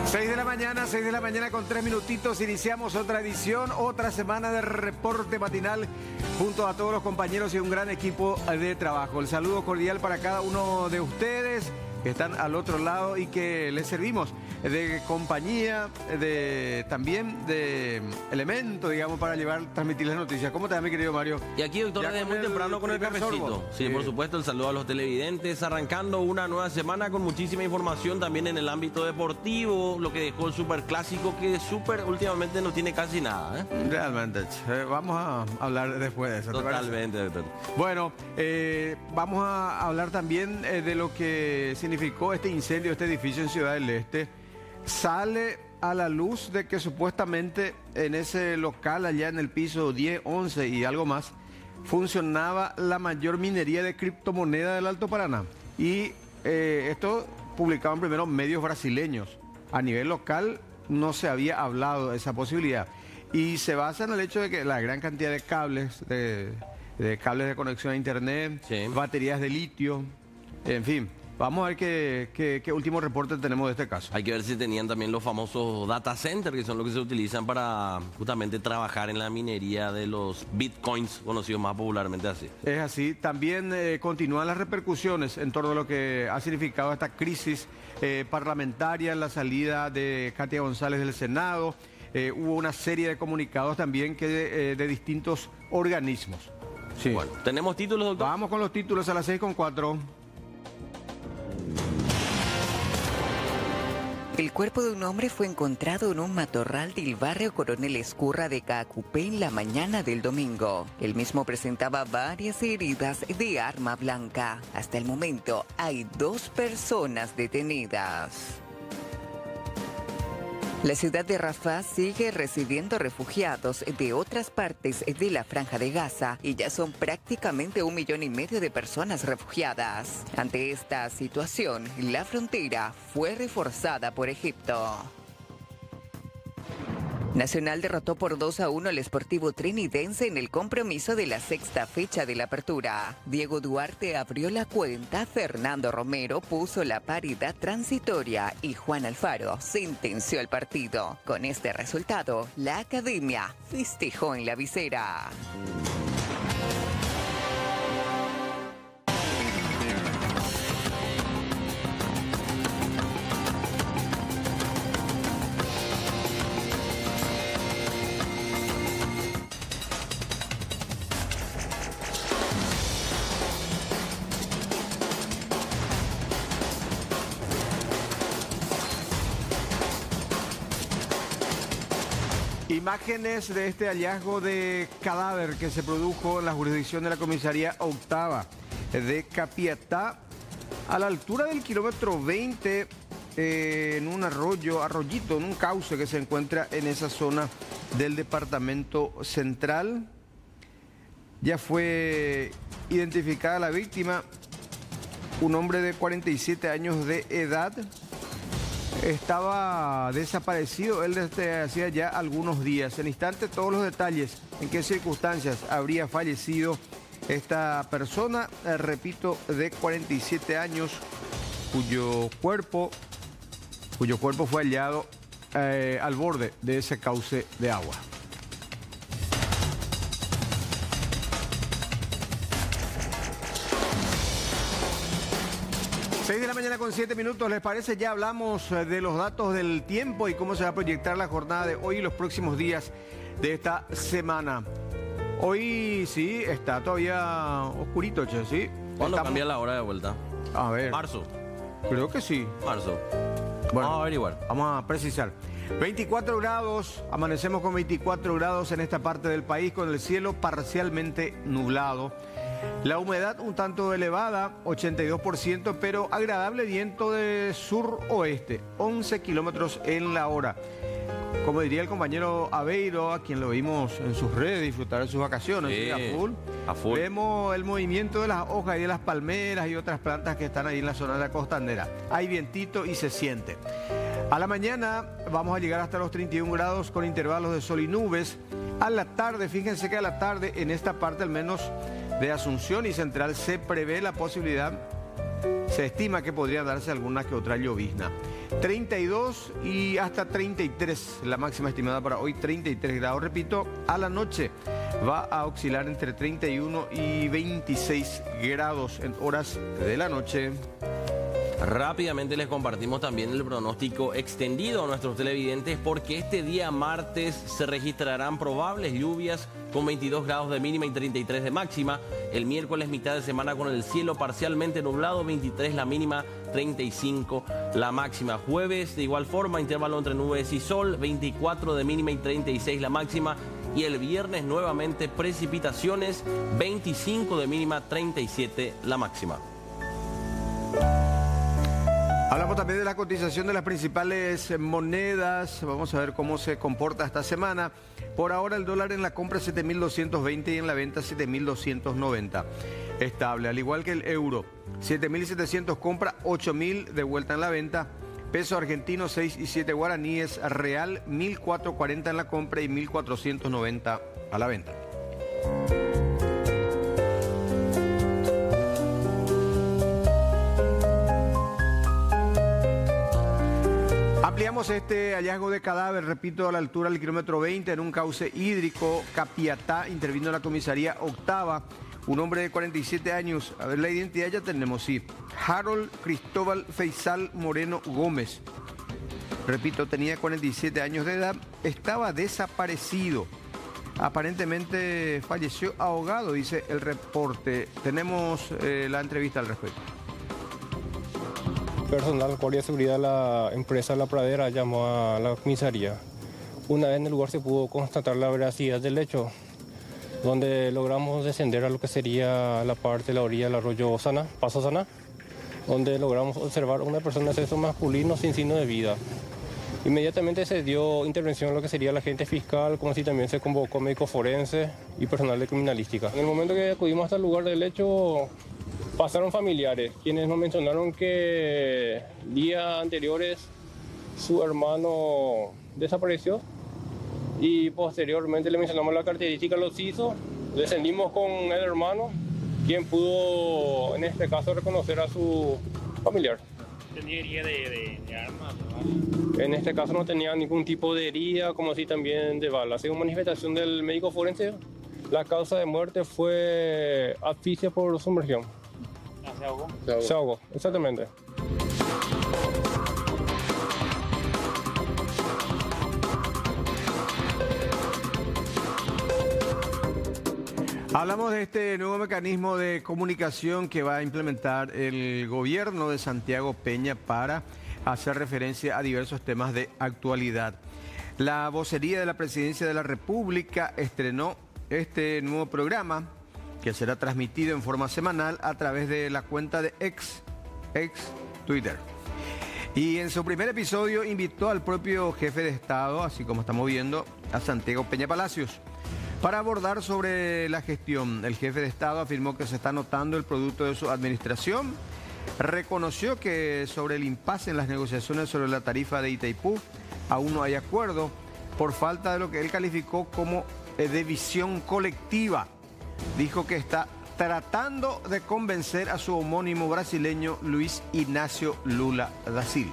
6 de la mañana con 3 minutitos. Iniciamos otra edición, otra semana de reporte matinal junto a todos los compañeros y un gran equipo de trabajo. El saludo cordial para cada uno de ustedes que están al otro lado y que les servimos de compañía, también de elemento, digamos, para transmitir las noticias. ¿Cómo te va, mi querido Mario? Y aquí, doctor, desde muy temprano con el cafecito. Sí, por supuesto, el saludo a los televidentes, arrancando una nueva semana con muchísima información también en el ámbito deportivo, lo que dejó el superclásico, que últimamente no tiene casi nada, ¿eh? Realmente, vamos a hablar después de eso. Totalmente, doctor. Bueno, vamos a hablar también de lo que significó este incendio, este edificio en Ciudad del Este. Sale a la luz de que supuestamente en ese local allá en el piso 10, 11 y algo más funcionaba la mayor minería de criptomoneda del Alto Paraná. Y esto publicaban primero medios brasileños. A nivel local no se había hablado de esa posibilidad. Y se basa en el hecho de que la gran cantidad de cables, de cables de conexión a internet, sí, baterías de litio, en fin. Vamos a ver qué último reporte tenemos de este caso. Hay que ver si tenían también los famosos data centers, que son los que se utilizan para justamente trabajar en la minería de los bitcoins, conocidos más popularmente así. Es así. También continúan las repercusiones en torno a lo que ha significado esta crisis parlamentaria, la salida de Katia González del Senado. Hubo una serie de comunicados también de distintos organismos. Sí. Bueno, ¿tenemos títulos, doctor? Vamos con los títulos a las 6:04. El cuerpo de un hombre fue encontrado en un matorral del barrio Coronel Escurra de Caacupé en la mañana del domingo. El mismo presentaba varias heridas de arma blanca. Hasta el momento hay 2 personas detenidas. La ciudad de Rafah sigue recibiendo refugiados de otras partes de la Franja de Gaza y ya son prácticamente 1,5 millones de personas refugiadas. Ante esta situación, la frontera fue reforzada por Egipto. Nacional derrotó por 2-1 al Sportivo Trinidense en el compromiso de la 6ª fecha de la apertura. Diego Duarte abrió la cuenta, Fernando Romero puso la paridad transitoria y Juan Alfaro sentenció el partido. Con este resultado, la academia festejó en la visera. Imágenes de este hallazgo de cadáver que se produjo en la jurisdicción de la comisaría octava de Capiatá, a la altura del kilómetro 20, en un arroyito, en un cauce que se encuentra en esa zona del departamento central. Ya fue identificada la víctima, un hombre de 47 años de edad. Estaba desaparecido él desde hacía ya algunos días. En instante todos los detalles, en qué circunstancias habría fallecido esta persona, repito, de 47 años, cuyo cuerpo fue hallado al borde de ese cauce de agua. Seis de la mañana con 7 minutos, ¿les parece? Ya hablamos de los datos del tiempo y cómo se va a proyectar la jornada de hoy y los próximos días de esta semana. Hoy sí, está todavía oscurito, che, ¿sí? ¿Cuándo cambia la hora de vuelta? A ver. Marzo. Creo que sí. Marzo. Bueno, vamos a averiguar. Vamos a precisar. 24 grados, amanecemos con 24 grados en esta parte del país con el cielo parcialmente nublado. La humedad un tanto elevada, 82%, pero agradable viento de sur-oeste, 11 kilómetros en la hora. Como diría el compañero Aveiro, a quien lo vimos en sus redes disfrutar de sus vacaciones, sí, a full. Vemos el movimiento de las hojas y de las palmeras y otras plantas que están ahí en la zona de la costanera. Hay vientito y se siente. A la mañana vamos a llegar hasta los 31 grados con intervalos de sol y nubes. A la tarde, fíjense que a la tarde en esta parte al menos de Asunción y Central se prevé la posibilidad, se estima que podría darse alguna que otra llovizna. 32 y hasta 33, la máxima estimada para hoy, 33 grados. Repito, a la noche va a oscilar entre 31 y 26 grados en horas de la noche. Rápidamente les compartimos también el pronóstico extendido a nuestros televidentes porque este día martes se registrarán probables lluvias con 22 grados de mínima y 33 de máxima. El miércoles mitad de semana con el cielo parcialmente nublado, 23 la mínima, 35 la máxima. Jueves de igual forma, intervalo entre nubes y sol, 24 de mínima y 36 la máxima. Y el viernes nuevamente precipitaciones, 25 de mínima, 37 la máxima. Hablamos también de la cotización de las principales monedas. Vamos a ver cómo se comporta esta semana. Por ahora el dólar en la compra 7.220 y en la venta 7.290. Estable, al igual que el euro. 7.700 compra, 8.000 de vuelta en la venta. Peso argentino 6 y 7 guaraníes. Real 1.440 en la compra y 1.490 a la venta. Ampliamos este hallazgo de cadáver, repito, a la altura del kilómetro 20 en un cauce hídrico. Capiatá, intervino la comisaría octava. Un hombre de 47 años, a ver la identidad ya tenemos, sí. Harold Cristóbal Feizal Moreno Gómez. Repito, tenía 47 años de edad, estaba desaparecido. Aparentemente falleció ahogado, dice el reporte. Tenemos la entrevista al respecto. Personal Guardia de Seguridad de la empresa La Pradera llamó a la comisaría. Una vez en el lugar se pudo constatar la veracidad del hecho, donde logramos descender a lo que sería la parte de la orilla del arroyo Sana, Paso Sana, donde logramos observar a una persona de sexo masculino sin signo de vida. Inmediatamente se dio intervención en lo que sería la agente fiscal, como así también se convocó médico forense y personal de criminalística. En el momento que acudimos hasta el lugar del hecho, pasaron familiares, quienes nos mencionaron que días anteriores su hermano desapareció y posteriormente le mencionamos la característica de los hizo. Descendimos con el hermano, quien pudo en este caso reconocer a su familiar. ¿Tenía herida de armas? En este caso no tenía ningún tipo de herida, como así también de bala. Según manifestación del médico forense, la causa de muerte fue asfixia por sumergión. ¿Se ahogó? Se ahogó, exactamente. Hablamos de este nuevo mecanismo de comunicación que va a implementar el gobierno de Santiago Peña para hacer referencia a diversos temas de actualidad. La vocería de la Presidencia de la República estrenó este nuevo programa que será transmitido en forma semanal a través de la cuenta de ex Twitter. Y en su primer episodio invitó al propio jefe de Estado, así como estamos viendo, a Santiago Peña Palacios, para abordar sobre la gestión. El jefe de Estado afirmó que se está notando el producto de su administración, reconoció que sobre el impasse en las negociaciones sobre la tarifa de Itaipú aún no hay acuerdo por falta de lo que él calificó como de visión colectiva. Dijo que está tratando de convencer a su homónimo brasileño Luis Ignacio Lula da Silva.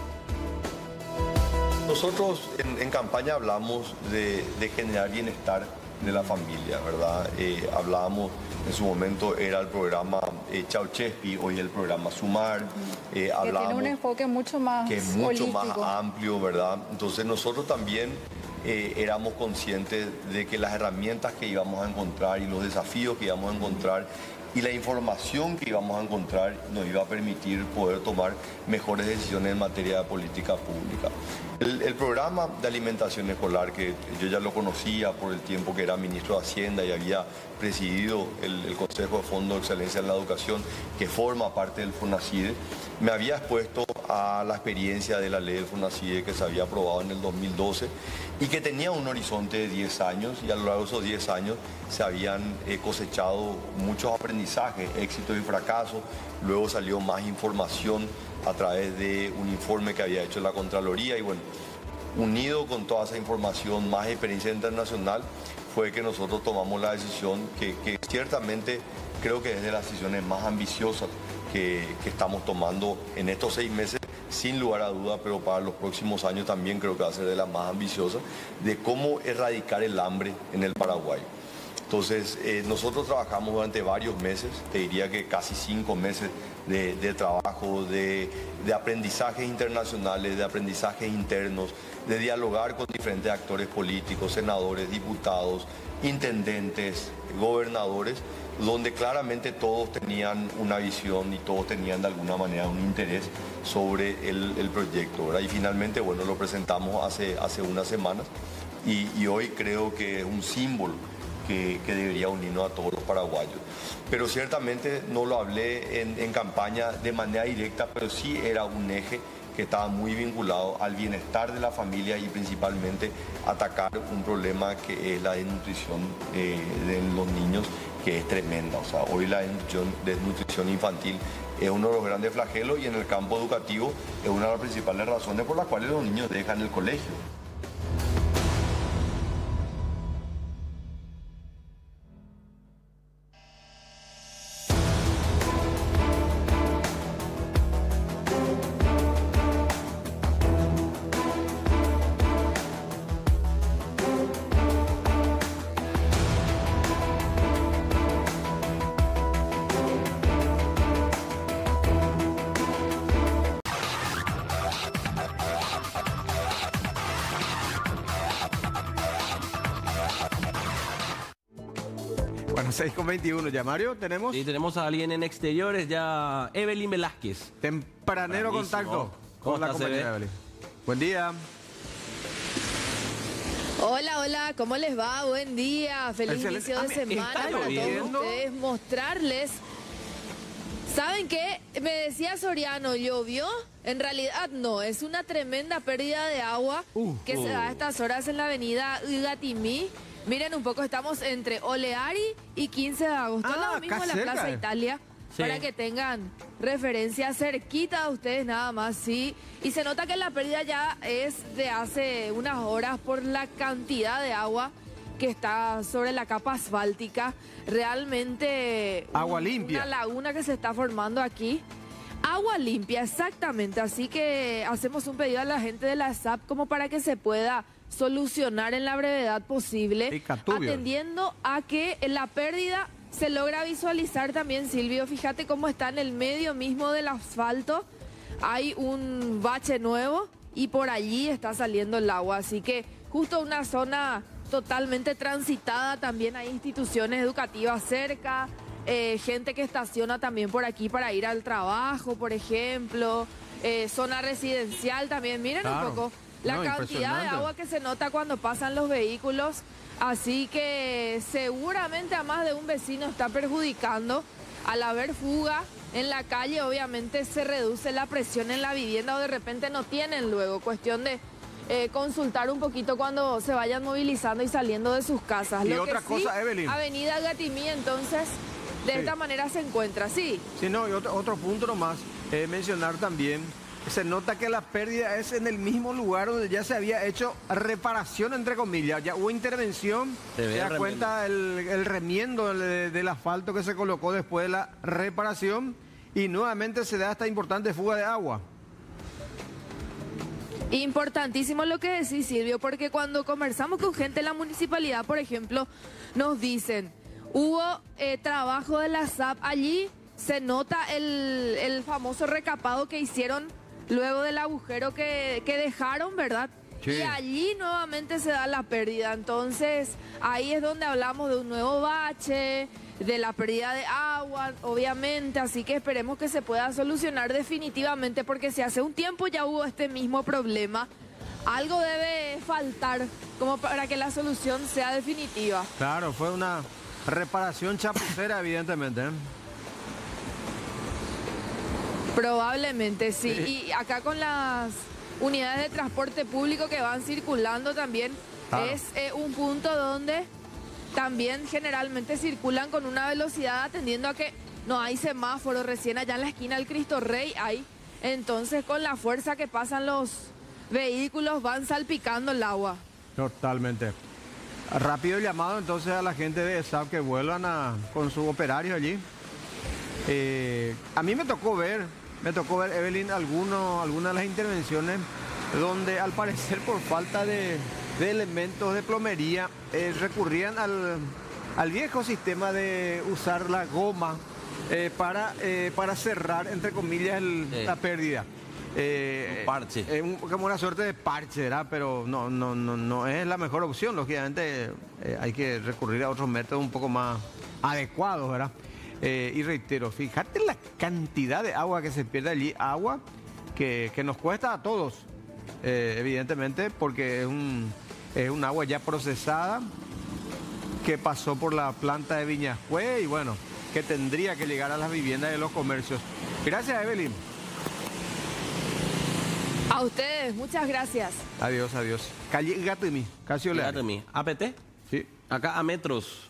Nosotros en campaña hablamos de generar bienestar de la familia, ¿verdad? Hablábamos, en su momento era el programa Ceaușescu, hoy el programa Sumar. Que tiene un enfoque mucho más que es mucho holístico, más amplio, ¿verdad? Entonces nosotros también éramos conscientes de que las herramientas que íbamos a encontrar y los desafíos que íbamos a encontrar y la información que íbamos a encontrar nos iba a permitir poder tomar mejores decisiones en materia de política pública. El programa de alimentación escolar, que yo ya lo conocía por el tiempo que era ministro de Hacienda y había presidido el Consejo de Fondo de Excelencia en la Educación, que forma parte del FONACIDE, me había expuesto a la experiencia de la ley del FONACIDE que se había aprobado en el 2012 y que tenía un horizonte de 10 años, y a lo largo de esos 10 años se habían cosechado muchos aprendizajes, éxitos y fracasos. Luego salió más información a través de un informe que había hecho la Contraloría y bueno, unido con toda esa información, más experiencia internacional, fue que nosotros tomamos la decisión que ciertamente creo que es de las decisiones más ambiciosas que estamos tomando en estos 6 meses sin lugar a duda, pero para los próximos años también creo que va a ser de las más ambiciosas, de cómo erradicar el hambre en el Paraguay. Entonces, nosotros trabajamos durante varios meses, te diría que casi 5 meses de trabajo, de aprendizajes internacionales, de aprendizajes internos, de dialogar con diferentes actores políticos, senadores, diputados, intendentes, gobernadores, donde claramente todos tenían una visión y todos tenían de alguna manera un interés sobre el proyecto, ¿verdad? Y finalmente, bueno, lo presentamos hace unas semanas y hoy creo que es un símbolo que debería unirnos a todos los paraguayos. Pero ciertamente no lo hablé en campaña de manera directa, pero sí era un eje que estaba muy vinculado al bienestar de la familia y principalmente atacar un problema que es la desnutrición de los niños, que es tremenda. O sea, hoy la desnutrición infantil es uno de los grandes flagelos y en el campo educativo es una de las principales razones por las cuales los niños dejan el colegio. Bueno, 6:21 ya, Mario, ¿tenemos? Sí, tenemos a alguien en exteriores ya, Evelyn Velázquez. Tempranero contacto con la compañera Evelyn. Buen día. Hola, hola, ¿cómo les va? Buen día, feliz inicio de semana para todos ustedes. Mostrarles, ¿saben qué? Me decía Soriano, ¿llovió? En realidad no, es una tremenda pérdida de agua que se da a estas horas en la avenida Gatimí. Miren un poco, estamos entre Oleari y 15 de agosto, lo mismo en la Plaza Italia, para que tengan referencia cerquita a ustedes nada más, sí. Y se nota que la pérdida ya es de hace unas horas por la cantidad de agua que está sobre la capa asfáltica. Realmente agua limpia. Una laguna que se está formando aquí. Agua limpia, exactamente. Así que hacemos un pedido a la gente de la SAP como para que se pueda solucionar en la brevedad posible, atendiendo a que la pérdida se logra visualizar también, Silvio. Fíjate cómo está en el medio mismo del asfalto, hay un bache nuevo y por allí está saliendo el agua, así que justo una zona totalmente transitada, también hay instituciones educativas cerca, gente que estaciona también por aquí para ir al trabajo, por ejemplo, zona residencial también. Miren un poco la cantidad de agua que se nota cuando pasan los vehículos, así que seguramente a más de un vecino está perjudicando. Al haber fuga en la calle, obviamente se reduce la presión en la vivienda o de repente no tienen luego. Cuestión de consultar un poquito cuando se vayan movilizando y saliendo de sus casas. Y otra cosa, Evelyn. Avenida Gatimí, entonces, de esta manera se encuentra, ¿sí? Sí, no, y otro punto nomás, mencionar también. Se nota que la pérdida es en el mismo lugar donde ya se había hecho reparación, entre comillas. Ya hubo intervención, se da cuenta el remiendo del asfalto que se colocó después de la reparación y nuevamente se da esta importante fuga de agua. Importantísimo lo que decís, Silvio, porque cuando conversamos con gente de la municipalidad, por ejemplo, nos dicen, hubo trabajo de la SAP allí, se nota el famoso recapado que hicieron luego del agujero que dejaron, ¿verdad? Sí. Y allí nuevamente se da la pérdida. Entonces, ahí es donde hablamos de un nuevo bache, de la pérdida de agua, obviamente. Así que esperemos que se pueda solucionar definitivamente, porque si hace un tiempo ya hubo este mismo problema, algo debe faltar como para que la solución sea definitiva. Claro, fue una reparación chapucera, evidentemente, ¿eh? Probablemente, sí. Y acá con las unidades de transporte público que van circulando también, es un punto donde también generalmente circulan con una velocidad atendiendo a que no hay semáforo. Recién allá en la esquina del Cristo Rey hay. Entonces con la fuerza que pasan los vehículos van salpicando el agua. Totalmente. Rápido llamado entonces a la gente de SAP que vuelvan con sus operarios allí. A mí me tocó ver me tocó ver, Evelyn, algunas de las intervenciones donde al parecer por falta de elementos de plomería recurrían al viejo sistema de usar la goma para cerrar, entre comillas, la pérdida. Parche. Como una suerte de parche, ¿verdad? Pero no es la mejor opción. Lógicamente hay que recurrir a otros métodos un poco más adecuados, ¿verdad? Y reitero, fíjate la cantidad de agua que se pierde allí, agua que nos cuesta a todos, evidentemente, porque es un agua ya procesada que pasó por la planta de Viñascue y bueno, que tendría que llegar a las viviendas de los comercios. Gracias, Evelyn. A ustedes, muchas gracias. Adiós, adiós. Calle Gatemi, casi Gatemi. ¿APT? Sí. Acá a metros.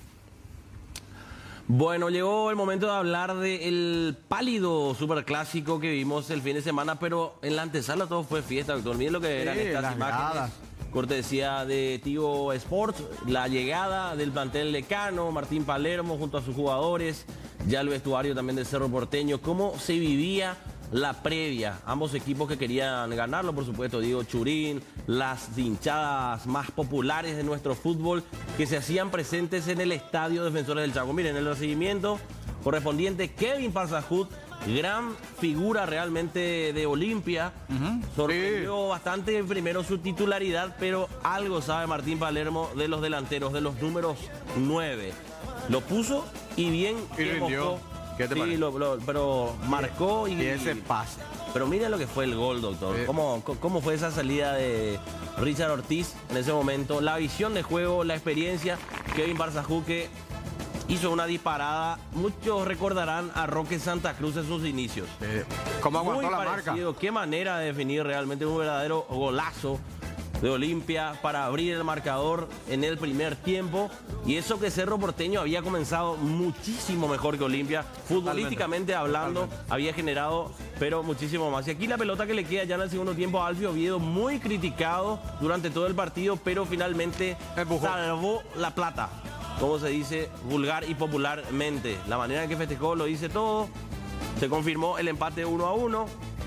Bueno, llegó el momento de hablar del pálido superclásico que vimos el fin de semana, pero en la antesala todo fue fiesta, doctor. Miren lo que eran estas imágenes. Gradas. Cortesía de Tigo Sports, la llegada del plantel lecano, Martín Palermo junto a sus jugadores, ya el vestuario también del Cerro Porteño, cómo se vivía la previa, ambos equipos que querían ganarlo, por supuesto, Diego Churín, las hinchadas más populares de nuestro fútbol que se hacían presentes en el Estadio Defensores del Chaco. Miren, el recibimiento correspondiente, Kevin Parsahut, gran figura realmente de Olimpia, sorprendió bastante primero su titularidad, pero algo sabe Martín Palermo de los delanteros, de los números 9. Lo puso y bien que mojó. ¿Qué te parece? Pero marcó y ese pase. Pero mira lo que fue el gol, doctor. ¿Cómo fue esa salida de Richard Ortiz en ese momento? La visión de juego, la experiencia. Kevin Parsahut que hizo una disparada. Muchos recordarán a Roque Santa Cruz en sus inicios. ¿Cómo aguantó la marca? Qué manera de definir realmente un verdadero golazo de Olimpia para abrir el marcador en el primer tiempo. Y eso que Cerro Porteño había comenzado muchísimo mejor que Olimpia, futbolísticamente hablando, había generado, pero muchísimo más. Y aquí la pelota que le queda ya en el segundo tiempo a Alfio Oviedo, muy criticado durante todo el partido, pero finalmente salvó la plata, como se dice vulgar y popularmente. La manera en que festejó lo dice todo. Se confirmó el empate 1-1.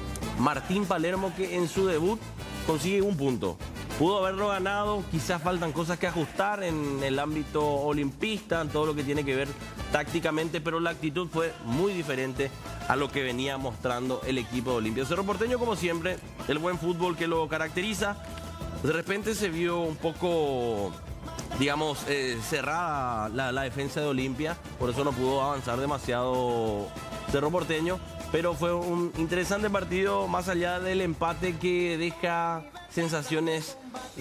Martín Palermo, que en su debut consigue un punto. Pudo haberlo ganado, quizás faltan cosas que ajustar en el ámbito olimpista, en todo lo que tiene que ver tácticamente, pero la actitud fue muy diferente a lo que venía mostrando el equipo de Olimpia. Cerro Porteño, como siempre, el buen fútbol que lo caracteriza. De repente se vio un poco, digamos, cerrada la defensa de Olimpia, por eso no pudo avanzar demasiado Cerro Porteño. Pero fue un interesante partido, más allá del empate que deja sensaciones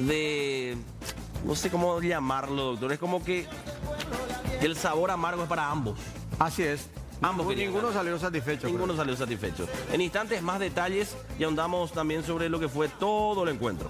de, no sé cómo llamarlo, doctor. Es como que el sabor amargo es para ambos. Así es. Ambos. Ninguno salió satisfecho. Ninguno salió satisfecho. En instantes más detalles y ahondamos también sobre lo que fue todo el encuentro.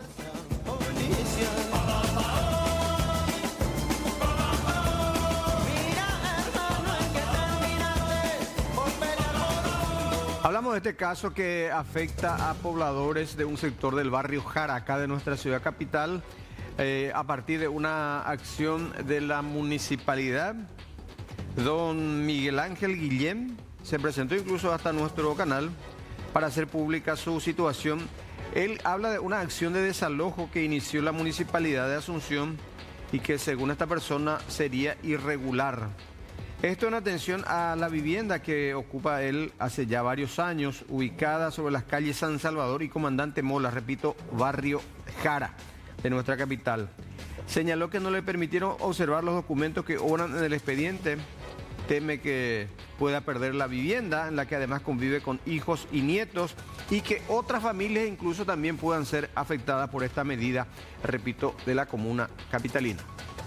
Hablamos de este caso que afecta a pobladores de un sector del barrio Jara, acá de nuestra ciudad capital, a partir de una acción de la municipalidad. Don Miguel Ángel Guillén se presentó incluso hasta nuestro canal para hacer pública su situación. Él habla de una acción de desalojo que inició la municipalidad de Asunción y que según esta persona sería irregular. Esto en atención a la vivienda que ocupa él hace ya varios años, ubicada sobre las calles San Salvador y Comandante Mola, repito, barrio Jara de nuestra capital. Señaló que no le permitieron observar los documentos que obran en el expediente. Teme que pueda perder la vivienda, en la que además convive con hijos y nietos, y que otras familias incluso también puedan ser afectadas por esta medida, repito, de la comuna capitalina.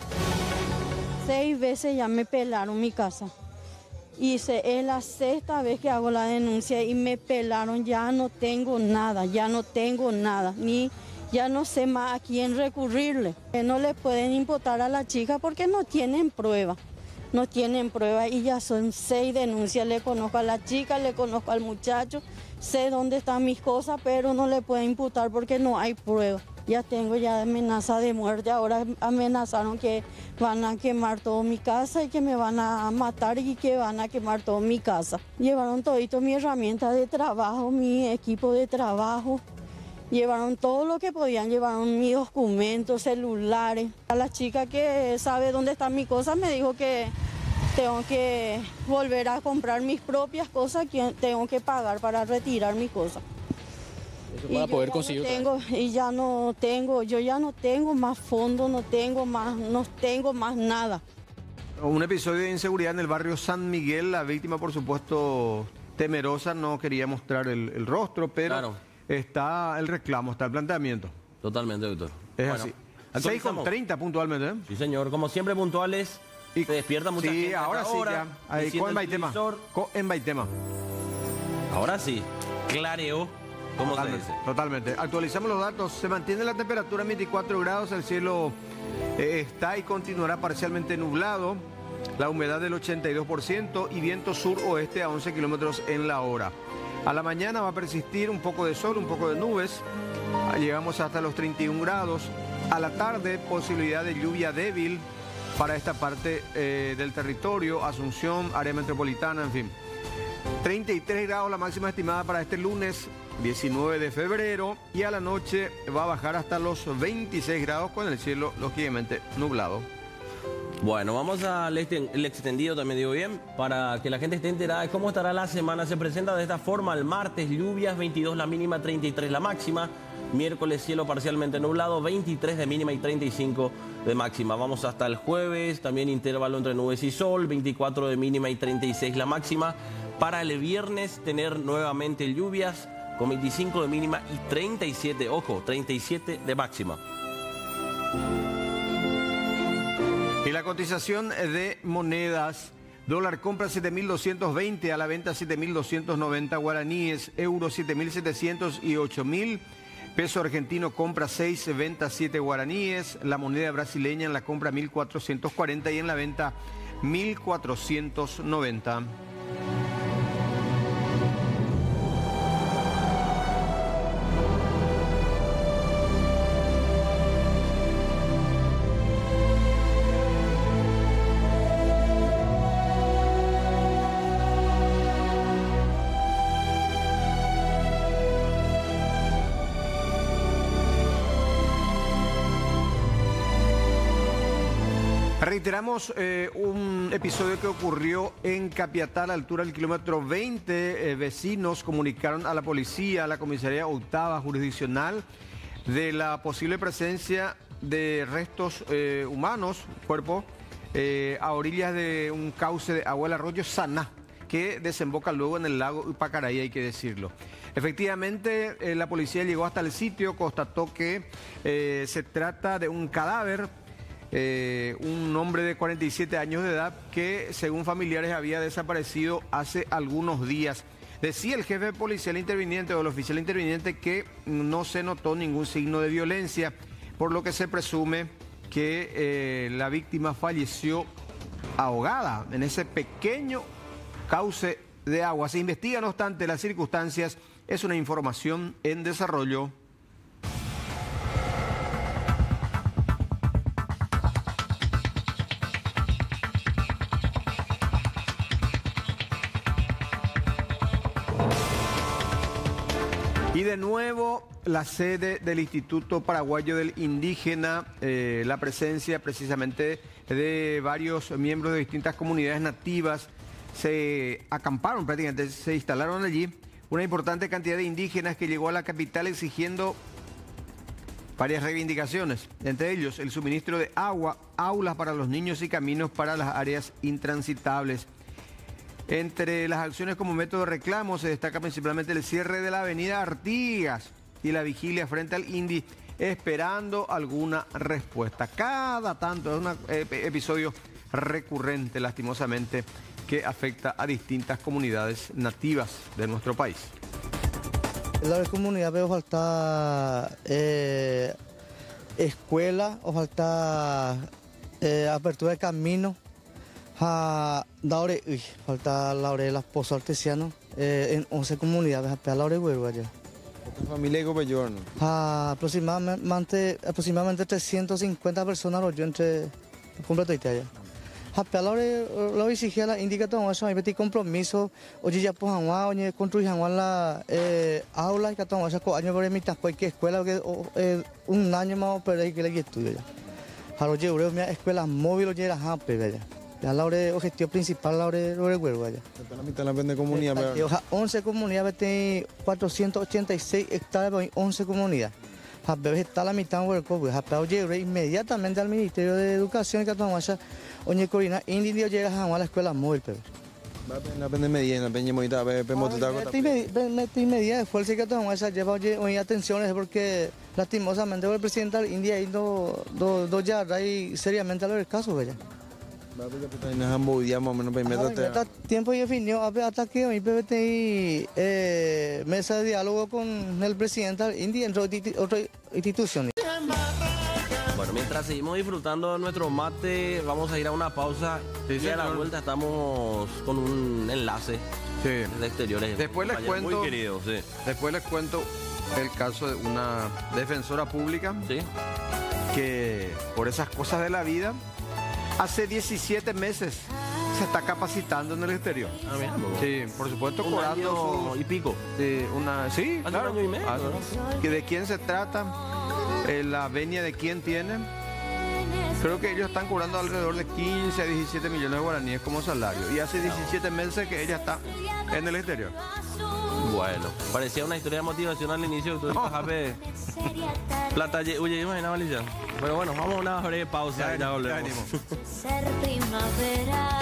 6 veces ya me pelaron mi casa. Y es la 6ª vez que hago la denuncia y me pelaron, ya no tengo nada, ni ya no sé más a quién recurrirle. No le pueden imputar a la chica porque no tienen prueba. no tienen pruebas y ya son 6 denuncias. Le conozco a la chica, le conozco al muchacho, sé dónde están mis cosas, pero no le puedo imputar porque no hay pruebas. Ya tengo ya amenaza de muerte, ahora amenazaron que van a quemar toda mi casa y que me van a matar y que van a quemar toda mi casa. Llevaron todito mi herramienta de trabajo, mi equipo de trabajo, llevaron todo lo que podían, llevaron mis documentos, celulares. A la chica que sabe dónde están mis cosas me dijo que tengo que volver a comprar mis propias cosas, que tengo que pagar para retirar mis cosas. Eso para poder conseguir. Yo ya no tengo más fondos, no tengo más nada. Un episodio de inseguridad en el barrio San Miguel. La víctima, por supuesto, temerosa, no quería mostrar el rostro, pero claro, está el reclamo, está el planteamiento. Totalmente, doctor. Es así. 6:30 puntualmente, ¿eh? Sí, señor. Como siempre, puntuales. Y se despierta mucha gente. Sí, ahora sí, ya. Ahí, tema. Ahora sí, clareó. Totalmente. Actualizamos los datos. Se mantiene la temperatura en 24 grados. El cielo está y continuará parcialmente nublado. La humedad del 82% y viento sur-oeste a 11 kilómetros en la hora. A la mañana va a persistir un poco de sol, un poco de nubes. Llegamos hasta los 31 grados. A la tarde, posibilidad de lluvia débil para esta parte del territorio. Asunción, área metropolitana, en fin. 33 grados la máxima estimada para este lunes 19 de febrero y a la noche va a bajar hasta los 26 grados con el cielo lógicamente nublado. Bueno, vamos al extendido, también digo bien, para que la gente esté enterada de cómo estará la semana. Se presenta de esta forma: el martes lluvias, 22 la mínima, 33 la máxima. Miércoles cielo parcialmente nublado, 23 de mínima y 35 de máxima. Vamos hasta el jueves, también intervalo entre nubes y sol, 24 de mínima y 36 la máxima. Para el viernes tener nuevamente lluvias con 25 de mínima y 37, ojo, 37 de máxima. Y la cotización de monedas: dólar compra 7.220, a la venta 7.290 guaraníes, euro 7.700 y 8.000. Peso argentino compra 6, venta 7 guaraníes. La moneda brasileña en la compra 1.440 y en la venta 1.490. Reiteramos un episodio que ocurrió en Capiatá, a la altura del kilómetro 20. Vecinos comunicaron a la policía, a la comisaría octava jurisdiccional, de la posible presencia de restos humanos, cuerpo, a orillas de un cauce de agua, el arroyo Saná, que desemboca luego en el lago Ipacaraí, hay que decirlo. Efectivamente, la policía llegó hasta el sitio, constató que se trata de un cadáver. Un hombre de 47 años de edad que, según familiares, había desaparecido hace algunos días. Decía el jefe policial interviniente o el oficial interviniente que no se notó ningún signo de violencia, por lo que se presume que la víctima falleció ahogada en ese pequeño cauce de agua. Se investiga, no obstante, las circunstancias. Es una información en desarrollo. Y de nuevo, la sede del Instituto Paraguayo del Indígena, la presencia precisamente de varios miembros de distintas comunidades nativas, se acamparon prácticamente, se instalaron allí una importante cantidad de indígenas que llegó a la capital exigiendo varias reivindicaciones, entre ellos el suministro de agua, aulas para los niños y caminos para las áreas intransitables. Entre las acciones como método de reclamo se destaca principalmente el cierre de la avenida Artigas y la vigilia frente al INDI, esperando alguna respuesta. Cada tanto es un episodio recurrente, lastimosamente, que afecta a distintas comunidades nativas de nuestro país. En la comunidad veo falta escuela, o falta apertura de camino, Falta la hora de las pozos artesianos en 11 comunidades, a la hora de huevo allá. ¿Cuántas familias hay con aproximadamente 350 personas lo yo entre completo y allá. A la hora lo exigía la indicación, eso hay petit compromiso, oye ya pues oye construir la aula y que todo eso año por mitad cualquier escuela que un año más pero hay que le estudio ya. A los llevo mi escuela móvil oye era hampe ya. Ya la hora de objetivo principal la hora de huevo allá. La mitad de la comunidad. 11 comunidades tiene 486 hectáreas, 11 comunidades. A veces está la mitad de huevo, pues a llevo inmediatamente al Ministerio de Educación que todo eso. Oye, Corina, indio llega a la escuela móvil, pero. Va a depender medida, la peña moita, metí medida de fuerza que tomamos esa lleva oye atenciones porque lastimosamente el presidente de India y do ya ahí seriamente a lo del caso, ¿verdad? Va a pedir más o menos para tiempo definió hasta que hoy PBTI mesa de diálogo con el presidente de India entre otras instituciones. Bueno, mientras seguimos disfrutando de nuestro mate, vamos a ir a una pausa. Y a la vuelta estamos con un enlace de exteriores. Después les cuento, muy querido, sí. Después les cuento el caso de una defensora pública que por esas cosas de la vida hace 17 meses se está capacitando en el exterior. Sí, por supuesto, cobrando año y pico. Sí, claro. Un año y medio, ¿no? ¿De quién se trata? La venia de quién tiene. Creo que ellos están cobrando alrededor de 15 a 17 millones de guaraníes como salario. Y hace 17 meses que ella está en el exterior. Bueno, parecía una historia de motivación al inicio. Plata, oye, imagina, Alicia. Pero bueno, vamos a una breve pausa y ya volvemos. Ser primavera.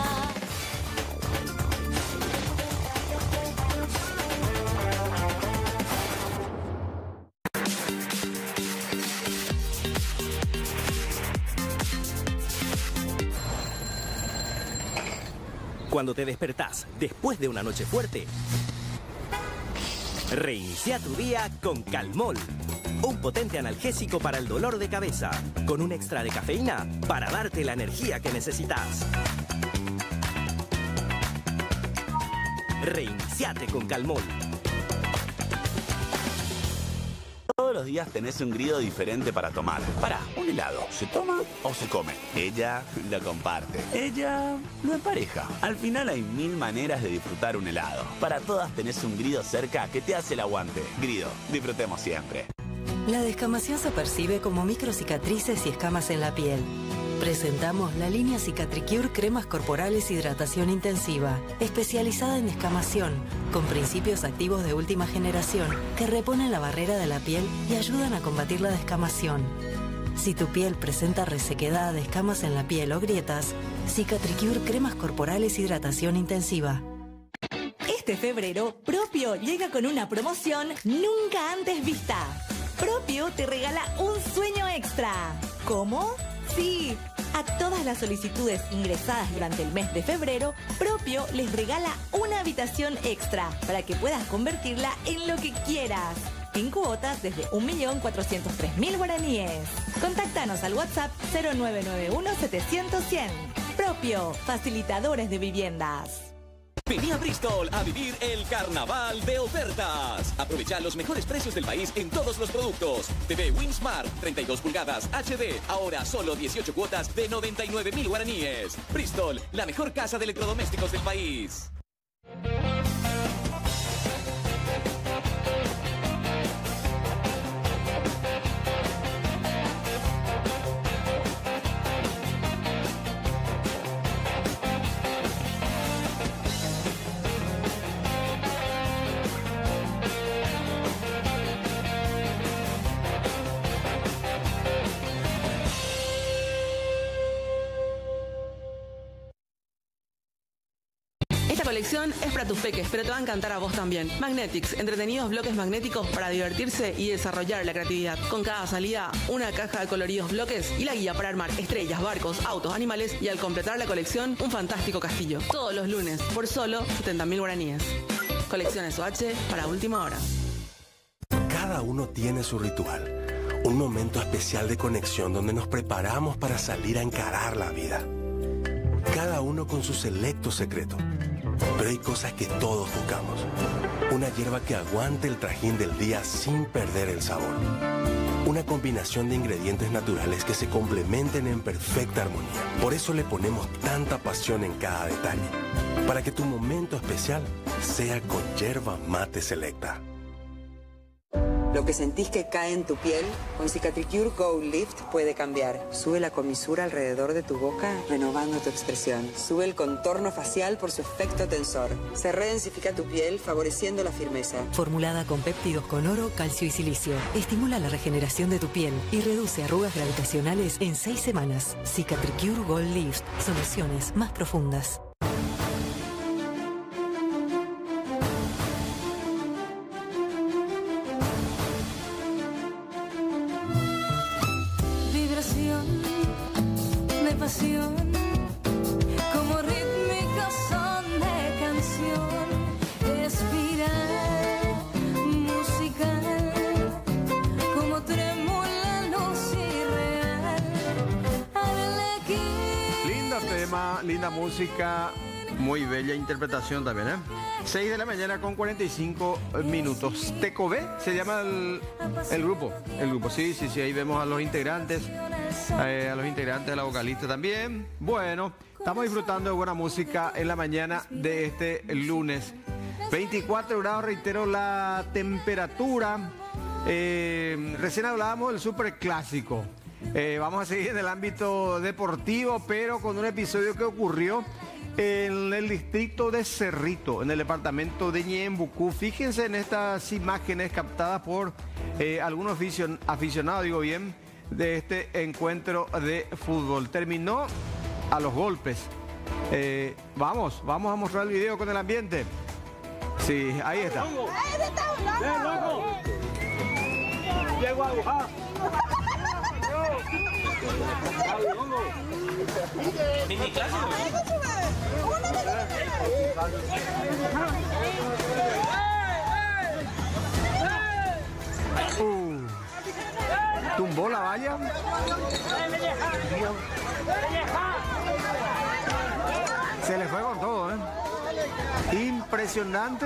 Cuando te despertás después de una noche fuerte, reinicia tu día con Calmol, un potente analgésico para el dolor de cabeza, con un extra de cafeína para darte la energía que necesitas. Reiniciate con Calmol. Todos los días tenés un grido diferente para tomar. Pará, un helado, ¿se toma o se come? Ella lo comparte. Ella lo empareja. Al final hay 1000 maneras de disfrutar un helado. Para todas tenés un Grido cerca que te hace el aguante. Grido, disfrutemos siempre. La descamación se percibe como microcicatrices y escamas en la piel. Presentamos la línea Cicatricure Cremas Corporales Hidratación Intensiva, especializada en descamación, con principios activos de última generación que reponen la barrera de la piel y ayudan a combatir la descamación. Si tu piel presenta resequedad, escamas en la piel o grietas, Cicatricure Cremas Corporales Hidratación Intensiva. Este febrero, Propio llega con una promoción nunca antes vista. Propio te regala un sueño extra. ¿Cómo? Sí, a todas las solicitudes ingresadas durante el mes de febrero, Propio les regala una habitación extra para que puedas convertirla en lo que quieras. En cuotas desde 1.403.000 guaraníes. Contáctanos al WhatsApp 0991-700-100. Propio, facilitadores de viviendas. Vení a Bristol a vivir el carnaval de ofertas. Aprovecha los mejores precios del país en todos los productos. TV Winsmart, 32 pulgadas HD, ahora solo 18 cuotas de 99.000 guaraníes. Bristol, la mejor casa de electrodomésticos del país. Esta colección es para tus peques, pero te va a encantar a vos también. Magnetics, entretenidos bloques magnéticos para divertirse y desarrollar la creatividad. Con cada salida, una caja de coloridos bloques y la guía para armar estrellas, barcos, autos, animales y al completar la colección, un fantástico castillo. Todos los lunes, por solo 70.000 guaraníes. Colecciones OH para última hora. Cada uno tiene su ritual. Un momento especial de conexión donde nos preparamos para salir a encarar la vida. cada uno con su selecto secreto. Pero hay cosas que todos buscamos. Una hierba que aguante el trajín del día sin perder el sabor. Una combinación de ingredientes naturales que se complementen en perfecta armonía. Por eso le ponemos tanta pasión en cada detalle. Para que tu momento especial sea con Yerba Mate Selecta. Lo que sentís que cae en tu piel, con Cicatricure Go Lift puede cambiar. Sube la comisura alrededor de tu boca, renovando tu expresión. Sube el contorno facial por su efecto tensor. Se redensifica tu piel, favoreciendo la firmeza. Formulada con péptidos con oro, calcio y silicio. Estimula la regeneración de tu piel y reduce arrugas gravitacionales en 6 semanas. Cicatricure Go Lift. Soluciones más profundas. Como rítmicos son de canción, espiral, musical, como trémula, luz irreal, Arlequín. Lindo tema, linda música, muy bella interpretación también, ¿eh? 6 de la mañana con 45 minutos. Tecové se llama el grupo. El grupo, sí, ahí vemos a los integrantes. A los integrantes de la vocalista también. Bueno, estamos disfrutando de buena música en la mañana de este lunes. 24 grados, reitero la temperatura. Recién hablábamos del superclásico. Vamos a seguir en el ámbito deportivo, pero con un episodio que ocurrió en el distrito de Cerrito, en el departamento de Ñembucú. Fíjense en estas imágenes captadas por algunos aficionados, digo bien, de este encuentro de fútbol. Terminó a los golpes. Vamos a mostrar el video con el ambiente. Sí, ahí está. Tumbó la valla. Se le fue con todo, ¿eh? Impresionante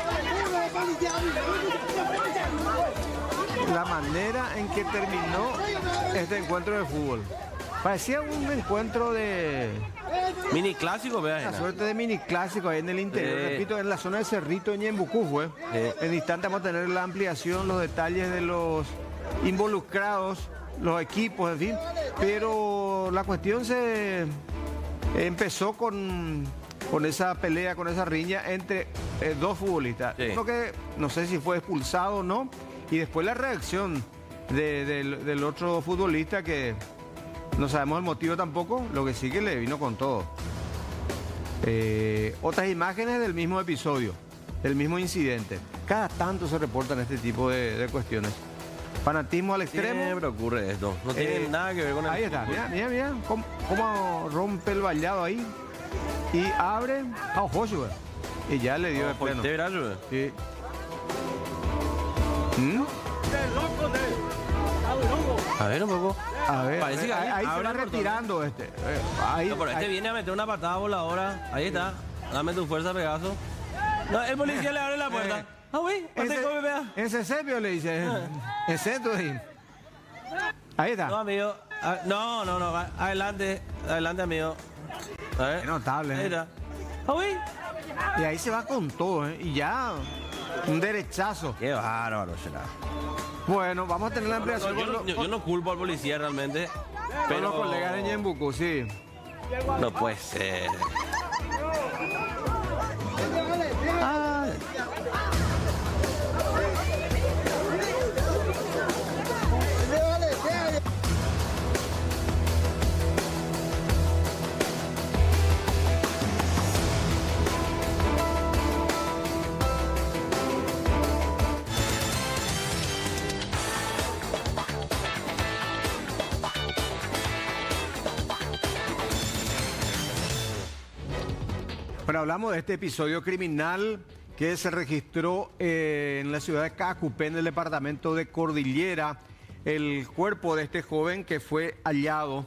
la manera en que terminó este encuentro de fútbol. Parecía un encuentro de mini clásico, vea. Una suerte de mini clásico ahí en el interior, repito, en la zona de Cerrito, en Ñembucú, fue. En instante vamos a tener la ampliación, los detalles de los involucrados, los equipos, en fin. Pero la cuestión se empezó con esa pelea, con esa riña entre dos futbolistas. Sí. Uno que no sé si fue expulsado o no, y después la reacción del otro futbolista que no sabemos el motivo tampoco, lo que sí que le vino con todo. Otras imágenes del mismo episodio, del mismo incidente. Cada tanto se reportan este tipo de cuestiones. Fanatismo al extremo. Siempre ocurre esto. No tiene nada que ver con el ahí está, mira. Cómo rompe el vallado ahí. Y abre a ojo, y ya le dio de pleno. Sí. A ver un poco. A ver, parece que ahí se va retirando este. Ahí, no, pero este viene a meter una patada voladora. Ahí está. Dame tu fuerza, Pegaso. No, el policía le abre la puerta. Güey, ese sepio le dice. Ese tú ahí. Ahí está. No, amigo. No. Adelante, amigo. A ver. Qué notable. Ahí está. Y ahí se va con todo, Y ya un derechazo. Qué bárbaro será. Bueno, vamos a tener la ampliación. Yo no culpo al policía realmente. Pero los colegas de Ñembucú, sí. No puede ser. Bueno, hablamos de este episodio criminal que se registró en la ciudad de Cacupé, en el departamento de Cordillera. El cuerpo de este joven que fue hallado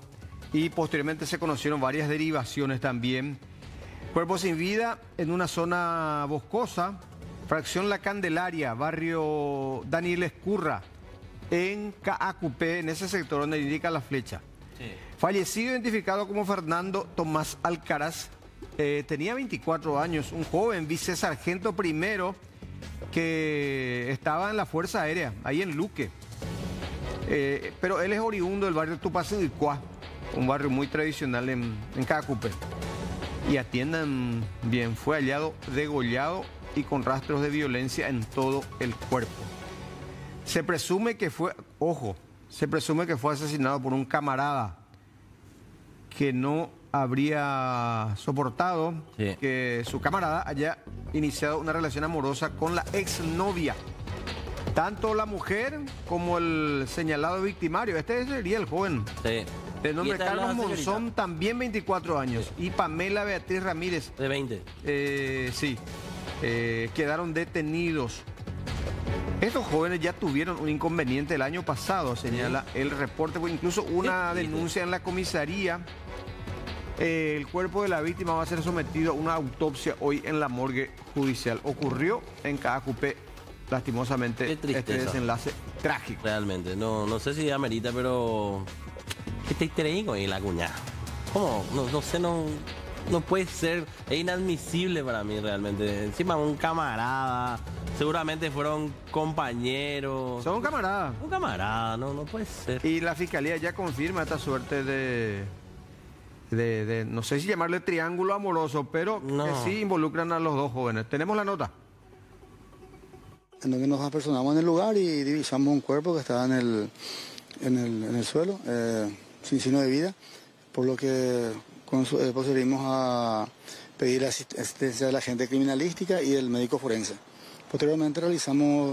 y posteriormente se conocieron varias derivaciones también. Cuerpo sin vida en una zona boscosa, fracción La Candelaria, barrio Daniel Escurra, en Caacupé, en ese sector donde indica la flecha. Sí. Fallecido identificado como Fernando Tomás Alcaraz, tenía 24 años, un joven vicesargento primero que estaba en la Fuerza Aérea, ahí en Luque. Pero él es oriundo del barrio Tupacicuá, un barrio muy tradicional en Caacupé. Y atiendan bien, fue hallado degollado y con rastros de violencia en todo el cuerpo. Se presume que fue, se presume que fue asesinado por un camarada que no habría soportado que su camarada haya iniciado una relación amorosa con la exnovia. Tanto la mujer como el señalado victimario. Este sería el joven. Sí. De nombre Carlos Monzón, también 24 años. Sí. Y Pamela Beatriz Ramírez. De 20. Sí. Quedaron detenidos. Estos jóvenes ya tuvieron un inconveniente el año pasado, señala el reporte. Incluso una denuncia en la comisaría. El cuerpo de la víctima va a ser sometido a una autopsia hoy en la morgue judicial. Ocurrió en Caacupé, lastimosamente, este desenlace trágico. Realmente, no sé si amerita, pero este histerico y la cuñada. ¿Cómo? No sé, no puede ser, es inadmisible para mí realmente. Encima un camarada, seguramente fueron compañeros. Son camaradas. Un camarada, no puede ser. Y la fiscalía ya confirma esta suerte de no sé si llamarle triángulo amoroso, pero que sí involucran a los dos jóvenes. Tenemos la nota. En donde nos apersonamos en el lugar y divisamos un cuerpo que estaba en el suelo, sin signo de vida, por lo que procedimos a pedir asistencia de la agente criminalística y del médico forense. Posteriormente realizamos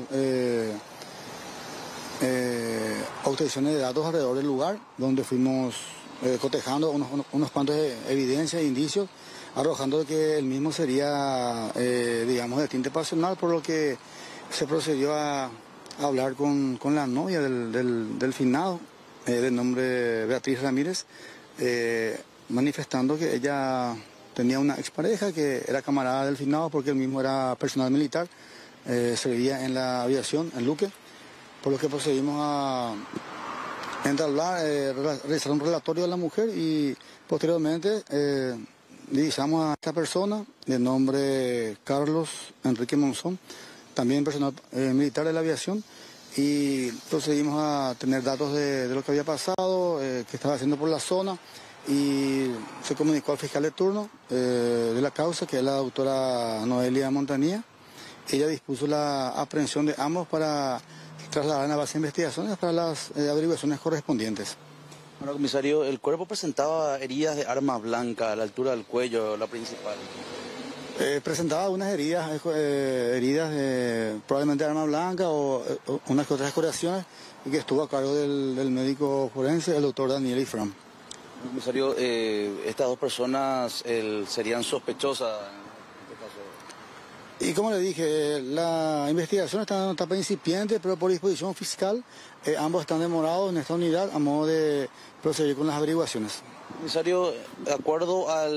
obtenciones de datos alrededor del lugar, donde fuimos cotejando unos cuantos evidencias e indicios, arrojando que el mismo sería, digamos, de tinte pasional, por lo que se procedió a hablar con la novia del finado, de nombre Beatriz Ramírez, manifestando que ella tenía una expareja que era camarada del finado porque él mismo era personal militar, servía en la aviación en Luque, por lo que procedimos a entablar, realizar un relatorio de la mujer y posteriormente divisamos a esta persona de nombre Carlos Enrique Monzón, también personal militar de la aviación, y procedimos a tener datos de lo que había pasado, que estaba haciendo por la zona, y se comunicó al fiscal de turno de la causa, que es la doctora Noelia Montanía. Ella dispuso la aprehensión de ambos para trasladar a la base de investigaciones para las averiguaciones correspondientes. Bueno, comisario, el cuerpo presentaba heridas de arma blanca a la altura del cuello, la principal. Presentaba unas heridas probablemente de arma blanca o unas otras escoriaciones, que estuvo a cargo del médico forense, el doctor Daniel Ifram. Comisario, estas dos personas serían sospechosas en este caso. Y como le dije, la investigación está en etapa incipiente, pero por disposición fiscal ambos están demorados en esta unidad a modo de proceder con las averiguaciones. Comisario, de acuerdo a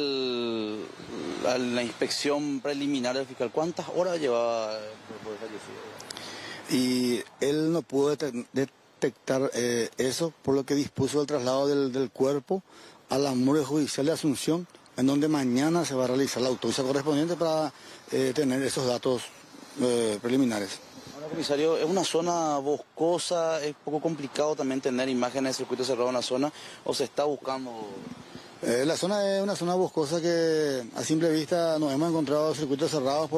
la inspección preliminar del fiscal, ¿cuántas horas llevaba el fallecido? Y él no pudo detectar eso, por lo que dispuso el traslado del cuerpo a la morgue judicial de Asunción, en donde mañana se va a realizar la autopsia correspondiente para tener esos datos preliminares. Bueno, comisario, es una zona boscosa, es poco complicado también tener imágenes de circuito cerrado en la zona, o se está buscando... La zona es una zona boscosa que a simple vista nos hemos encontrado circuitos cerrados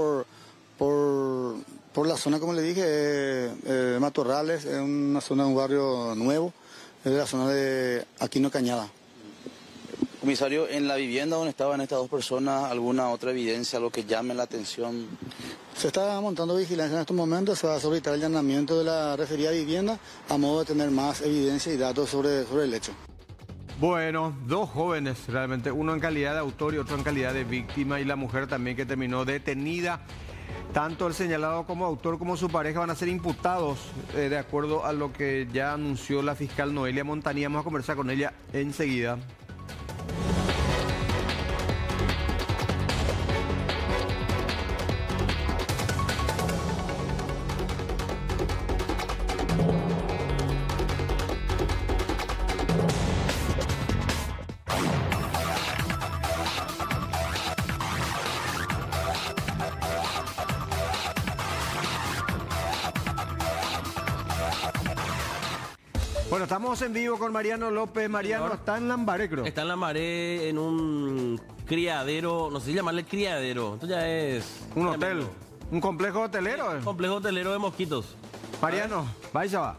por la zona, como le dije, Matorrales, es una zona de un barrio nuevo, es la zona de Aquino Cañada. Comisario, en la vivienda donde estaban estas dos personas, ¿alguna otra evidencia, algo que llame la atención? Se está montando vigilancia en estos momentos, se va a solicitar el allanamiento de la referida vivienda a modo de tener más evidencia y datos sobre el hecho. Bueno, dos jóvenes realmente, uno en calidad de autor y otro en calidad de víctima, y la mujer también que terminó detenida. Tanto el señalado como autor como su pareja van a ser imputados de acuerdo a lo que ya anunció la fiscal Noelia Montanía. Vamos a conversar con ella enseguida. estamos en vivo con Mariano López. Mariano, Señor. está en Lambaré, creo. Está en Lambaré en un criadero, no sé si llamarle criadero. Esto ya es... Un hotel. Un complejo hotelero. Un complejo hotelero de mosquitos. Mariano, va.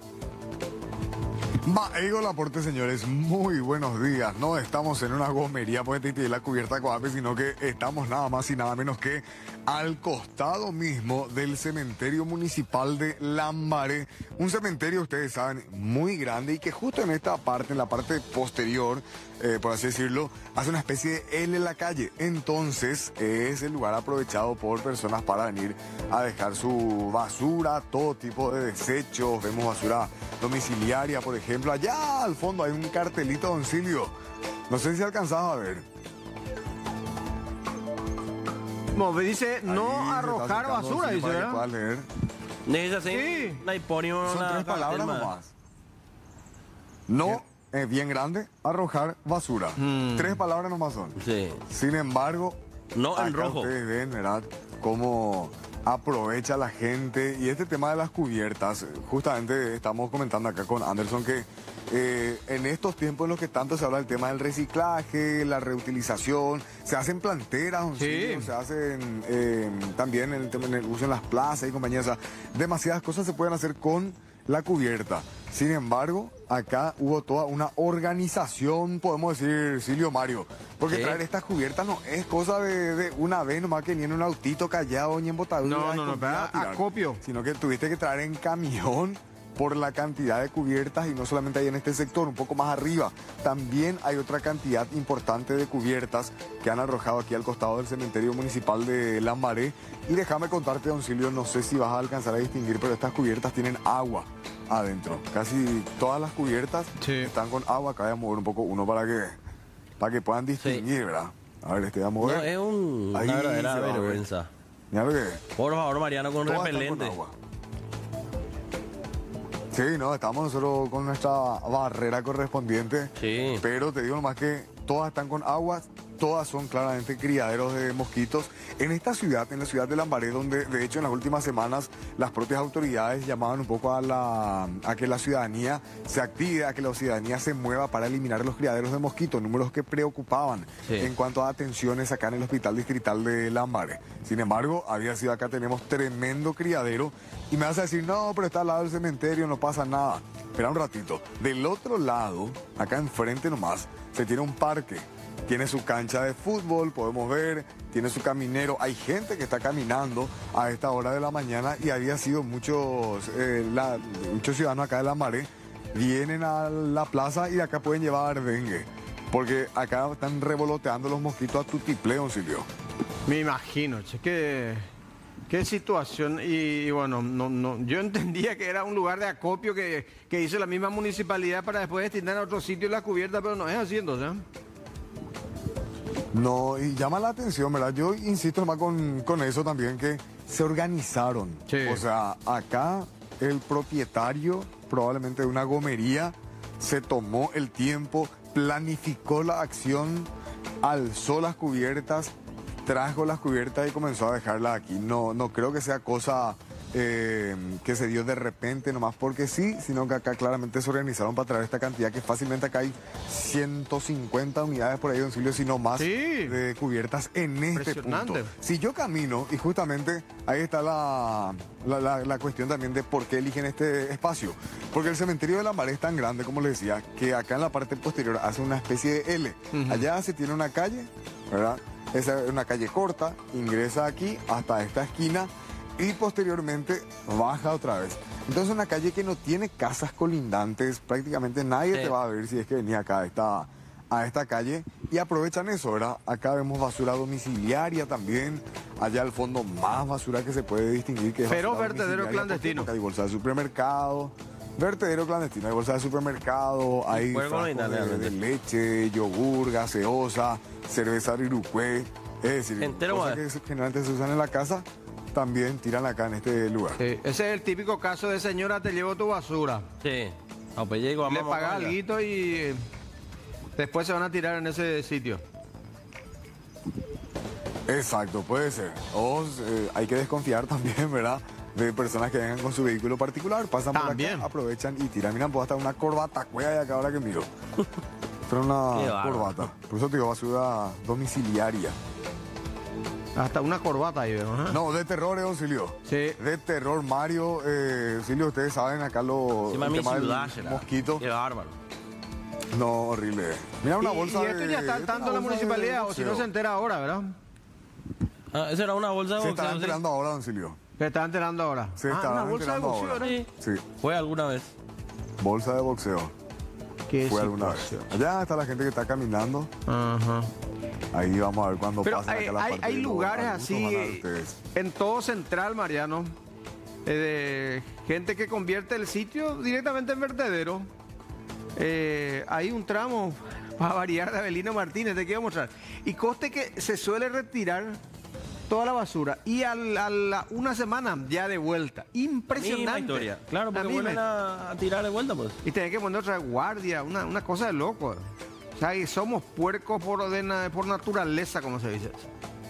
Maego Laporte, señores, muy buenos días. No estamos en una gomería porque te tiene la cubierta Coape, sino que estamos nada más y nada menos que al costado mismo del cementerio municipal de Lambaré. Un cementerio, ustedes saben, muy grande y que justo en esta parte, en la parte posterior, por así decirlo, hace una especie de L en la calle. Entonces es el lugar aprovechado por personas para venir a dejar su basura, todo tipo de desechos. Vemos basura domiciliaria, por ejemplo. Allá al fondo hay un cartelito, don Silvio. No sé si alcanzaba a ver. No, me dice no arrojar basura, dice, ¿verdad? ¿Puedo leer? Sí. Son 3 palabras nomás. No, es bien grande, arrojar basura. 3 palabras nomás son. Sí. Sin embargo, no en acá rojo. Ustedes ven, ¿verdad? Cómo aprovecha la gente. Y este tema de las cubiertas, justamente estamos comentando acá con Anderson que en estos tiempos en los que tanto se habla del tema del reciclaje, la reutilización, se hacen planteras, se hacen también en el uso en las plazas y compañías. O sea, demasiadas cosas se pueden hacer con la cubierta. Sin embargo, acá hubo toda una organización, podemos decir, Silvio Mario, porque traer estas cubiertas no es cosa de una vez nomás que ni en un autito callado ni en botadura. No, acopio. Sino que tuviste que traer en camión por la cantidad de cubiertas y no solamente ahí en este sector, un poco más arriba. También hay otra cantidad importante de cubiertas que han arrojado aquí al costado del cementerio municipal de Lambaré. Y déjame contarte, don Silvio, no sé si vas a alcanzar a distinguir, pero estas cubiertas tienen agua adentro. Casi todas las cubiertas están con agua. Acá voy a mover un poco uno para que puedan distinguir, ¿verdad? A ver, voy a mover. No, es una verdadera vergüenza. Mira lo que Por favor, Mariano, con todas repelente. están con agua. Sí, no, estamos nosotros con nuestra barrera correspondiente. Sí. Pero te digo nomás que todas están con agua, todas son claramente criaderos de mosquitos. En esta ciudad, en la ciudad de Lambaré, donde de hecho en las últimas semanas las propias autoridades llamaban un poco a que la ciudadanía se active, a que la ciudadanía se mueva para eliminar los criaderos de mosquitos, números que preocupaban en cuanto a atenciones acá en el hospital distrital de Lambaré. Sin embargo, había sido acá, tenemos tremendo criadero. Y me vas a decir, no, pero está al lado del cementerio, no pasa nada. Espera un ratito. Del otro lado, acá enfrente nomás, se tiene un parque. Tiene su cancha de fútbol, podemos ver, tiene su caminero. Hay gente que está caminando a esta hora de la mañana y había sido muchos ciudadanos acá de Lambaré vienen a la plaza y de acá pueden llevar dengue. Porque acá están revoloteando los mosquitos a tutipleo, Silvio. Me imagino, che, qué situación. Y bueno, no, yo entendía que era un lugar de acopio que hizo la misma municipalidad para después destinar a otro sitio la cubierta, pero no es así entonces. No, y llama la atención, ¿verdad? Yo insisto nomás con eso también, que se organizaron. O sea, acá el propietario probablemente de una gomería se tomó el tiempo, planificó la acción, alzó las cubiertas, trajo las cubiertas y comenzó a dejarlas aquí. No creo que sea cosa que se dio de repente nomás porque sí, sino que acá claramente se organizaron para traer esta cantidad, que fácilmente acá hay 150 unidades por ahí, don Silvio, sino más de cubiertas en este punto. Si yo camino, y justamente ahí está la cuestión también de por qué eligen este espacio, porque el cementerio de Lambaré es tan grande, como les decía, que acá en la parte posterior hace una especie de L. Allá se tiene una calle, ¿verdad? Esa es una calle corta, ingresa aquí hasta esta esquina y posteriormente baja otra vez. Entonces una calle que no tiene casas colindantes, prácticamente nadie te va a ver si es que venía acá a esta calle, y aprovechan eso, ¿verdad? Acá vemos basura domiciliaria también, allá al fondo más basura que se puede distinguir, que es pero vertedero clandestino. Hay bolsa de supermercado, vertedero clandestino, hay bolsa de supermercado, hay frascos de leche, yogur, gaseosa, cerveza Rirucue, es decir, cosas que generalmente se usan en la casa, también tiran acá en este lugar. Sí, ese es el típico caso de señora, te llevo tu basura. Sí. Pues llego, le pagas algo y después se van a tirar en ese sitio. Exacto, puede ser. O hay que desconfiar también, ¿verdad? de personas que vengan con su vehículo particular, pasan por acá, aprovechan y tiran. Miran, pues hasta una corbata cuea de acá ahora que miro. Pero una corbata. Por eso te digo, basura domiciliaria. Hasta una corbata ahí veo, ¿eh? No, de terror, don Silvio. Sí. De terror, Mario. Silvio, ustedes saben, acá lo... el tema del mosquito. Qué bárbaro. No, horrible. Mira una bolsa y esto ya está al tanto de la municipalidad, o si no se entera ahora, ¿verdad? Ah, esa era una bolsa de boxeo. Se está enterando ahora, don Silvio. Se está enterando ahora. Se está una bolsa de boxeo, ahora. ¿no? Sí. ¿Fue alguna vez? Bolsa de boxeo. ¿Qué fue alguna vez? Allá está la gente que está caminando. Ajá. Ahí vamos a ver cuando pasa acá la parte. Hay lugares así en todo Central, Mariano, de gente que convierte el sitio directamente en vertedero. Hay un tramo para variar de Avelino Martínez, te quiero mostrar. Y coste que se suele retirar toda la basura y a una semana ya de vuelta. Impresionante. Historia. Claro, porque vuelven a tirar de vuelta, pues. Y tenés que poner otra guardia, una cosa de loco. O sea, y somos puercos por naturaleza, como se dice.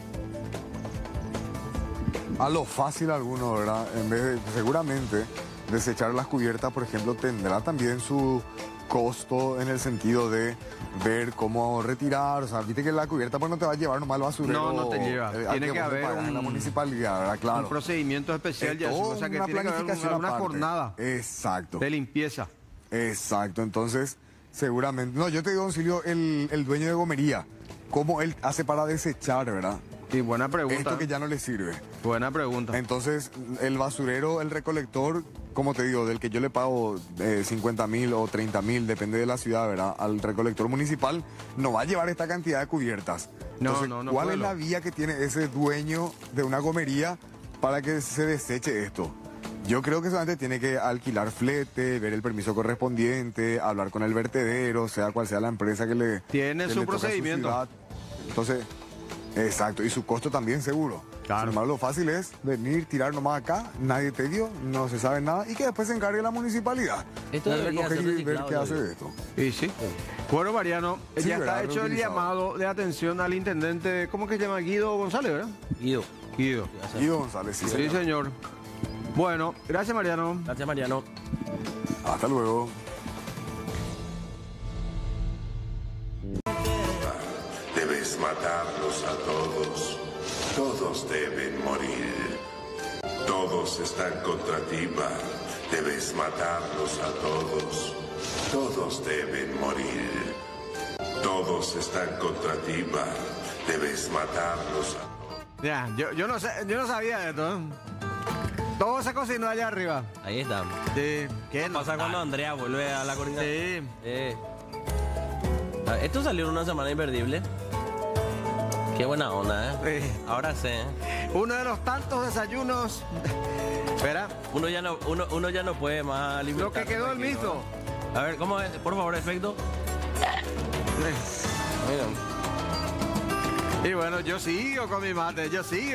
A lo fácil alguno, ¿verdad? En vez de, seguramente, desechar las cubiertas, por ejemplo, tendrá también su costo en el sentido de ver cómo retirar. O sea, viste que la cubierta pues no te va a llevar nomás el basurero. No te lleva. Tiene que haber en la municipalidad, ¿verdad? Claro. Un procedimiento especial, ya, o sea, que tiene que haber una jornada. Exacto. De limpieza. Exacto. Entonces, seguramente. No, yo te digo, don Silvio, el dueño de gomería, ¿cómo él hace para desechar, verdad? Sí, buena pregunta. Esto que ya no le sirve. Buena pregunta. Entonces, el basurero, el recolector, como te digo, del que yo le pago 50.000 o 30.000, depende de la ciudad, ¿verdad? Al recolector municipal, no va a llevar esta cantidad de cubiertas. Entonces, no. ¿cuál es la vía que tiene ese dueño de una gomería para que se deseche esto? Yo creo que solamente tiene que alquilar flete, ver el permiso correspondiente, hablar con el vertedero, sea cual sea la empresa que le... Tiene su procedimiento. Entonces... Exacto, y su costo también seguro. Claro. Sin embargo, lo fácil es venir, tirar nomás acá, nadie te dio, no se sabe nada, y que después se encargue la municipalidad. Esto de recoger y ver qué hace de esto. Y sí. Bueno, Mariano, ya está hecho el llamado de atención al intendente, ¿cómo que se llama? Guido González, ¿verdad? Guido González, sí. Sí, señor. Bueno, gracias, Mariano. Gracias, Mariano. Hasta luego. Debes matarlos a todos. Todos deben morir. Todos están contra ti, Bar. Debes matarlos a todos. Todos deben morir. Todos están contra ti, Bar. Debes matarlos a todos. Ya, yo no sé, yo no sabía de esto, ¿eh? Todo se cocinó allá arriba. Ahí está. Sí. ¿Qué pasa cuando Andrea vuelve a la coordinación? Sí. Esto salió en una semana imperdible. Qué buena onda, ¿eh? Sí. Ahora sé. Uno de los tantos desayunos. Espera. Uno ya no puede más alimentar. Lo que quedó el mismo. A ver, ¿cómo es? Por favor, efecto. Y bueno, yo sigo con mi mate.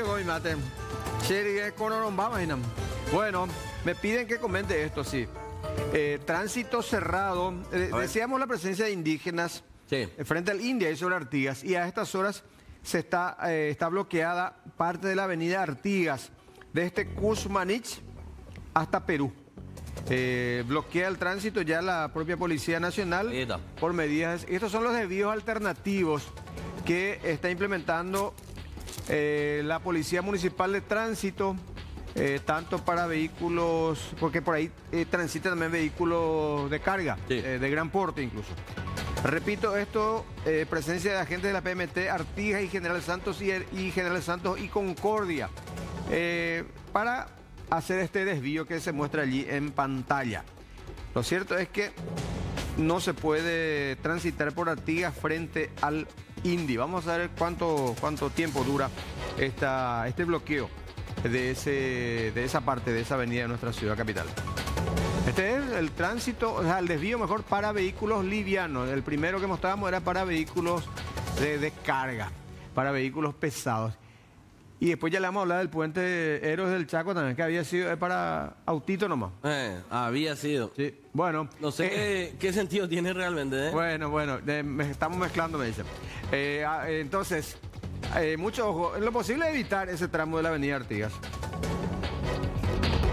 Bueno, me piden que comente esto, sí. Tránsito cerrado. Decíamos la presencia de indígenas frente al India y sobre Artigas. Y a estas horas está bloqueada parte de la avenida Artigas, desde Cusmanich hasta Perú. Bloquea el tránsito ya la propia Policía Nacional por medidas. Estos son los desvíos alternativos que está implementando la Policía Municipal de Tránsito, tanto para vehículos, porque por ahí transitan también vehículos de carga, de gran porte incluso. Repito, esto, presencia de agentes de la PMT, Artigas y General Santos y General Santos y Concordia, para hacer este desvío que se muestra allí en pantalla. Lo cierto es que no se puede transitar por Artigas frente al Indy. Vamos a ver cuánto tiempo dura este bloqueo de esa parte, de esa avenida de nuestra ciudad capital. Este es el tránsito, o sea, el desvío mejor para vehículos livianos. El primero que mostrábamos era para vehículos de carga, para vehículos pesados. Y después ya le vamos a hablar del puente Héroes del Chaco también, que había sido para autito nomás. Había sido. Sí. Bueno. No sé qué sentido tiene realmente, ¿eh? Bueno, estamos mezclando, me dicen. Entonces, mucho ojo. En lo posible evitar ese tramo de la avenida Artigas.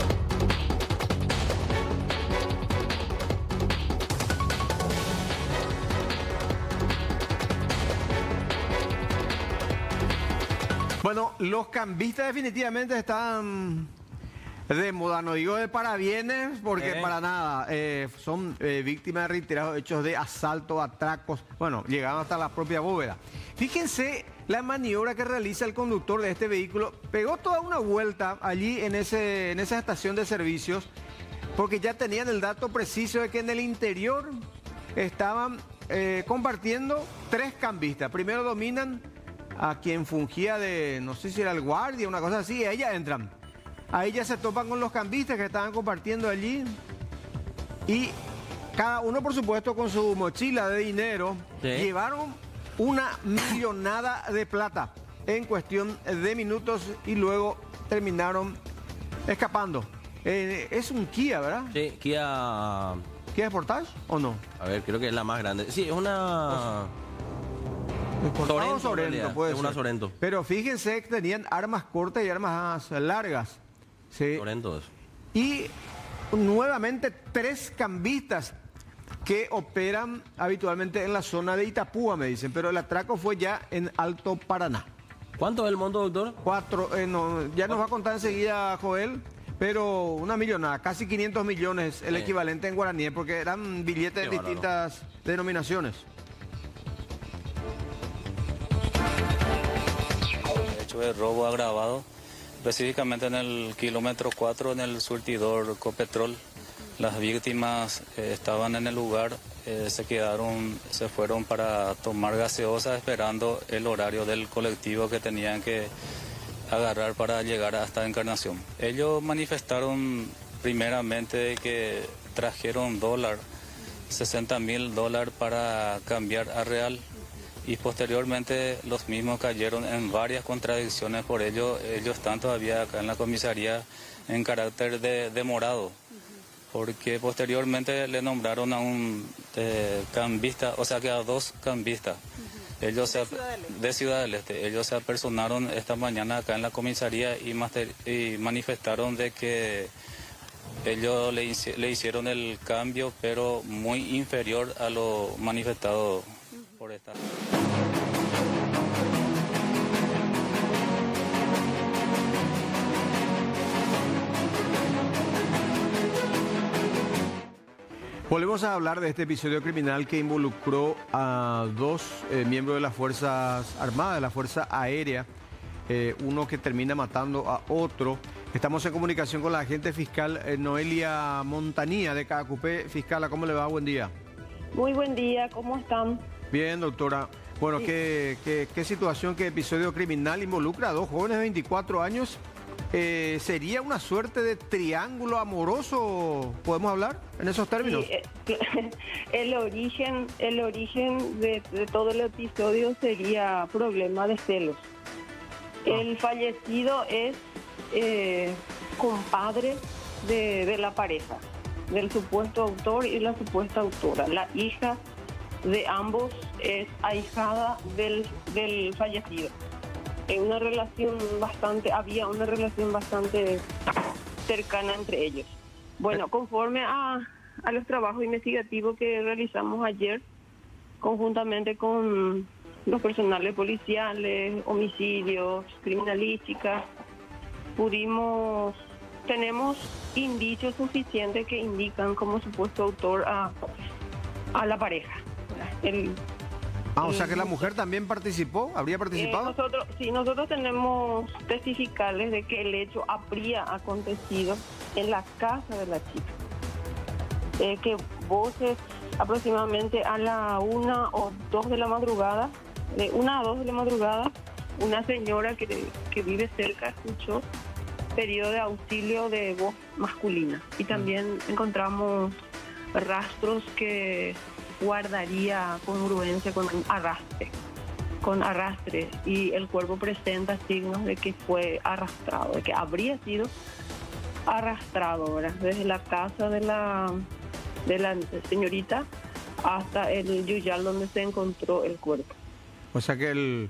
Bueno, los cambistas definitivamente están de moda, no digo de parabienes, porque para nada, son víctimas de reiterados hechos de asalto, atracos, bueno, llegaron hasta la propia bóveda. Fíjense la maniobra que realiza el conductor de este vehículo, pegó toda una vuelta allí en esa estación de servicios, porque ya tenían el dato preciso de que en el interior estaban compartiendo 3 cambistas. Primero dominan a quien fungía de, no sé si era el guardia, una cosa así, y ellas entran. Ahí ya se topan con los cambistas que estaban compartiendo allí. Y cada uno, por supuesto, con su mochila de dinero, llevaron una millonada de plata en cuestión de minutos y luego terminaron escapando. Es un Kia, ¿verdad? Sí, Kia... ¿Kia Sportage o no? A ver, creo que es la más grande. Sí, es una... Sorento, puede ser. Una Sorento. Pero fíjense que tenían armas cortas y armas largas. Sí. Sorento es. Y nuevamente 3 cambistas que operan habitualmente en la zona de Itapúa, me dicen. Pero el atraco fue ya en Alto Paraná. ¿Cuánto es el monto, doctor? 4, ya nos va a contar enseguida Joel. Pero una millonada, casi 500 millones el equivalente en guaraní, porque eran billetes de distintas denominaciones. Hecho de robo agravado, específicamente en el kilómetro 4 en el surtidor Copetrol. Las víctimas estaban en el lugar, se fueron para tomar gaseosa esperando el horario del colectivo que tenían que agarrar para llegar hasta Encarnación. Ellos manifestaron primeramente que trajeron $60,000 para cambiar a real, y posteriormente los mismos cayeron en varias contradicciones. Por ello ellos están todavía acá en la comisaría en carácter de demorado, porque posteriormente le nombraron a un cambista, o sea que a 2 cambistas. Ellos de Ciudad del Este. Ellos se apersonaron esta mañana acá en la comisaría y manifestaron de que ellos le hicieron el cambio, pero muy inferior a lo manifestado por esta. Volvemos a hablar de este episodio criminal que involucró a 2 miembros de las Fuerzas Armadas, de la Fuerza Aérea, uno que termina matando a otro. Estamos en comunicación con la agente fiscal Noelia Montanía de Caacupé. Fiscala, ¿cómo le va? Buen día. Muy buen día, ¿cómo están? Bien, doctora. Bueno, sí. ¿Qué situación, qué episodio criminal involucra a 2 jóvenes de 24 años? ¿Sería una suerte de triángulo amoroso? ¿Podemos hablar en esos términos? Sí, el origen de todo el episodio sería problema de celos. El fallecido es compadre de la pareja, del supuesto autor y la supuesta autora. La hija de ambos es ahijada del fallecido. Había una relación bastante cercana entre ellos. Bueno, conforme a los trabajos investigativos que realizamos ayer, conjuntamente con los personales policiales, homicidios, criminalística, tenemos indicios suficientes que indican como supuesto autor a la pareja. O sea que la mujer también participó, ¿habría participado? Nosotros tenemos testificales de que el hecho habría acontecido en la casa de la chica. Que voces aproximadamente a la 1 o 2 de la madrugada, de 1 a 2 de la madrugada, una señora que vive cerca escuchó pedido de auxilio de voz masculina. Y también encontramos rastros que guardaría congruencia con arrastre, y el cuerpo presenta signos de que fue arrastrado, de que habría sido arrastrado, ¿verdad? Desde la casa de la señorita hasta el yuyal donde se encontró el cuerpo. O sea que el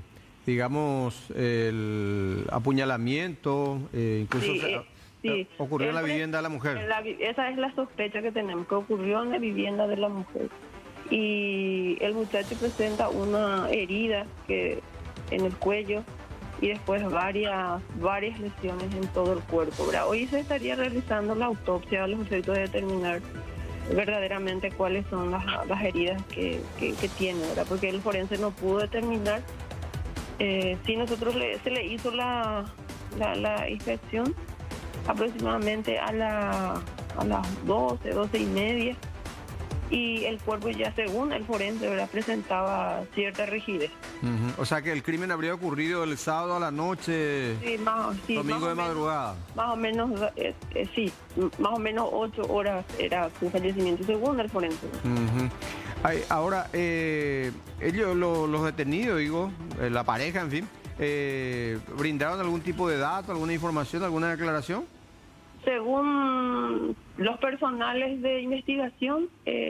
apuñalamiento incluso ocurrió en la vivienda de la mujer. Esa es la sospecha que tenemos, que ocurrió en la vivienda de la mujer. Y el muchacho presenta una herida en el cuello y después varias lesiones en todo el cuerpo, ¿verdad? Hoy se estaría realizando la autopsia a los efectos de determinar verdaderamente cuáles son las heridas que tiene, ¿verdad? Porque el forense no pudo determinar. Si nosotros se le hizo la inspección aproximadamente a las 12:30, y el cuerpo ya, según el forense, ¿verdad?, presentaba cierta rigidez. O sea que el crimen habría ocurrido el sábado a la noche, domingo de madrugada. Más o menos, sí, más o menos 8 horas era su fallecimiento, según el forense. Ahora, ellos, los detenidos, digo, la pareja, en fin, ¿brindaron algún tipo de dato, alguna información, alguna declaración? Según los personales de investigación,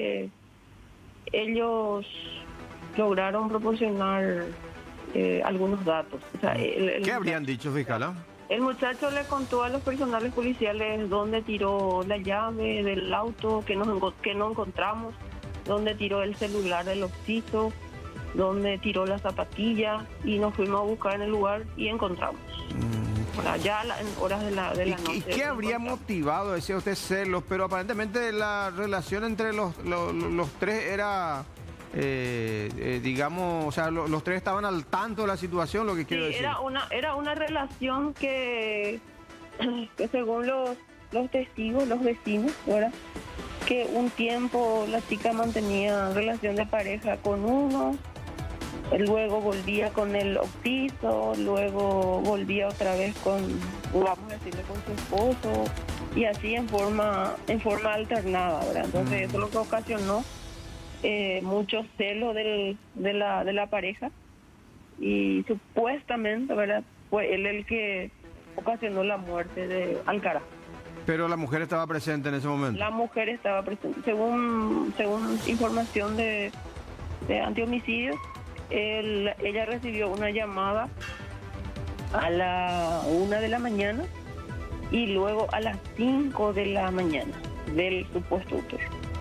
ellos lograron proporcionar algunos datos. O sea, ¿qué habrían dicho, fiscal? El muchacho le contó a los personales policiales dónde tiró la llave del auto que no encontramos, dónde tiró el celular del occiso, dónde tiró la zapatilla, y nos fuimos a buscar en el lugar y encontramos. Ya en horas de la noche. ¿Y qué habría motivado, decía usted, celos? Pero aparentemente la relación entre los tres era, digamos, o sea, los tres estaban al tanto de la situación, lo que quiero decir. Era una relación que según los testigos, los vecinos, ¿verdad?, que un tiempo la chica mantenía relación de pareja con uno, luego volvía con el occiso, luego volvía otra vez con, vamos a decirle, con su esposo, y así en forma alternada, ¿verdad? Entonces eso es lo que ocasionó mucho celo de la pareja, y supuestamente, ¿verdad?, fue él el que ocasionó la muerte de Alcaraz. Pero la mujer estaba presente en ese momento. La mujer estaba presente. Según información de antihomicidios, ella recibió una llamada a la 1 de la mañana y luego a las 5 de la mañana del supuesto autor.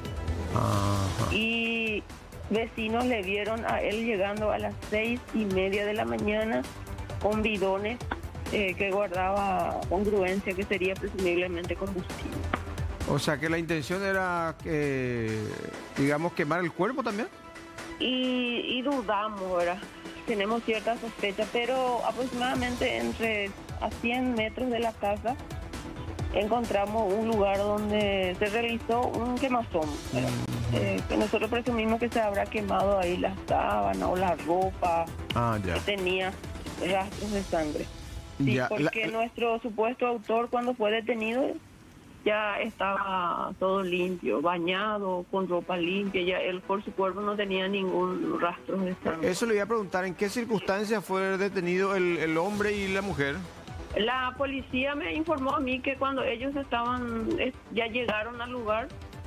Y vecinos le vieron a él llegando a las 6:30 de la mañana con bidones que guardaba congruencia, que sería presumiblemente combustible. O sea que la intención era, digamos, quemar el cuerpo también. Y dudamos, ¿verdad? Tenemos ciertas sospechas, pero aproximadamente a 100 metros de la casa encontramos un lugar donde se realizó un quemazón, que nosotros presumimos que se habrá quemado ahí la sábana o la ropa que tenía rastros de sangre. Sí, porque nuestro supuesto autor, cuando fue detenido, ya estaba todo limpio, bañado, con ropa limpia, ya él por su cuerpo no tenía ningún rastro de sangre. Eso le iba a preguntar, ¿en qué circunstancias fue detenido el hombre y la mujer? La policía me informó a mí que cuando ellos ya llegaron al lugar,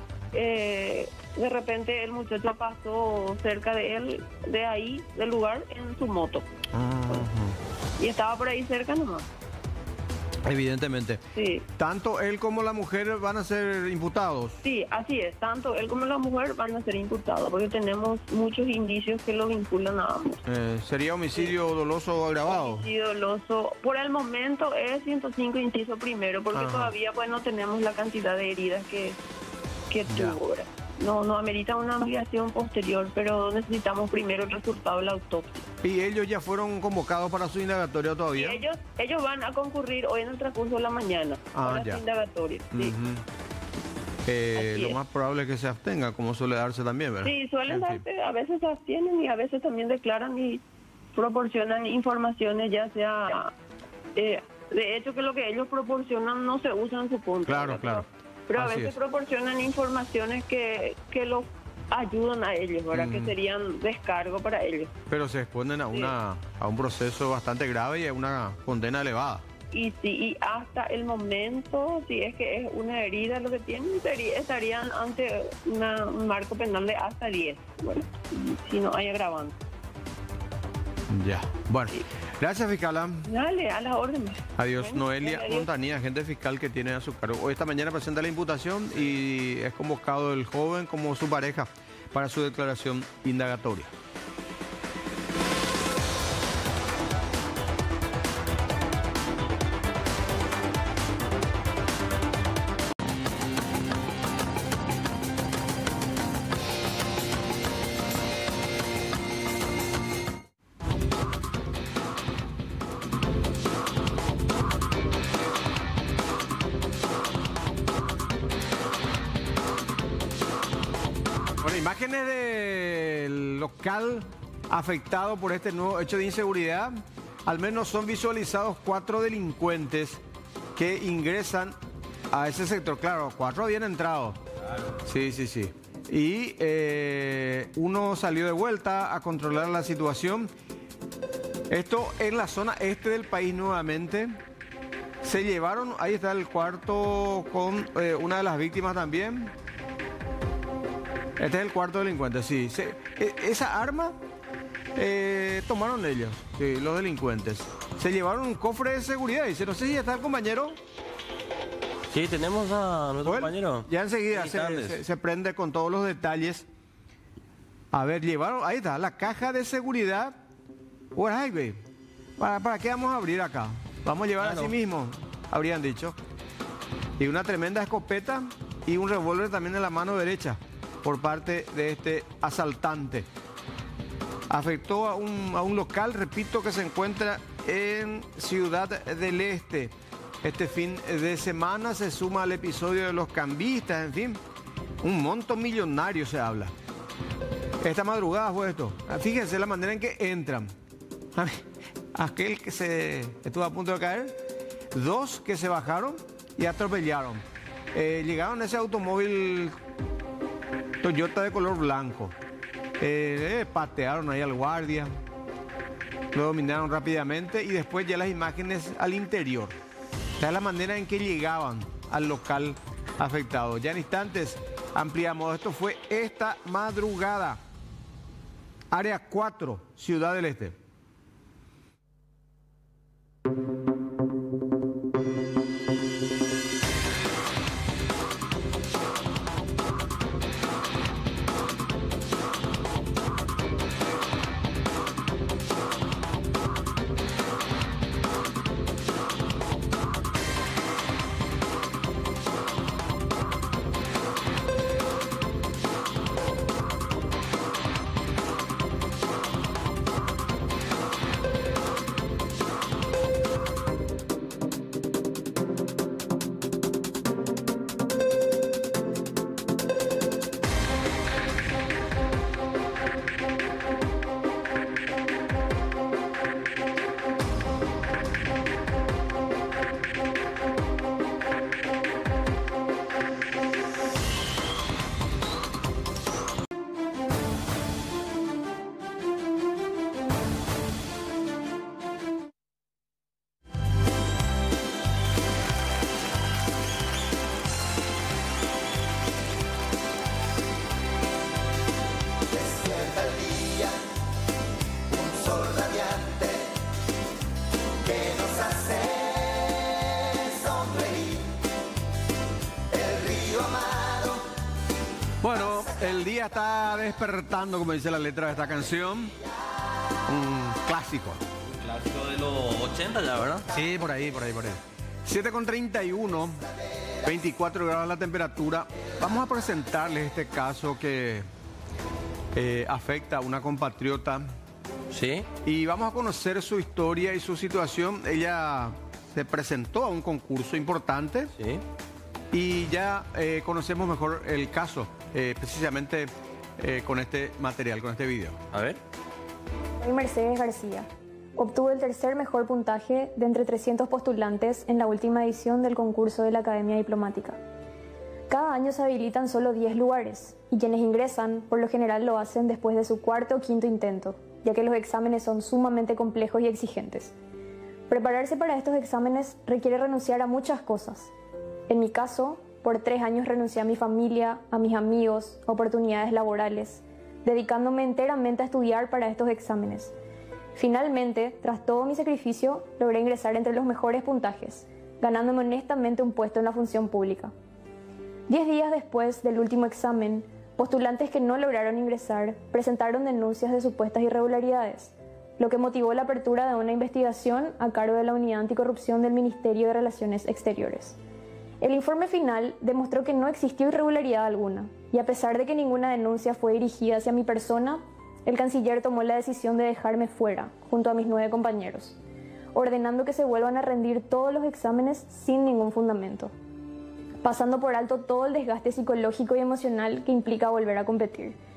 de repente el muchacho pasó cerca de él, del lugar, en su moto. Y estaba por ahí cerca nomás. Evidentemente. Sí. ¿Tanto él como la mujer van a ser imputados? Sí, así es. Tanto él como la mujer van a ser imputados, porque tenemos muchos indicios que lo vinculan a ambos. ¿Sería homicidio doloso agravado? Homicidio doloso. Por el momento es 105 inciso primero, porque todavía pues no tenemos la cantidad de heridas que tuvo. ¿Verdad? No amerita una ampliación posterior, pero necesitamos primero el resultado de la autopsia. ¿Y ellos ya fueron convocados para su indagatoria todavía? Sí, ellos van a concurrir hoy en el transcurso de la mañana para su indagatoria. Sí. Lo más probable es que se abstenga, como suele darse también, ¿verdad? Sí, suelen darse, a veces se abstienen y a veces también declaran y proporcionan informaciones, ya sea... de hecho, que lo que ellos proporcionan no se usa en su punto. Claro, claro. Pero a veces proporcionan informaciones que los ayudan a ellos, ¿verdad? Que serían descargo para ellos. Pero se exponen a un proceso bastante grave y a una condena elevada. Y sí, y hasta el momento, si es que es una herida lo que tienen, estarían ante un marco penal de hasta 10, bueno, si no hay agravante. Ya, bueno. Sí. Gracias, fiscal. Dale, a las órdenes. Adiós. Bueno, Noelia Montanía, agente fiscal que tiene a su cargo. Hoy esta mañana presenta la imputación y es convocado el joven como su pareja para su declaración indagatoria. imágenes del local afectado por este nuevo hecho de inseguridad. Al menos son visualizados 4 delincuentes que ingresan a ese sector. Claro, 4 habían entrado. Sí. Y uno salió de vuelta a controlar la situación. Esto en la zona este del país nuevamente. Se llevaron, ahí está el cuarto con una de las víctimas también. Este es el cuarto delincuente, sí. Esa arma tomaron ellos, sí, los delincuentes. Se llevaron un cofre de seguridad. Dice, no sé si está el compañero. Sí, tenemos a nuestro compañero. Ya enseguida se prende con todos los detalles. A ver, llevaron, ahí está, la caja de seguridad. ¿Para qué vamos a abrir acá? Vamos a llevar así mismo, habrían dicho. Y una tremenda escopeta y un revólver también en la mano derecha por parte de este asaltante. Afectó a un local, repito, que se encuentra en Ciudad del Este. Este fin de semana se suma al episodio de los cambistas, en fin, un monto millonario se habla. Esta madrugada fue esto. Fíjense la manera en que entran. Aquel que se estuvo a punto de caer, 2 que se bajaron y atropellaron. Llegaron a ese automóvil Toyota de color blanco. Patearon ahí al guardia, lo dominaron rápidamente y después ya las imágenes al interior. Esta es la manera en que llegaban al local afectado. Ya en instantes ampliamos. Esto fue esta madrugada. Área 4, Ciudad del Este. Bueno, el día está despertando, como dice la letra de esta canción. Un clásico. Clásico de los 80 ya, ¿verdad? Sí, por ahí. 7:31, 24 grados la temperatura. Vamos a presentarles este caso que afecta a una compatriota. Sí. Y vamos a conocer su historia y su situación. Ella se presentó a un concurso importante. Sí. Y ya conocemos mejor el caso, precisamente con este material, con este video. A ver. Soy Mercedes García. Obtuve el tercer mejor puntaje de entre 300 postulantes en la última edición del concurso de la Academia Diplomática. Cada año se habilitan solo 10 lugares y quienes ingresan por lo general lo hacen después de su cuarto o quinto intento, ya que los exámenes son sumamente complejos y exigentes. Prepararse para estos exámenes requiere renunciar a muchas cosas. En mi caso, por 3 años renuncié a mi familia, a mis amigos, oportunidades laborales, dedicándome enteramente a estudiar para estos exámenes. Finalmente, tras todo mi sacrificio, logré ingresar entre los mejores puntajes, ganándome honestamente un puesto en la función pública. 10 días después del último examen, postulantes que no lograron ingresar presentaron denuncias de supuestas irregularidades, lo que motivó la apertura de una investigación a cargo de la Unidad Anticorrupción del Ministerio de Relaciones Exteriores. El informe final demostró que no existió irregularidad alguna, y a pesar de que ninguna denuncia fue dirigida hacia mi persona, el canciller tomó la decisión de dejarme fuera, junto a mis 9 compañeros, ordenando que se vuelvan a rendir todos los exámenes sin ningún fundamento, pasando por alto todo el desgaste psicológico y emocional que implica volver a competir.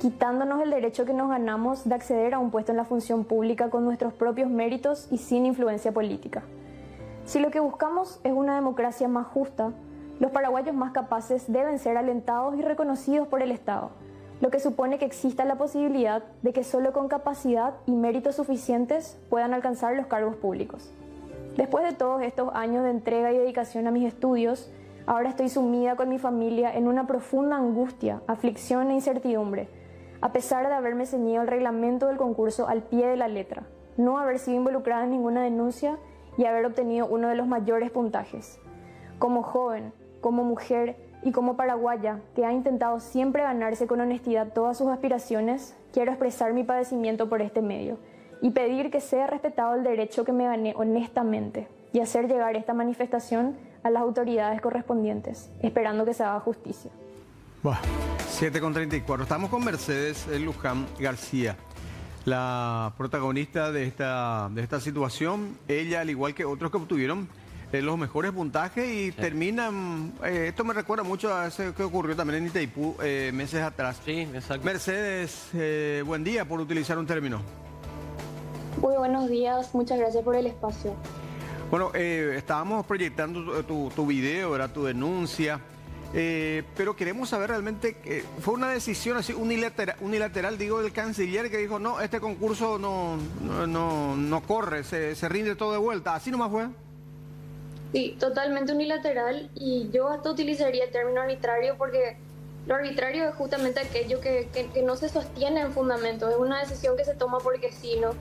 quitándonos el derecho que nos ganamos de acceder a un puesto en la función pública con nuestros propios méritos y sin influencia política. Si lo que buscamos es una democracia más justa, los paraguayos más capaces deben ser alentados y reconocidos por el Estado, lo que supone que exista la posibilidad de que solo con capacidad y méritos suficientes puedan alcanzar los cargos públicos. Después de todos estos años de entrega y dedicación a mis estudios, ahora estoy sumida con mi familia en una profunda angustia, aflicción e incertidumbre, a pesar de haberme ceñido el reglamento del concurso al pie de la letra, no haber sido involucrada en ninguna denuncia y haber obtenido uno de los mayores puntajes. Como joven, como mujer y como paraguaya que ha intentado siempre ganarse con honestidad todas sus aspiraciones, quiero expresar mi padecimiento por este medio y pedir que sea respetado el derecho que me gané honestamente y hacer llegar esta manifestación a las autoridades correspondientes, esperando que se haga justicia. 7:34. Estamos con Mercedes Luján García, la protagonista de esta situación. Ella, al igual que otros que obtuvieron los mejores puntajes y terminan... esto me recuerda mucho a eso que ocurrió también en Itaipú meses atrás. Sí, exacto. Mercedes, buen día por utilizar un término. Muy buenos días, muchas gracias por el espacio. Bueno, estábamos proyectando tu video, ¿verdad? Tu denuncia, pero queremos saber realmente, ¿fue una decisión así unilateral, digo, del canciller que dijo, no, este concurso no corre, se rinde todo de vuelta? ¿Así nomás fue? Sí, totalmente unilateral, y yo hasta utilizaría el término arbitrario porque lo arbitrario es justamente aquello que no se sostiene en fundamento, es una decisión que se toma porque sí, ¿no?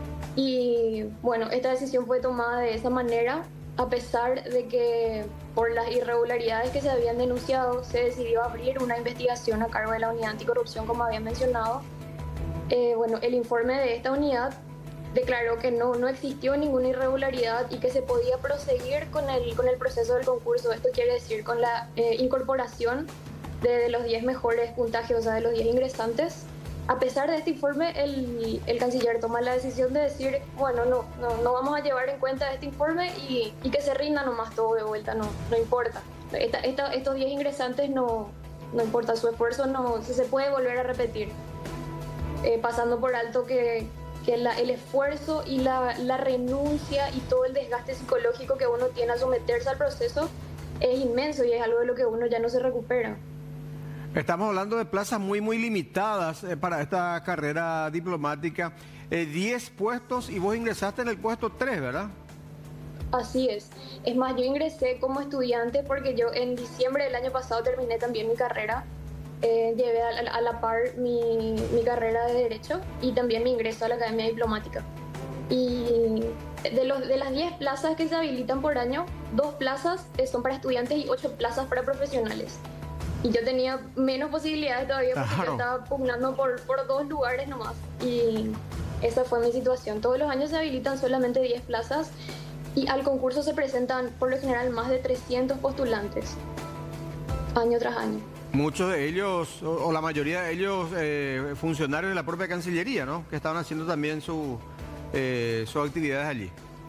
Y bueno, esta decisión fue tomada de esa manera, a pesar de que por las irregularidades que se habían denunciado, se decidió abrir una investigación a cargo de la Unidad Anticorrupción, como había mencionado. Bueno, el informe de esta unidad declaró que no existió ninguna irregularidad y que se podía proseguir con el proceso del concurso. Esto quiere decir con la incorporación de los 10 mejores puntajes, o sea, de los 10 ingresantes. A pesar de este informe, el canciller toma la decisión de decir, bueno, no vamos a llevar en cuenta este informe y que se rinda nomás todo de vuelta, no importa. Estos 10 ingresantes no importa su esfuerzo, se puede volver a repetir. Pasando por alto que el esfuerzo y la renuncia y todo el desgaste psicológico que uno tiene al someterse al proceso es inmenso y es algo de lo que uno ya no se recupera. Estamos hablando de plazas muy limitadas para esta carrera diplomática. 10 puestos y vos ingresaste en el puesto 3, ¿verdad? Así es. Es más, yo ingresé como estudiante porque yo en diciembre del año pasado terminé también mi carrera. Llevé a la par mi carrera de Derecho y también mi ingreso a la Academia Diplomática. Y de las 10 plazas que se habilitan por año, 2 plazas son para estudiantes y 8 plazas para profesionales. Y yo tenía menos posibilidades todavía porque yo estaba pugnando por 2 lugares nomás. Y esa fue mi situación. Todos los años se habilitan solamente 10 plazas y al concurso se presentan por lo general más de 300 postulantes, año tras año. Muchos de ellos, o la mayoría de ellos, funcionarios de la propia Cancillería, ¿no? Que estaban haciendo también sus actividades allí.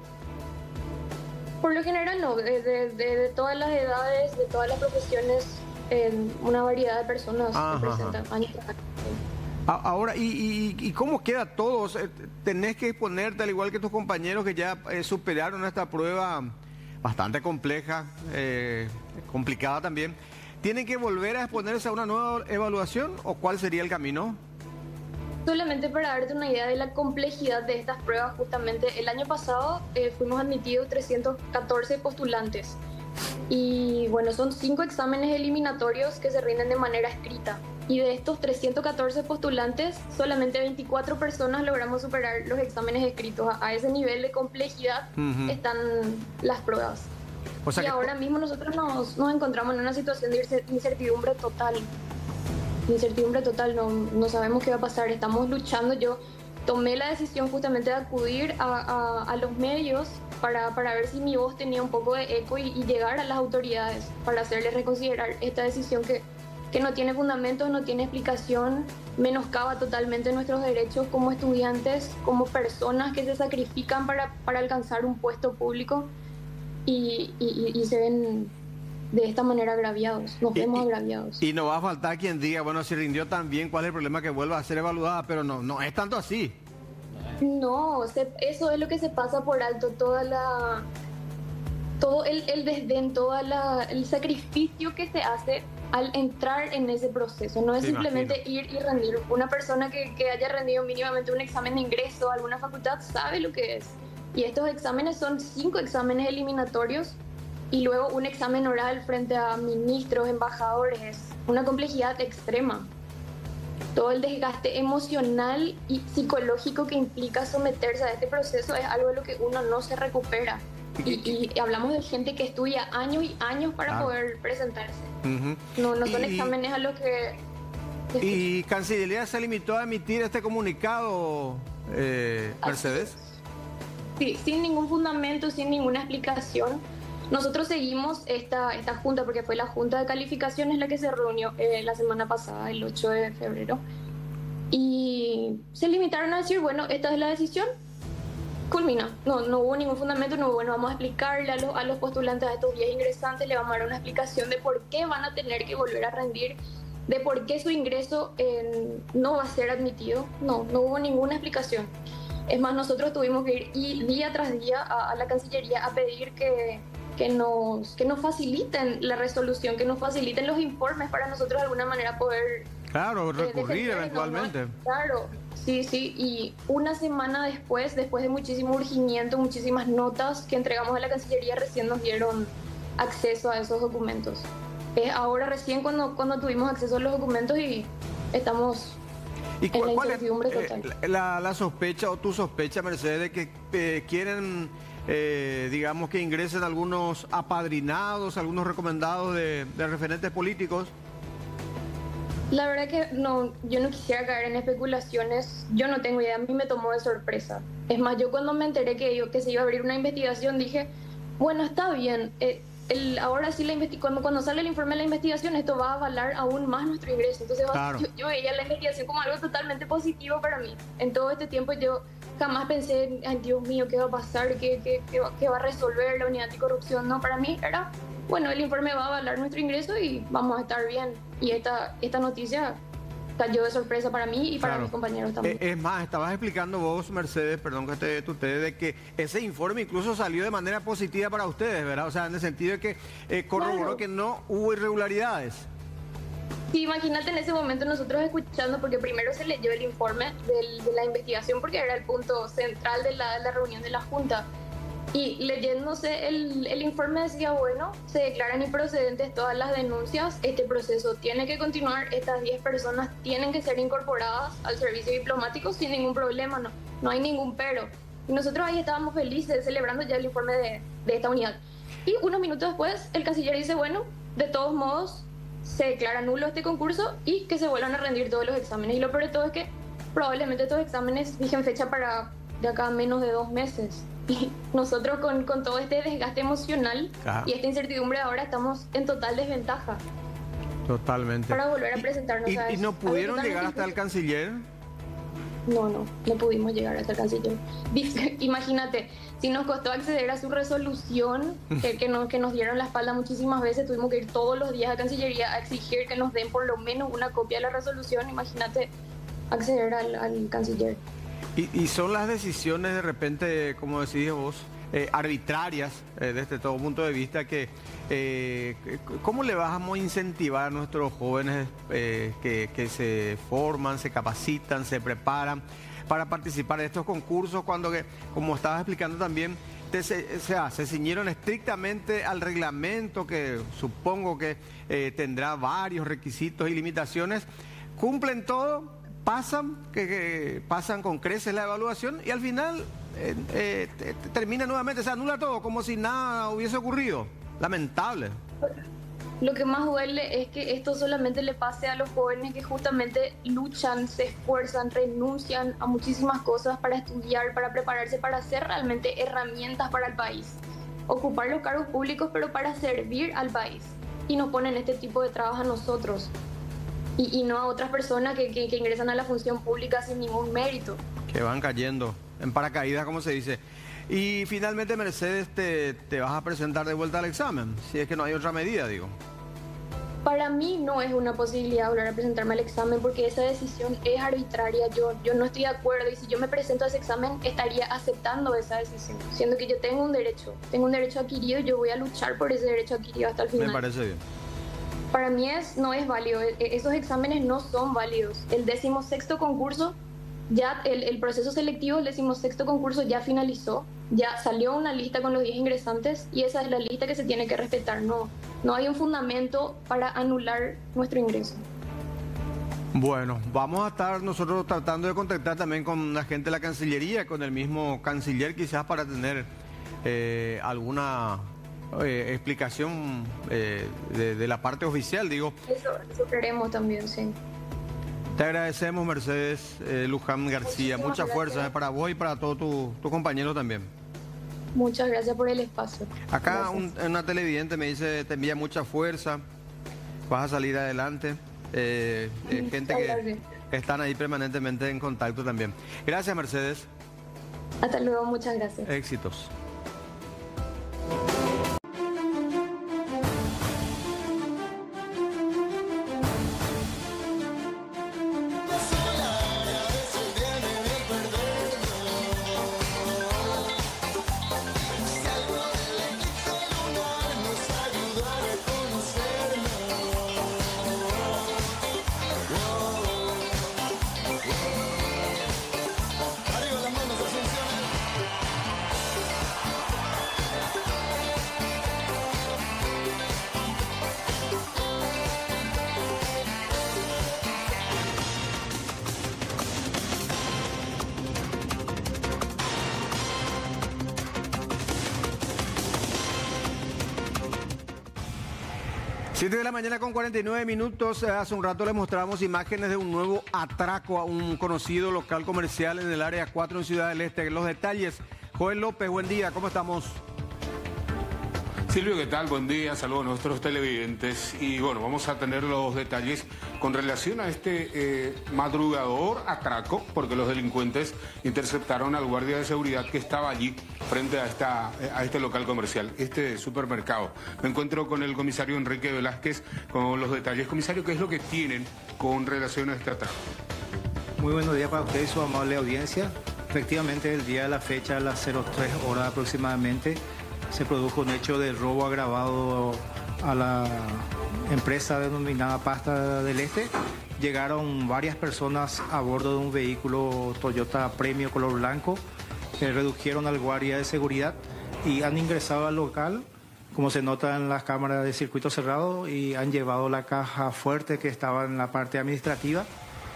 Por lo general no, de todas las edades, de todas las profesiones, una variedad de personas se presentan año tras año. Ahora, ¿y cómo queda todo? ¿Tenés que exponerte al igual que tus compañeros que ya superaron esta prueba bastante compleja, complicada también? ¿Tienen que volver a exponerse a una nueva evaluación o cuál sería el camino? Solamente para darte una idea de la complejidad de estas pruebas, justamente el año pasado fuimos admitidos 314 postulantes. Y bueno, son 5 exámenes eliminatorios que se rinden de manera escrita. Y de estos 314 postulantes, solamente 24 personas logramos superar los exámenes escritos. A ese nivel de complejidad están las pruebas. O sea, y ahora mismo nosotros nos encontramos en una situación de incertidumbre total. No sabemos qué va a pasar, estamos luchando. Yo tomé la decisión justamente de acudir a los medios para ver si mi voz tenía un poco de eco y llegar a las autoridades para hacerles reconsiderar esta decisión que no tiene fundamentos, no tiene explicación, menoscaba totalmente nuestros derechos como estudiantes, como personas que se sacrifican para alcanzar un puesto público y se ven de esta manera agraviados, nos vemos agraviados. Y no va a faltar quien diga, bueno, si rindió tan bien, ¿cuál es el problema que vuelva a ser evaluada? Pero no es tanto así. No, eso es lo que se pasa por alto, todo el desdén, el sacrificio que se hace al entrar en ese proceso. No es simplemente ir y rendir. Una persona que haya rendido mínimamente un examen de ingreso a alguna facultad sabe lo que es. Y estos exámenes son 5 exámenes eliminatorios y luego un examen oral frente a ministros, embajadores. Es una complejidad extrema. Todo el desgaste emocional y psicológico que implica someterse a este proceso es algo de lo que uno no se recupera. Y hablamos de gente que estudia años y años para poder presentarse. No son exámenes a los que... ¿Y Cancillería se limitó a emitir este comunicado, Mercedes? Sí, sin ningún fundamento, sin ninguna explicación. Nosotros seguimos esta junta, porque fue la junta de calificaciones la que se reunió la semana pasada, el 8 de febrero. Y se limitaron a decir, bueno, esta es la decisión, culmina. No hubo ningún fundamento, no hubo, bueno, vamos a explicarle a los postulantes, a estos 10 ingresantes, le vamos a dar una explicación de por qué van a tener que volver a rendir, de por qué su ingreso no va a ser admitido. No hubo ninguna explicación. Es más, nosotros tuvimos que ir día tras día a la Cancillería a pedir que nos faciliten la resolución, que nos faciliten los informes para nosotros de alguna manera poder... Claro, recurrir eventualmente. Claro, sí, y una semana después de muchísimo urgimiento, muchísimas notas que entregamos a la Cancillería, recién nos dieron acceso a esos documentos. Ahora recién cuando tuvimos acceso a los documentos y estamos... ¿Y cuál es la sospecha o tu sospecha, Mercedes, de que quieren, digamos, que ingresen algunos apadrinados, algunos recomendados de referentes políticos? La verdad que yo no quisiera caer en especulaciones, yo no tengo idea, a mí me tomó de sorpresa. Es más, yo cuando me enteré que se iba a abrir una investigación dije, bueno, está bien, ahora sí cuando sale el informe de la investigación esto va a avalar aún más nuestro ingreso. Entonces claro. yo veía la investigación como algo totalmente positivo para mí. En todo este tiempo yo jamás pensé, ay Dios mío, ¿qué va a pasar? ¿Qué va a resolver la unidad anticorrupción? No, para mí era, bueno, el informe va a avalar nuestro ingreso y vamos a estar bien. Y esta noticia cayó de sorpresa para mí y para mis compañeros también. Es más, estabas explicando vos, Mercedes, perdón que te tutee, de que ese informe incluso salió de manera positiva para ustedes, ¿verdad? O sea, en el sentido de que corroboró que no hubo irregularidades. Sí, imagínate en ese momento nosotros escuchando, porque primero se leyó el informe de la investigación, porque era el punto central de la reunión de la Junta. Y leyéndose el informe decía, bueno, se declaran improcedentes todas las denuncias, este proceso tiene que continuar, estas 10 personas tienen que ser incorporadas al servicio diplomático sin ningún problema, no hay ningún pero. Y nosotros ahí estábamos felices celebrando ya el informe de esta unidad. Y unos minutos después el canciller dice, bueno, de todos modos se declara nulo este concurso y que se vuelvan a rendir todos los exámenes. Y lo peor de todo es que probablemente estos exámenes fijen fecha para de acá a menos de 2 meses. Y nosotros con todo este desgaste emocional y esta incertidumbre ahora estamos en total desventaja. Totalmente. Para volver a presentarnos a ¿Y no pudieron llegar hasta el canciller? No pudimos llegar hasta el canciller. Imagínate, si nos costó acceder a su resolución, que nos dieron la espalda muchísimas veces, tuvimos que ir todos los días a Cancillería a exigir que nos den por lo menos una copia de la resolución. Imagínate acceder al canciller. Y son las decisiones de repente, como decís vos, arbitrarias desde todo punto de vista, que ¿cómo le vamos a incentivar a nuestros jóvenes que se forman, se capacitan, se preparan para participar de estos concursos cuando, como estabas explicando también, se ciñeron estrictamente al reglamento que supongo que tendrá varios requisitos y limitaciones, cumplen todo? Pasan con creces la evaluación y al final termina nuevamente, se anula todo como si nada hubiese ocurrido. Lamentable. Lo que más duele es que esto solamente le pase a los jóvenes que justamente luchan, se esfuerzan, renuncian a muchísimas cosas para estudiar, para prepararse, para ser realmente herramientas para el país. Ocupar los cargos públicos, pero para servir al país. Y nos ponen este tipo de trabas a nosotros. Y no a otras personas que ingresan a la función pública sin ningún mérito. Que van cayendo en paracaídas, como se dice. Y finalmente, Mercedes, te vas a presentar de vuelta al examen, si es que no hay otra medida, digo. Para mí no es una posibilidad volver a presentarme al examen porque esa decisión es arbitraria. Yo no estoy de acuerdo y si yo me presento a ese examen estaría aceptando esa decisión, siendo que yo tengo un derecho adquirido y yo voy a luchar por ese derecho adquirido hasta el final. Me parece bien. Para mí no es válido, esos exámenes no son válidos. El 16º concurso, ya el proceso selectivo del 16º concurso ya finalizó, ya salió una lista con los 10 ingresantes y esa es la lista que se tiene que respetar. No hay un fundamento para anular nuestro ingreso. Bueno, vamos a estar nosotros tratando de contactar también con la gente de la Cancillería, con el mismo canciller quizás para tener alguna explicación de la parte oficial, digo. Eso queremos también, sí. Te agradecemos, Mercedes Luján García. Mucha fuerza para vos y para todos tus compañeros también. Muchas gracias por el espacio. Acá una televidente me dice, te envía mucha fuerza, vas a salir adelante. Gente que están ahí permanentemente en contacto también. Gracias, Mercedes. Hasta luego, muchas gracias. Éxitos. Siete de la mañana con 49 minutos. Hace un rato les mostramos imágenes de un nuevo atraco a un conocido local comercial en el área 4 en Ciudad del Este. Los detalles, Joel López, buen día, ¿cómo estamos? Silvio, ¿qué tal? Buen día, saludos a nuestros televidentes. Y bueno, vamos a tener los detalles con relación a este madrugador atraco, porque los delincuentes interceptaron al guardia de seguridad que estaba allí frente a este local comercial, este supermercado. Me encuentro con el comisario Enrique Velázquez con los detalles. Comisario, ¿qué es lo que tienen con relación a este atraco? Muy buenos días para usted y su amable audiencia. Efectivamente, el día de la fecha, a las 03 horas aproximadamente, se produjo un hecho de robo agravado a la empresa denominada Pasta del Este. Llegaron varias personas a bordo de un vehículo Toyota Premio color blanco, redujeron al guardia de seguridad y han ingresado al local, como se nota en las cámaras de circuito cerrado, y han llevado la caja fuerte que estaba en la parte administrativa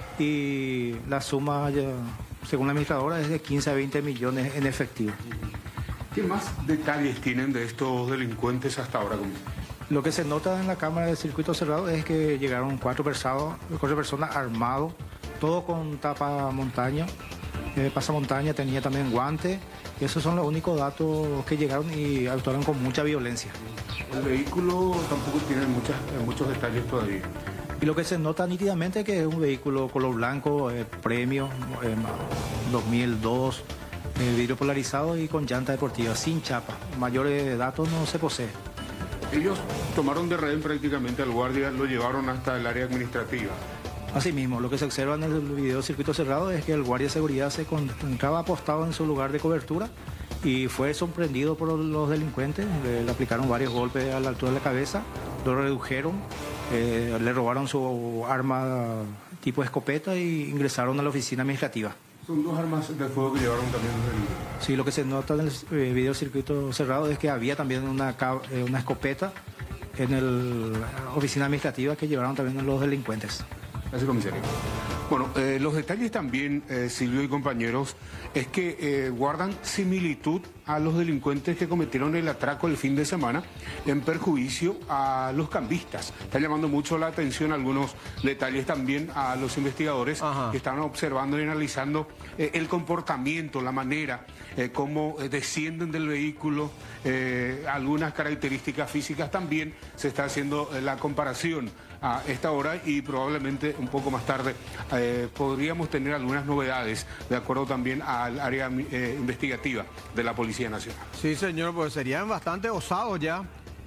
y la suma, según la administradora, es de 15 a 20 millones en efectivo. ¿Qué más detalles tienen de estos delincuentes hasta ahora? Lo que se nota en la cámara de circuito cerrado es que llegaron cuatro personas armados, todo con tapamontaña, pasamontaña, tenía también guante. Esos son los únicos datos que llegaron y actuaron con mucha violencia. El vehículo tampoco tiene muchos detalles todavía. Y lo que se nota nítidamente es que es un vehículo color blanco, Premio, 2002, vidrio polarizado y con llanta deportiva, sin chapa. Mayores datos no se posee. Ellos tomaron de rehén prácticamente al guardia, lo llevaron hasta el área administrativa. Asimismo, lo que se observa en el video circuito cerrado es que el guardia de seguridad se encontraba apostado en su lugar de cobertura y fue sorprendido por los delincuentes. Le aplicaron varios golpes a la altura de la cabeza, lo redujeron, le robaron su arma tipo escopeta y ingresaron a la oficina administrativa. Son dos armas de fuego que llevaron también los delincuentes. Sí, lo que se nota en el video circuito cerrado es que había también una escopeta en la oficina administrativa que llevaron también los delincuentes. Gracias, comisario. Bueno, los detalles también, Silvio y compañeros, es que guardan similitud a los delincuentes que cometieron el atraco el fin de semana en perjuicio a los cambistas. Está llamando mucho la atención algunos detalles también a los investigadores que están observando y analizando el comportamiento, la manera, cómo descienden del vehículo, algunas características físicas. También se está haciendo la comparación a esta hora y probablemente un poco más tarde podríamos tener algunas novedades, de acuerdo también al área investigativa de la Policía Nacional. Sí, señor, pues serían bastante osados ya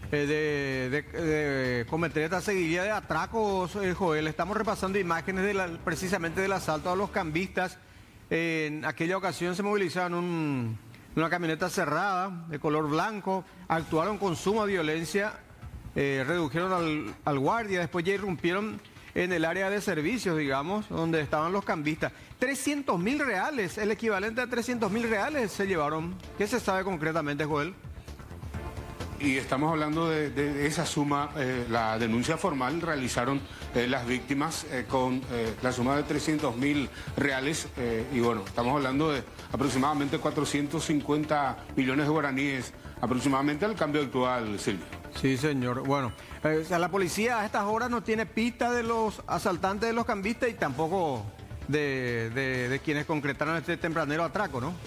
de cometer esta seguidilla de atracos, Joel. Estamos repasando imágenes precisamente del asalto a los cambistas. En aquella ocasión se movilizaron una camioneta cerrada de color blanco, actuaron con suma violencia, redujeron al guardia, después ya irrumpieron en el área de servicios, digamos, donde estaban los cambistas. 300.000 reales, el equivalente a 300.000 reales se llevaron. ¿Qué se sabe concretamente, Joel? Y estamos hablando de esa suma, la denuncia formal realizaron las víctimas con la suma de 300.000 reales y bueno, estamos hablando de aproximadamente 450 millones de guaraníes, aproximadamente al cambio actual, Silvia. Sí, señor. Bueno, la policía a estas horas no tiene pista de los asaltantes de los cambistas y tampoco de quienes concretaron este tempranero atraco, ¿no?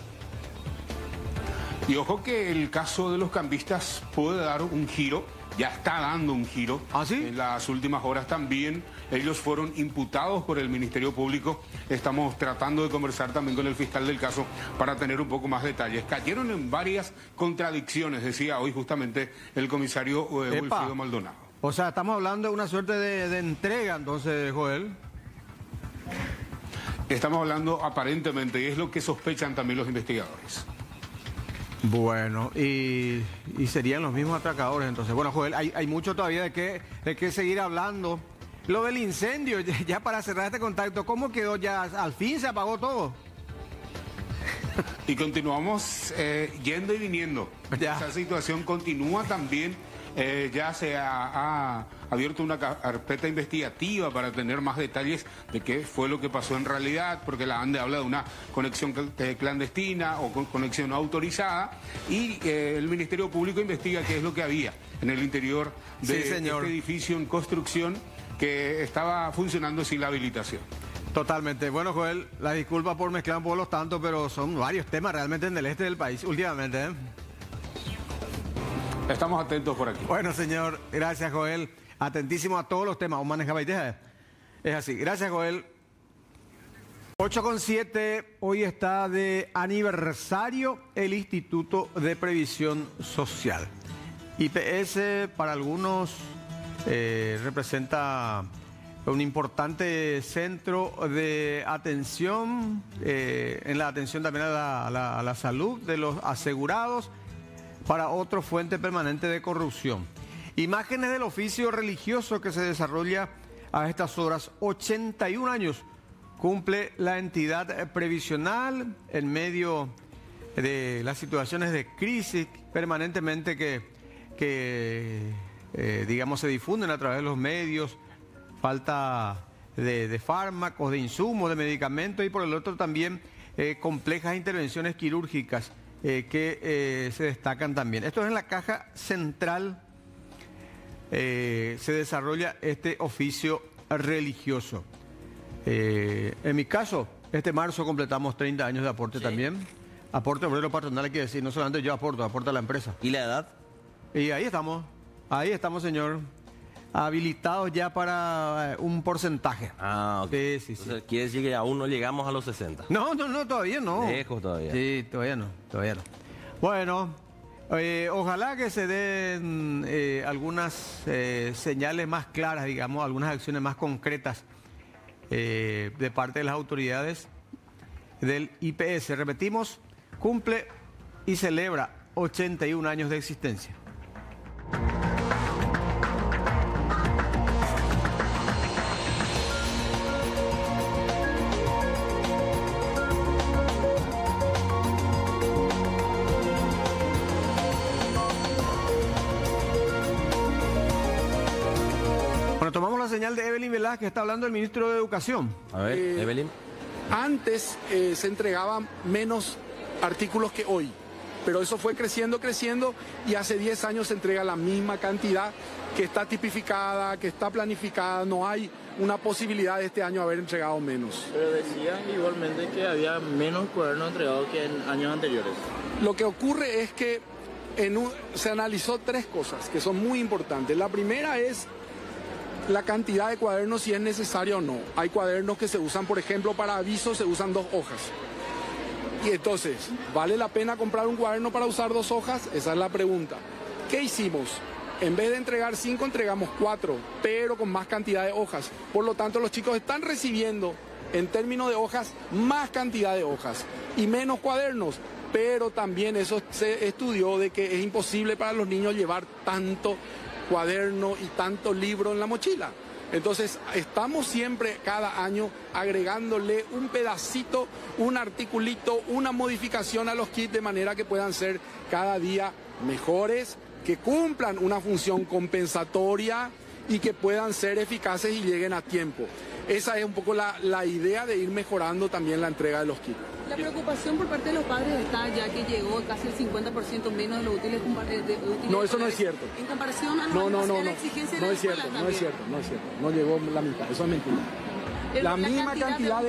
Y ojo que el caso de los cambistas puede dar un giro, ya está dando un giro. ¿Ah, sí? En las últimas horas también ellos fueron imputados por el Ministerio Público. Estamos tratando de conversar también con el fiscal del caso para tener un poco más detalles. Cayeron en varias contradicciones, decía hoy justamente el comisario Wilfrido Maldonado. O sea, estamos hablando de una suerte de entrega entonces, Joel. Estamos hablando aparentemente, y es lo que sospechan también los investigadores. Bueno, y serían los mismos atracadores entonces. Bueno, Joel, hay mucho todavía de qué seguir hablando. Lo del incendio, ya para cerrar este contacto, ¿cómo quedó ya? ¿Al fin se apagó todo? Y continuamos yendo y viniendo. Ya. Esa situación continúa también. Ya se ha abierto una carpeta investigativa para tener más detalles de qué fue lo que pasó en realidad, porque la ANDE habla de una conexión clandestina o conexión no autorizada, y el Ministerio Público investiga qué es lo que había en el interior de este edificio en construcción que estaba funcionando sin la habilitación. Totalmente. Bueno, Joel, la disculpa por mezclar un poco los tantos, pero son varios temas realmente en el este del país últimamente, ¿eh? Estamos atentos por aquí. Bueno, señor, gracias, Joel. Atentísimo a todos los temas. ¿O maneja Baiteja? Es así. Gracias, Joel. 8:07, hoy está de aniversario el Instituto de Previsión Social. IPS para algunos representa un importante centro de atención, en la atención también a la salud de los asegurados, para otro fuente permanente de corrupción. Imágenes del oficio religioso que se desarrolla a estas horas. 81 años cumple la entidad previsional en medio de las situaciones de crisis permanentemente que digamos, se difunden a través de los medios, falta de fármacos, de insumos, de medicamentos, y por el otro también complejas intervenciones quirúrgicas que se destacan también. Esto es en la caja central, se desarrolla este oficio religioso. En mi caso, este marzo completamos 30 años de aporte también. Aporte obrero patronal, hay que decir, no solamente yo aporto, aporta la empresa. ¿Y la edad? Y ahí estamos, señor, habilitados ya para un porcentaje. Ah, ok. Sí. Entonces, quiere decir que aún no llegamos a los 60. No, todavía no. Lejos todavía. Sí, todavía no. Bueno, ojalá que se den algunas señales más claras, digamos, algunas acciones más concretas de parte de las autoridades del IPS. Repetimos, cumple y celebra 81 años de existencia. Bueno, tomamos la señal de Evelyn Velázquez, que está hablando el ministro de Educación. A ver, Evelyn. Antes se entregaban menos artículos que hoy, pero eso fue creciendo y hace 10 años se entrega la misma cantidad que está tipificada, que está planificada. No hay una posibilidad de este año haber entregado menos. Pero decían igualmente que había menos cuadernos entregados que en años anteriores. Lo que ocurre es que se analizó 3 cosas que son muy importantes. La primera es la cantidad de cuadernos si es necesaria o no. Hay cuadernos que se usan, por ejemplo, para avisos se usan 2 hojas. Y entonces, ¿vale la pena comprar un cuaderno para usar 2 hojas? Esa es la pregunta. ¿Qué hicimos? En vez de entregar 5, entregamos 4, pero con más cantidad de hojas. Por lo tanto, los chicos están recibiendo, en términos de hojas, más cantidad de hojas y menos cuadernos. Pero también eso se estudió de que es imposible para los niños llevar tanto cuaderno y tanto libro en la mochila. Entonces, estamos siempre, cada año, agregándole un pedacito, un articulito, una modificación a los kits de manera que puedan ser cada día mejores, que cumplan una función compensatoria y que puedan ser eficaces y lleguen a tiempo. Esa es un poco la idea de ir mejorando también la entrega de los kits. La preocupación por parte de los padres está ya que llegó casi el 50% menos de los útiles. No, eso no es cierto. En comparación a la exigencia de no la es cierto, escuela no es cierto, no es cierto. No llegó la mitad, eso es mentira. La misma cantidad de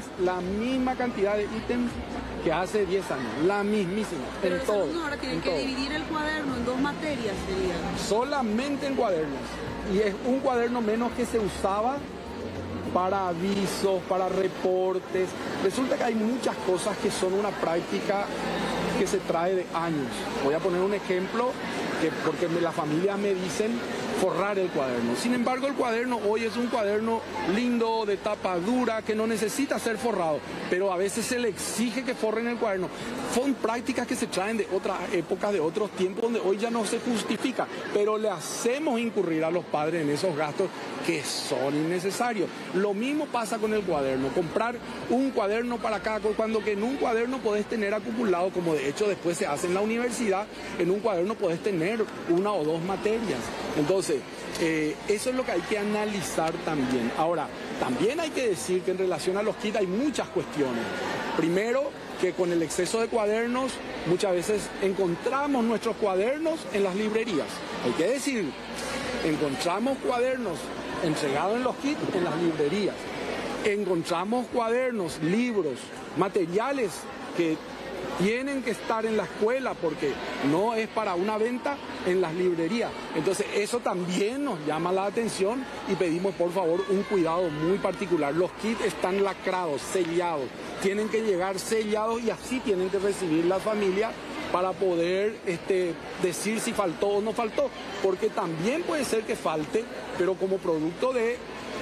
ítems que hace 10 años, la mismísima, pero en todo. Ahora tienen que dividir el cuaderno en 2 materias, sería. Solamente en cuadernos. Y es un cuaderno menos que se usaba para avisos, para reportes. Resulta que hay muchas cosas que son una práctica que se trae de años. Voy a poner un ejemplo, porque las familias me dicen forrar el cuaderno. Sin embargo, el cuaderno hoy es un cuaderno lindo, de tapa dura, que no necesita ser forrado, pero a veces se le exige que forren el cuaderno. Son prácticas que se traen de otras épocas, de otros tiempos, donde hoy ya no se justifica, pero le hacemos incurrir a los padres en esos gastos que son innecesarios. Lo mismo pasa con el cuaderno. Comprar un cuaderno para cada cosa, cuando que en un cuaderno podés tener acumulado, como de hecho después se hace en la universidad, en un cuaderno podés tener 1 o 2 materias. Entonces, eso es lo que hay que analizar también. Ahora, también hay que decir que en relación a los kits hay muchas cuestiones. Primero, que con el exceso de cuadernos, muchas veces encontramos nuestros cuadernos en las librerías. Hay que decir, encontramos cuadernos entregados en los kits en las librerías. Encontramos cuadernos, libros, materiales que tienen que estar en la escuela porque no es para una venta en las librerías. Entonces eso también nos llama la atención y pedimos por favor un cuidado muy particular. Los kits están lacrados, sellados, tienen que llegar sellados y así tienen que recibir la familia para poder decir si faltó o no faltó, porque también puede ser que falte, pero como producto de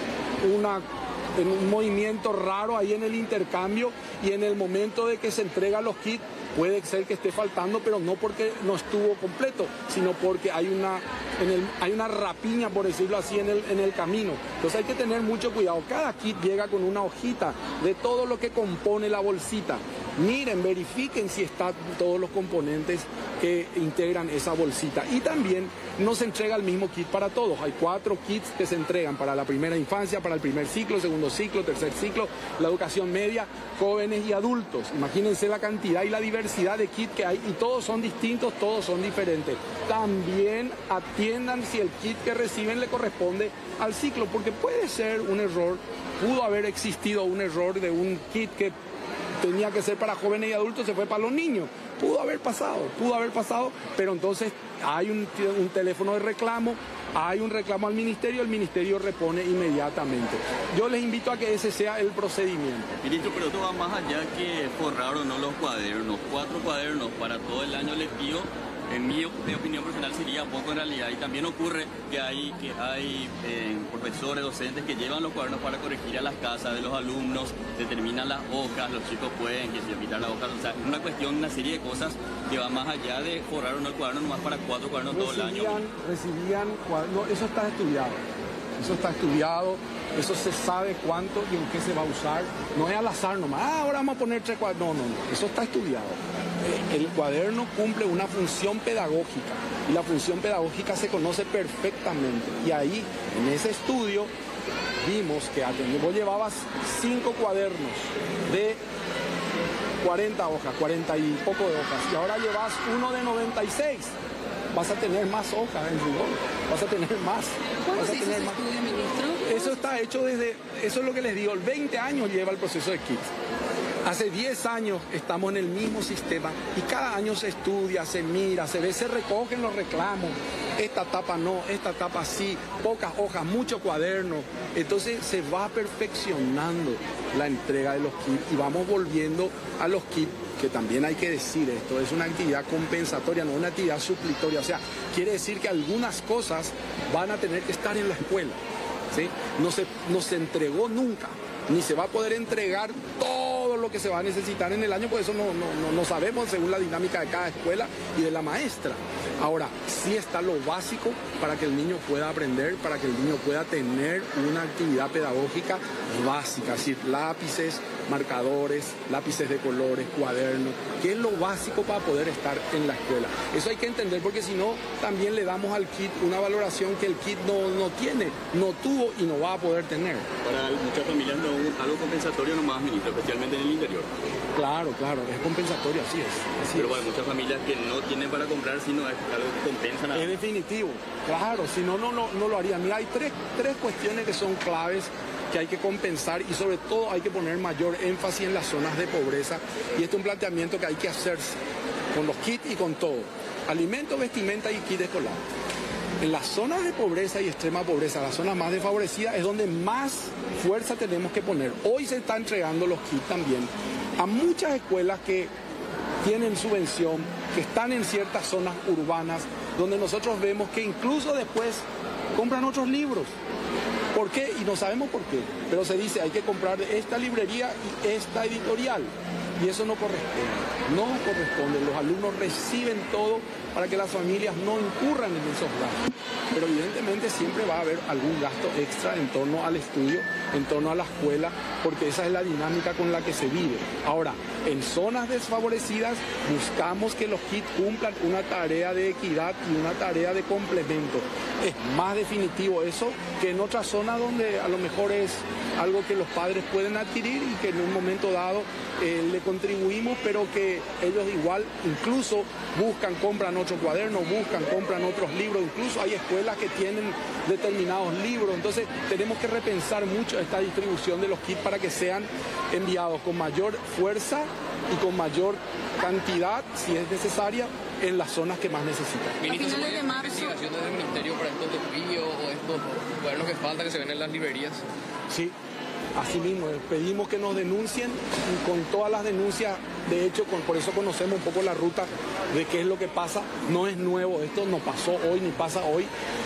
un movimiento raro ahí en el intercambio y en el momento de que se entregan los kits puede ser que esté faltando, pero no porque no estuvo completo, sino porque hay una rapiña, por decirlo así, en el camino. Entonces hay que tener mucho cuidado. Cada kit llega con una hojita de todo lo que compone la bolsita. Miren, verifiquen si están todos los componentes que integran esa bolsita. Y también no se entrega el mismo kit para todos. Hay 4 kits que se entregan para la primera infancia, para el primer ciclo, segundo ciclo, tercer ciclo, la educación media, jóvenes y adultos. Imagínense la cantidad y la diversidad de kits que hay y todos son distintos, todos son diferentes. También atiendan si el kit que reciben le corresponde al ciclo, porque puede ser un error, pudo haber existido un error de un kit que tenía que ser para jóvenes y adultos, se fue para los niños. Pudo haber pasado, pero entonces hay un teléfono de reclamo, hay un reclamo al ministerio, el ministerio repone inmediatamente. Yo les invito a que ese sea el procedimiento. Ministro, pero esto va más allá que forrar o no los cuadernos. 4 cuadernos para todo el año lectivo, en mi opinión personal sería poco en realidad. Y también ocurre que hay profesores, docentes que llevan los cuadernos para corregir a las casas de los alumnos, determinan las hojas, los chicos pueden quitar las hojas. O sea, es una cuestión, una serie de cosas que va más allá de forrar o no el cuaderno, nomás para 4 cuadernos todo el año. Recibían cuadernos, eso está estudiado. Eso está estudiado, eso se sabe cuánto y en qué se va a usar. No es al azar nomás, ahora vamos a poner 3 cuadernos. No, eso está estudiado. El cuaderno cumple una función pedagógica y la función pedagógica se conoce perfectamente. Y ahí, en ese estudio, vimos que vos llevabas 5 cuadernos de 40 hojas, 40 y poco de hojas, y ahora llevas uno de 96. Vas a tener más hojas en rigor, vas a tener más. ¿Cuándo se hizo ese estudio, ministro? Eso está hecho eso es lo que les digo, 20 años lleva el proceso de kits. Hace 10 años estamos en el mismo sistema y cada año se estudia, se mira, se ve, se recogen los reclamos. esta tapa no, esta tapa sí, pocas hojas, mucho cuaderno. Entonces se va perfeccionando la entrega de los kits y vamos volviendo a los kits, que también hay que decir esto, es una actividad compensatoria, no una actividad suplitoria. O sea, quiere decir que algunas cosas van a tener que estar en la escuela, ¿sí? No se entregó nunca, ni se va a poder entregar todo lo que se va a necesitar en el año, por eso no sabemos según la dinámica de cada escuela y de la maestra. Ahora, sí está lo básico para que el niño pueda aprender, para que el niño pueda tener una actividad pedagógica básica, es decir, lápices, marcadores, lápices de colores, cuadernos, que es lo básico para poder estar en la escuela. Eso hay que entender, porque si no, también le damos al kit una valoración que el kit no tiene, no tuvo y no va a poder tener. Para muchas familias no, algo compensatorio nomás, ministro, especialmente en el interior. Claro, es compensatorio, así es. Pero para muchas familias que no tienen para comprar, sino es algo que compensan. Es definitivo, claro, si no lo harían. Mira, hay tres cuestiones que son claves que hay que compensar y sobre todo hay que poner mayor énfasis en las zonas de pobreza, y este es un planteamiento que hay que hacerse con los kits y con todo. Alimento, vestimenta y kit escolar. En las zonas de pobreza y extrema pobreza, las zonas más desfavorecidas, es donde más fuerza tenemos que poner. Hoy se está entregando los kits también a muchas escuelas que tienen subvención, que están en ciertas zonas urbanas, donde nosotros vemos que incluso después compran otros libros. ¿Por qué? Y no sabemos por qué, pero se dice hay que comprar de esta librería y esta editorial, y eso no corresponde. Los alumnos reciben todo para que las familias no incurran en esos gastos, pero evidentemente siempre va a haber algún gasto extra en torno al estudio, en torno a la escuela, porque esa es la dinámica con la que se vive. Ahora, en zonas desfavorecidas buscamos que los kits cumplan una tarea de equidad y una tarea de complemento. Es más definitivo eso que en otras zonas donde a lo mejor es algo que los padres pueden adquirir y que en un momento dado le contribuimos, pero que ellos igual incluso compran otro cuaderno, compran otros libros, incluso hay escuelas que tienen determinados libros. Entonces tenemos que repensar mucho esta distribución de los kits para que sean enviados con mayor fuerza y con mayor cantidad, si es necesaria, en las zonas que más necesitan. Ministro, ¿se puede investigación desde el Ministerio para estos desvíos o estos cuadernos que faltan que se ven en las librerías? Sí, así mismo, pedimos que nos denuncien, y con todas las denuncias, de hecho, por eso conocemos un poco la ruta de qué es lo que pasa. No es nuevo, esto no pasó hoy ni pasa hoy.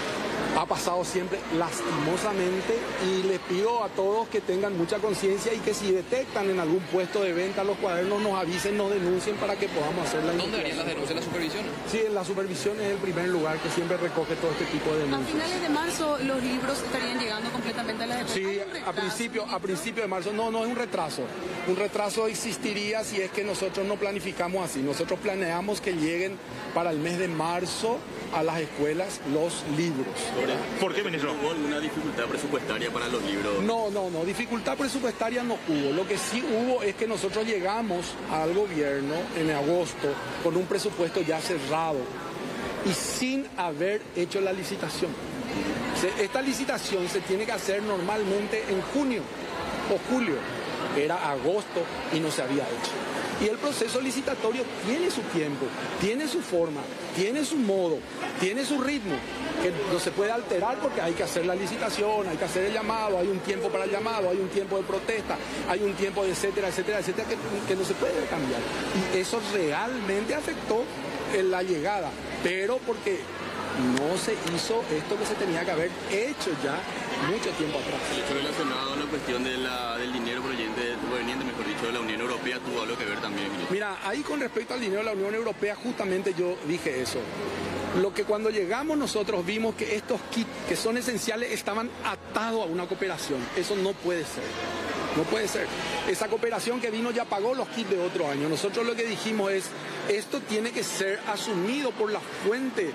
Ha pasado siempre, lastimosamente, y les pido a todos que tengan mucha conciencia y que si detectan en algún puesto de venta los cuadernos, nos avisen, nos denuncien para que podamos hacer la investigación. ¿Dónde harían las denuncias? ¿En la supervisión? Sí, en la supervisión es el primer lugar que siempre recoge todo este tipo de denuncias. A finales de marzo los libros estarían llegando completamente a las escuelas. Sí, a principio de marzo. No es un retraso. Un retraso existiría si es que nosotros no planificamos así. Nosotros planeamos que lleguen para el mes de marzo a las escuelas los libros. ¿Por qué, ministro? ¿Hubo alguna dificultad presupuestaria para los libros? No, dificultad presupuestaria no hubo. Lo que sí hubo es que nosotros llegamos al gobierno en agosto con un presupuesto ya cerrado y sin haber hecho la licitación. Esta licitación se tiene que hacer normalmente en junio o julio. Era agosto y no se había hecho. Y el proceso licitatorio tiene su tiempo, tiene su forma, tiene su modo, tiene su ritmo, que no se puede alterar porque hay que hacer la licitación, hay que hacer el llamado, hay un tiempo para el llamado, hay un tiempo de protesta, hay un tiempo de etcétera, que no se puede cambiar. Y eso realmente afectó en la llegada, pero porque no se hizo esto que se tenía que haber hecho ya mucho tiempo atrás. El hecho relacionado a la cuestión del dinero proveniente, mejor dicho, de la Unión Europea, tuvo algo que ver también. Mira, ahí con respecto al dinero de la Unión Europea, justamente yo dije eso. Lo que cuando llegamos nosotros vimos que estos kits, que son esenciales, estaban atados a una cooperación. Eso no puede ser. No puede ser. Esa cooperación que vino ya pagó los kits de otro año. Nosotros lo que dijimos es, esto tiene que ser asumido por la fuente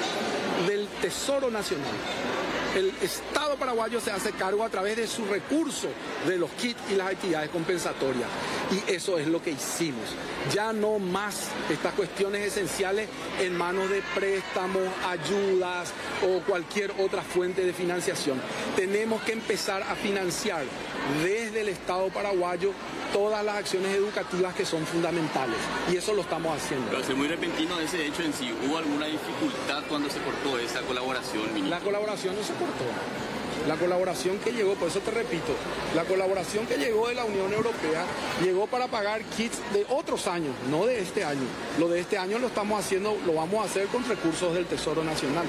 del Tesoro Nacional. El Estado paraguayo se hace cargo a través de su recurso de los kits y las actividades compensatorias. Y eso es lo que hicimos. Ya no más estas cuestiones esenciales en manos de préstamos, ayudas o cualquier otra fuente de financiación. Tenemos que empezar a financiar desde el Estado paraguayo todas las acciones educativas que son fundamentales. Y eso lo estamos haciendo. Pero es muy repentino ese hecho en sí. ¿Hubo alguna dificultad cuando se cortó esa colaboración, ministro? La colaboración no se cortó. La colaboración que llegó, por eso te repito, la colaboración que llegó de la Unión Europea llegó para pagar kits de otros años, no de este año. Lo de este año lo estamos haciendo, lo vamos a hacer con recursos del Tesoro Nacional.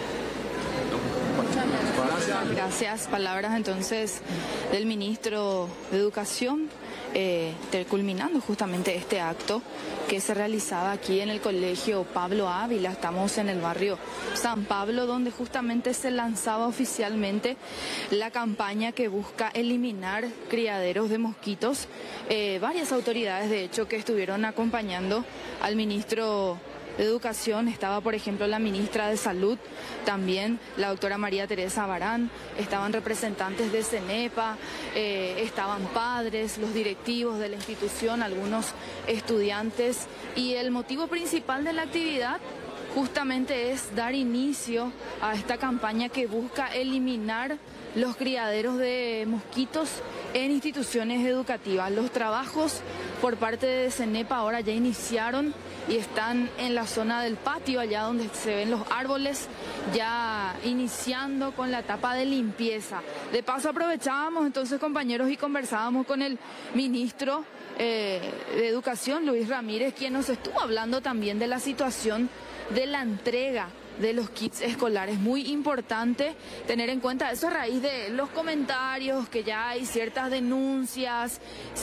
Gracias. Palabras entonces del ministro de Educación, culminando justamente este acto que se realizaba aquí en el colegio Pablo Ávila. Estamos en el barrio San Pablo, donde justamente se lanzaba oficialmente la campaña que busca eliminar criaderos de mosquitos. Varias autoridades, de hecho, que estuvieron acompañando al ministro de Educación. Estaba, por ejemplo, la ministra de Salud, también la doctora María Teresa Barán, estaban representantes de CENEPA, estaban padres, los directivos de la institución, algunos estudiantes, y el motivo principal de la actividad justamente es dar inicio a esta campaña que busca eliminar los criaderos de mosquitos en instituciones educativas. Los trabajos por parte de CENEPA ahora ya iniciaron y están en la zona del patio, allá donde se ven los árboles, ya iniciando con la etapa de limpieza. De paso aprovechábamos entonces, compañeros, y conversábamos con el ministro de Educación, Luis Ramírez, quien nos estuvo hablando también de la situación de la entrega de los kits escolares. Muy importante tener en cuenta eso a raíz de los comentarios, que ya hay ciertas denuncias,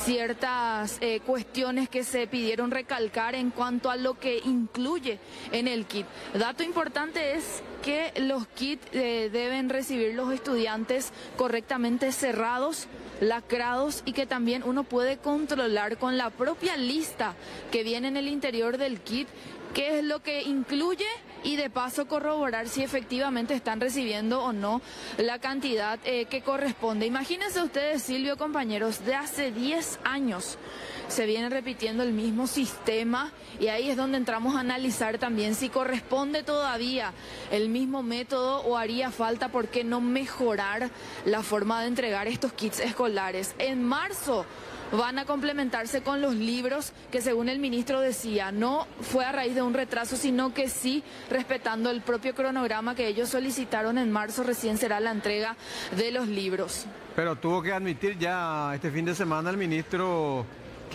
ciertas cuestiones que se pidieron recalcar en cuanto a lo que incluye en el kit. Dato importante es que los kits deben recibir los estudiantes correctamente cerrados, lacrados, y que también uno puede controlar con la propia lista que viene en el interior del kit qué es lo que incluye, y de paso corroborar si efectivamente están recibiendo o no la cantidad que corresponde. Imagínense ustedes, Silvio, compañeros, de hace 10 años se viene repitiendo el mismo sistema, y ahí es donde entramos a analizar también si corresponde todavía el mismo método o haría falta, ¿por qué no mejorar la forma de entregar estos kits escolares? En marzo van a complementarse con los libros, que según el ministro decía, no fue a raíz de un retraso, sino que sí respetando el propio cronograma que ellos solicitaron. En marzo recién será la entrega de los libros. Pero tuvo que admitir ya este fin de semana el ministro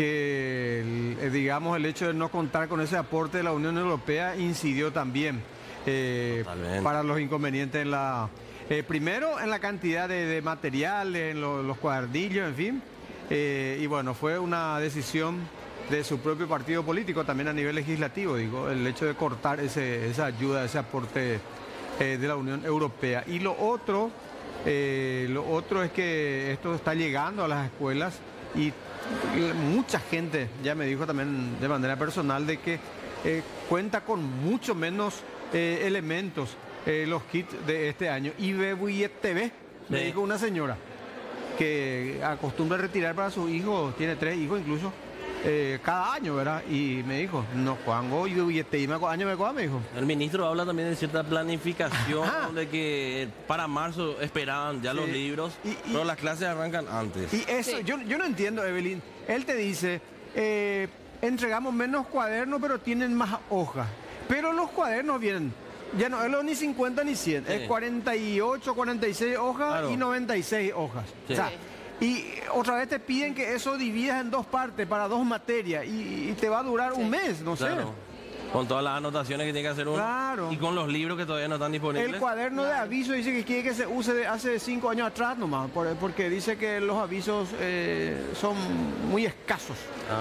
que, digamos, el hecho de no contar con ese aporte de la Unión Europea incidió también para los inconvenientes en la... primero en la cantidad de materiales, en los cuadernillos, en fin. Y bueno, fue una decisión de su propio partido político, también a nivel legislativo, digo, el hecho de cortar esa ayuda, ese aporte de la Unión Europea. Y lo otro es que esto está llegando a las escuelas, y mucha gente ya me dijo también de manera personal de que cuenta con mucho menos elementos los kits de este año. Y TV, me dijo una señora que acostumbra retirar para sus hijos, tiene 3 hijos incluso, cada año, ¿verdad? Y me dijo, no, Juango, y año me dijo. El ministro habla también de cierta planificación, de que para marzo esperaban ya los libros, pero las clases arrancan antes. Y eso, yo no entiendo, Evelyn. Él te dice, entregamos menos cuadernos, pero tienen más hojas. Pero los cuadernos vienen... Ya no es ni 50 ni 100, es 48, 46 hojas y 96 hojas. Sí. O sea, y otra vez te piden que eso dividas en 2 partes para 2 materias y te va a durar un mes, no sé. Con todas las anotaciones que tiene que hacer uno. Claro. Y con los libros que todavía no están disponibles. El cuaderno de aviso dice que quiere que se use de hace 5 años atrás nomás, porque dice que los avisos son muy escasos.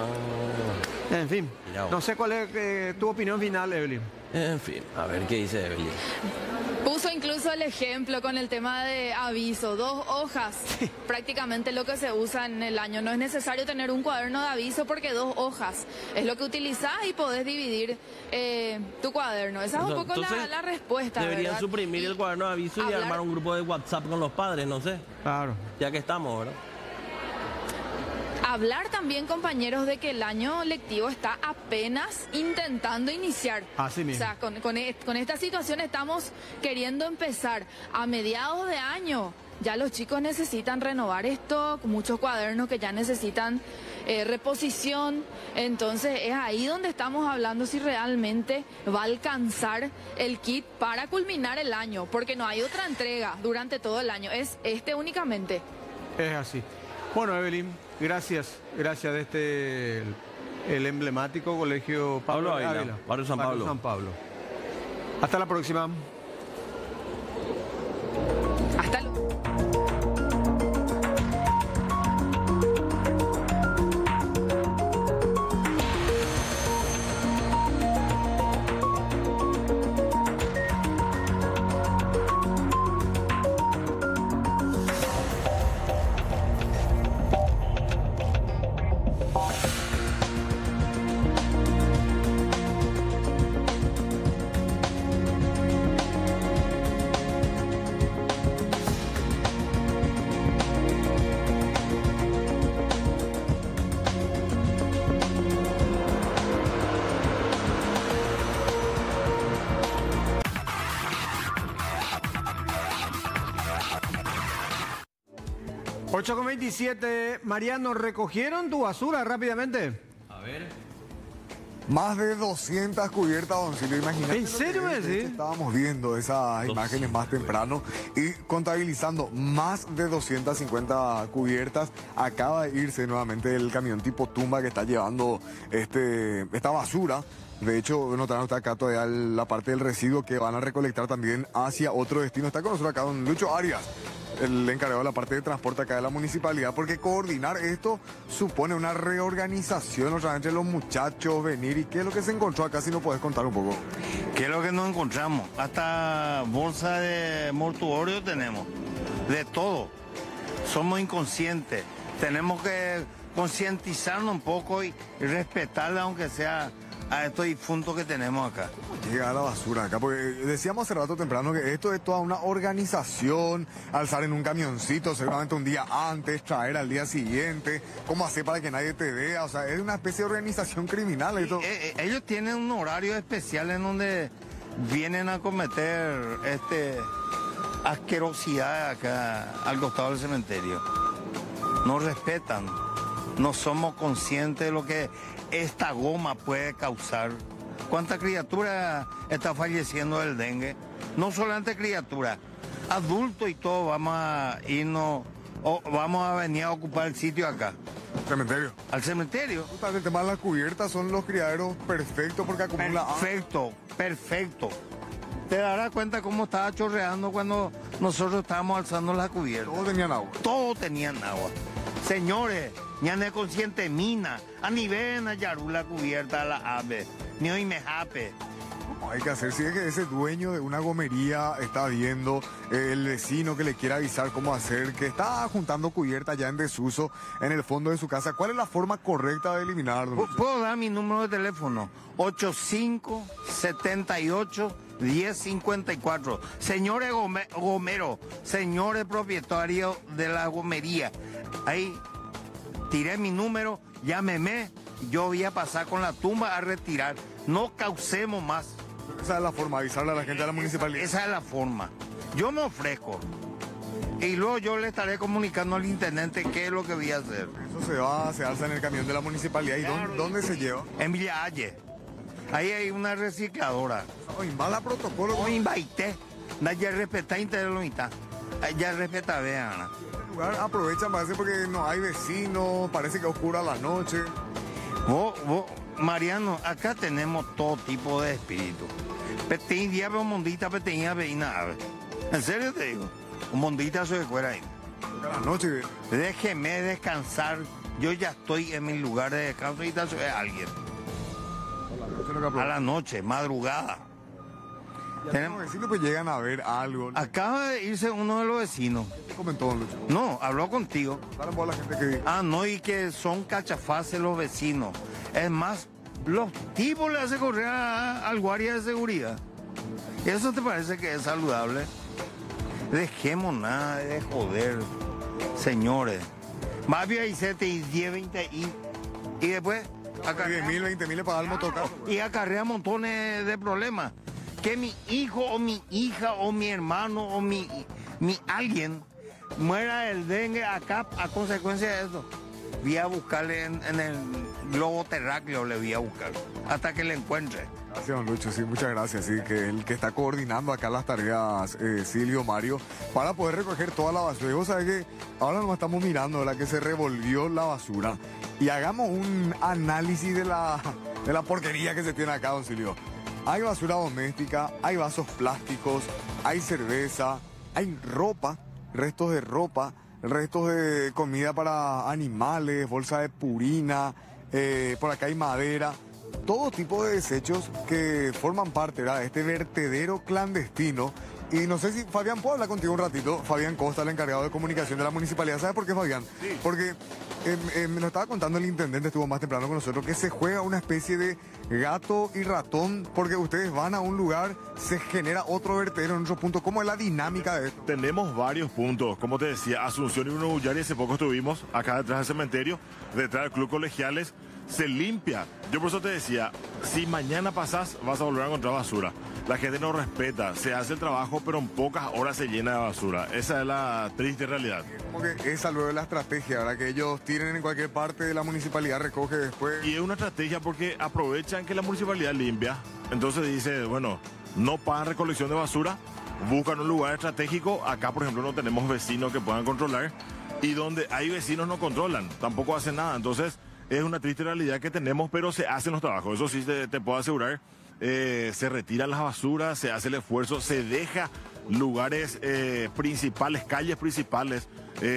En fin, no sé cuál es tu opinión final, Evelyn. En fin, a ver qué dice Evelyn. Puso incluso el ejemplo con el tema de aviso, 2 hojas, prácticamente lo que se usa en el año. No es necesario tener un cuaderno de aviso porque 2 hojas es lo que utilizás y podés dividir tu cuaderno. Esa es un poco la respuesta. Deberían ¿verdad? suprimir el cuaderno de aviso y armar un grupo de WhatsApp con los padres, no sé. Claro. Ya que estamos, ¿verdad? Hablar también, compañeros, de que el año lectivo está apenas intentando iniciar. Así mismo. O sea, con esta situación estamos queriendo empezar a mediados de año. Ya los chicos necesitan renovar esto, muchos cuadernos que ya necesitan reposición. Entonces es ahí donde estamos hablando si realmente va a alcanzar el kit para culminar el año, porque no hay otra entrega durante todo el año, es este únicamente. Es así. Bueno, Evelyn, gracias de el emblemático Colegio Pablo Ávila, Barrio San Pablo. Hasta la próxima. Hasta luego. Ocho con 27. Mariano, ¿recogieron tu basura rápidamente? A ver. Más de 200 cubiertas, don Silvio. Imagínate. ¿En serio me decís? Estábamos viendo esas imágenes más temprano y contabilizando más de 250 cubiertas. Acaba de irse nuevamente el camión tipo tumba que está llevando esta basura. De hecho, notaron hasta acá todavía la parte del residuo que van a recolectar también hacia otro destino. Está con nosotros acá don Lucho Arias, el encargado de la parte de transporte acá de la municipalidad, porque coordinar esto supone una reorganización otra vez entre los muchachos, venir. ¿Y qué es lo que se encontró acá? Si nos podés contar un poco. ¿Qué es lo que nos encontramos? Hasta bolsa de mortuorio tenemos, de todo. Somos inconscientes, tenemos que concientizarnos un poco y respetarle aunque sea a estos difuntos que tenemos acá. ¿Cómo llega la basura acá? Porque decíamos hace rato temprano que esto es toda una organización, alzar en un camioncito seguramente un día antes, traer al día siguiente, cómo hacer para que nadie te vea, o sea, es una especie de organización criminal. Esto. Ellos tienen un horario especial en donde vienen a cometer asquerosidad acá al costado del cementerio. No respetan, no somos conscientes de lo que esta goma puede causar. ¿Cuánta criatura está falleciendo del dengue? No solamente criaturas, adultos y todo vamos a irnos, vamos a venir a ocupar el sitio acá. ¿Cementerio? Al cementerio. El tema de las cubiertas son los criaderos perfectos porque acumulan agua. Perfecto. Te darás cuenta cómo estaba chorreando cuando nosotros estábamos alzando la cubierta. Todos tenían agua. Todos tenían agua. Señores, ya no es consciente mina, a nivel de la cubierta a la ave, ni hoy me jape. ¿Cómo hay que hacer? Si es que ese dueño de una gomería está viendo, el vecino que le quiere avisar cómo hacer, que está juntando cubiertas ya en desuso en el fondo de su casa, ¿cuál es la forma correcta de eliminarlo? ¿Puedo dar mi número de teléfono? 8578-1054. Señores Gomero, señores propietarios de la gomería, ahí tiré mi número, llámeme, yo voy a pasar con la tumba a retirar. No causemos más. Esa es la forma, avisarle a la gente de la municipalidad. Esa es la forma. Yo me ofrezco. Y luego yo le estaré comunicando al intendente qué es lo que voy a hacer. Eso se alza en el camión de la municipalidad. ¿Y claro, dónde se lleva? En Villa Halle. Ahí hay una recicladora. Oye, mala protocolo. Hoy invité. Ya respeta interlomitad. Ya respeta, vean. Aprovechan, parece, porque no hay vecinos, parece que oscura la noche. Mariano, acá tenemos todo tipo de espíritus. Peteña, mondita, peteña, veina, ave. En serio te digo, un mondita se fuera ahí. La noche. Déjeme descansar. Yo ya estoy en mi lugar de descanso y tal, soy alguien. A la noche, madrugada. Los vecinos pues llegan a ver algo. Acaba de irse uno de los vecinos. ¿Qué comentó, Lucho? No, habló contigo. A la gente que... No, y que son cachafaces los vecinos. Es más, los tipos le hacen correr al guardia de seguridad. ¿Eso te parece que es saludable? Dejemos nada de joder, señores. Más bien hay 7 y 10, 20 y después... 10.000, 20.000 le paga el motocarro. Y acarrea montones de problemas. Que mi hijo o mi hija o mi hermano o mi alguien muera del dengue acá a consecuencia de eso. voy a buscarle en el globo terráqueo, le voy a buscar, hasta que le encuentre. Gracias, don Lucho, sí, muchas gracias. Sí, que el que está coordinando acá las tareas, Silvio Mario, para poder recoger toda la basura. Y vos sabés que ahora nos estamos mirando, ¿verdad? Que se revolvió la basura. Y hagamos un análisis de la porquería que se tiene acá, don Silvio. Hay basura doméstica, hay vasos plásticos, hay cerveza, hay ropa, restos de comida para animales, bolsa de purina, por acá hay madera. Todo tipo de desechos que forman parte, ¿verdad?, de este vertedero clandestino. Y no sé si, Fabián, ¿puedo hablar contigo un ratito? Fabián Costa, el encargado de comunicación de la municipalidad. ¿Sabes por qué, Fabián? Sí. Porque me lo estaba contando el intendente, estuvo más temprano con nosotros, que se juega una especie de gato y ratón, porque ustedes van a un lugar, se genera otro vertedero en otro punto. ¿Cómo es la dinámica de esto? Tenemos varios puntos, como te decía, Asunción y Bruno Bullari, hace poco estuvimos acá detrás del cementerio, detrás del Club Colegiales, se limpia. Yo por eso te decía, si mañana pasás, vas a volver a encontrar basura. La gente no respeta, se hace el trabajo, pero en pocas horas se llena de basura. Esa es la triste realidad. Como que esa luego es la estrategia, ¿verdad? Que ellos tiren en cualquier parte de la municipalidad, recoge después. Y es una estrategia porque aprovechan que la municipalidad limpia. Entonces dice, bueno, no pagan recolección de basura, buscan un lugar estratégico. Acá, por ejemplo, no tenemos vecinos que puedan controlar. Y donde hay vecinos no controlan, tampoco hacen nada. Entonces, es una triste realidad que tenemos, pero se hacen los trabajos. Eso sí te puedo asegurar. Se retiran las basuras, se hace el esfuerzo, se deja lugares principales, calles principales,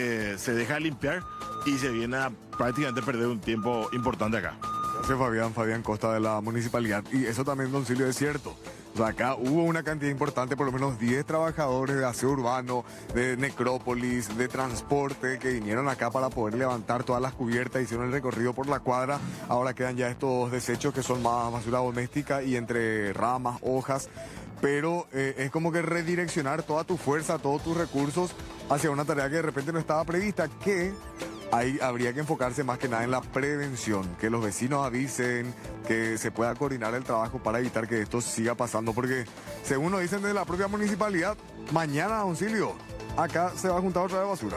se deja de limpiar y se viene a prácticamente perder un tiempo importante acá. Gracias, Fabián Costa de la municipalidad. Y eso también, don Silvio, es cierto. O sea, acá hubo una cantidad importante, por lo menos 10 trabajadores de aseo urbano, de necrópolis, de transporte, que vinieron acá para poder levantar todas las cubiertas, hicieron el recorrido por la cuadra. Ahora quedan ya estos desechos que son más basura doméstica y entre ramas, hojas. Pero es como que redireccionar toda tu fuerza, todos tus recursos hacia una tarea que de repente no estaba prevista, que ahí habría que enfocarse más que nada en la prevención, que los vecinos avisen, que se pueda coordinar el trabajo para evitar que esto siga pasando, porque según nos dicen desde la propia municipalidad, mañana, don Silvio, acá se va a juntar otra vez basura.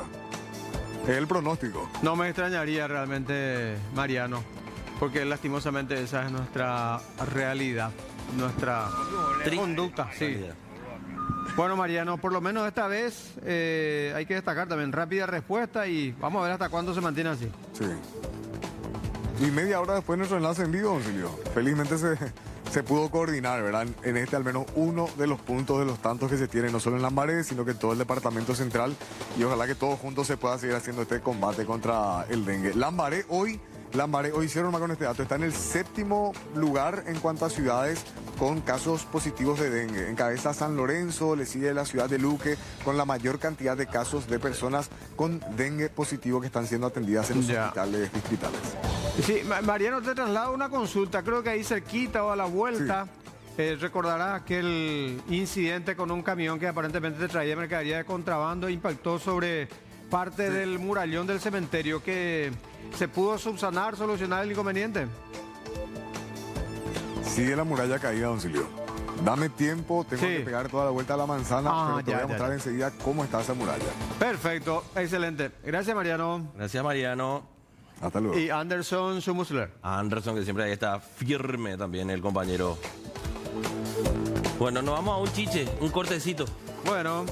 Es el pronóstico. No me extrañaría realmente, Mariano, porque lastimosamente esa es nuestra realidad, nuestra conducta. Sí. Bueno, Mariano, por lo menos esta vez hay que destacar también rápida respuesta y vamos a ver hasta cuándo se mantiene así. Sí. Y media hora después nuestro enlace en vivo, don Silvio. Felizmente se pudo coordinar, ¿verdad? En este al menos uno de los puntos de los tantos que se tienen, no solo en Lambaré, sino que todo el departamento central. Y ojalá que todos juntos se pueda seguir haciendo este combate contra el dengue. Lambaré hoy hicieron más con este dato, está en el 7º lugar en cuanto a ciudades con casos positivos de dengue. Encabeza San Lorenzo, le sigue la ciudad de Luque, con la mayor cantidad de casos de personas con dengue positivo que están siendo atendidas en los hospitales distritales. Sí, Mariano, te traslado una consulta, creo que ahí cerquita o a la vuelta. Sí. Recordarás aquel incidente con un camión que aparentemente traía mercadería de contrabando, impactó sobre parte del murallón del cementerio. Que ¿se pudo subsanar, solucionar el inconveniente? Sigue la muralla caída, don Silvio. Dame tiempo, tengo que pegar toda la vuelta a la manzana, pero te voy a mostrar enseguida cómo está esa muralla. Perfecto, excelente. Gracias, Mariano. Gracias, Mariano. Hasta luego. Y Anderson Sumusler. Anderson, que siempre ahí está firme también, el compañero. Bueno, nos vamos a un chiche, un cortecito. Bueno.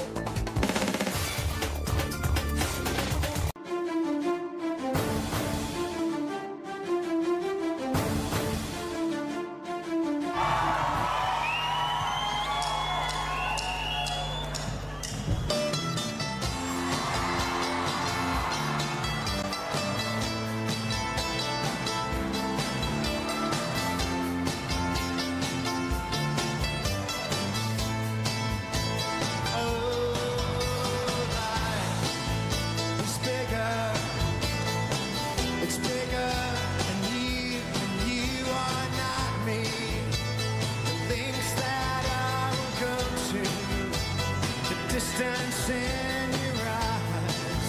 distance in your eyes.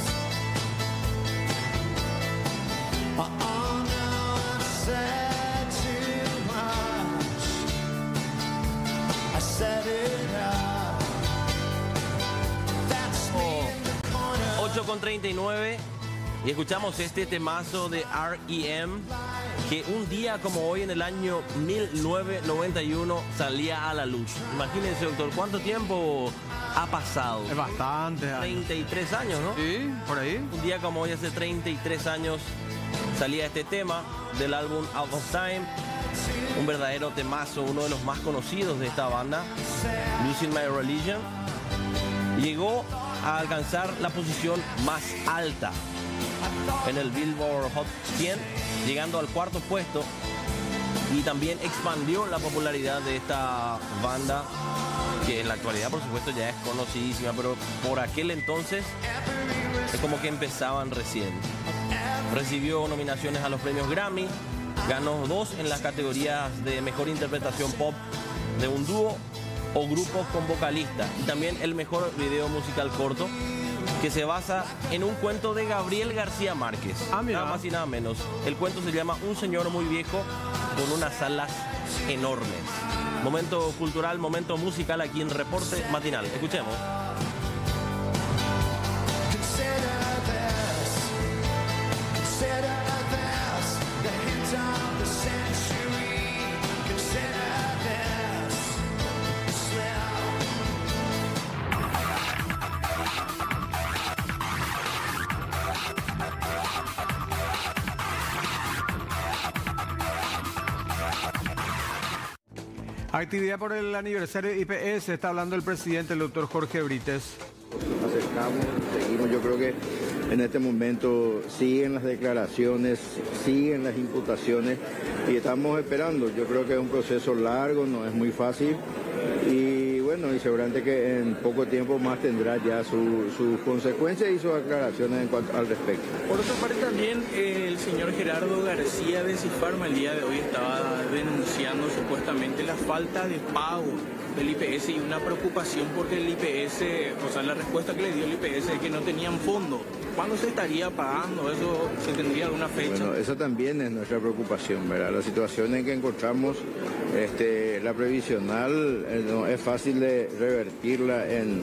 Oh no, I've said too much. I said it out. That's me in the corner. 8:39. Y escuchamos este temazo de R.E.M. que un día como hoy en el año 1991 salía a la luz. Imagínense, doctor, ¿cuánto tiempo ha pasado? Es bastante. 33 años, ¿no? Sí, por ahí. Un día como hoy, hace 33 años, salía este tema del álbum Out of Time. Un verdadero temazo, uno de los más conocidos de esta banda, Losing My Religion. Llegó a alcanzar la posición más alta en el Billboard Hot 100, llegando al 4º puesto, y también expandió la popularidad de esta banda, que en la actualidad por supuesto ya es conocidísima, pero por aquel entonces es como que empezaban recién. Recibió nominaciones a los premios Grammy, ganó 2 en las categorías de mejor interpretación pop de un dúo o grupo con vocalista, y también el mejor video musical corto, que se basa en un cuento de Gabriel García Márquez. Nada más y nada menos. El cuento se llama Un señor muy viejo con unas alas enormes. Momento cultural, momento musical aquí en Reporte Matinal. Escuchemos. Actividad por el aniversario de IPS, está hablando el presidente, el doctor Jorge Brites. Acercamos, seguimos, yo creo que en este momento siguen las declaraciones, siguen las imputaciones y estamos esperando. Yo creo que es un proceso largo, no es muy fácil y bueno, y seguramente que en poco tiempo más tendrá ya sus consecuencias y sus aclaraciones en cuanto al respecto. Por otra parte también el señor Gerardo García de Cifarma el día de hoy estaba denunciando supuestamente la falta de pago del IPS y una preocupación porque el IPS, o sea, la respuesta que le dio el IPS es que no tenían fondo. ¿Cuándo se estaría pagando? ¿Eso se tendría alguna fecha? Bueno, eso también es nuestra preocupación, ¿verdad? La situación en que encontramos la previsional no es fácil de revertirla en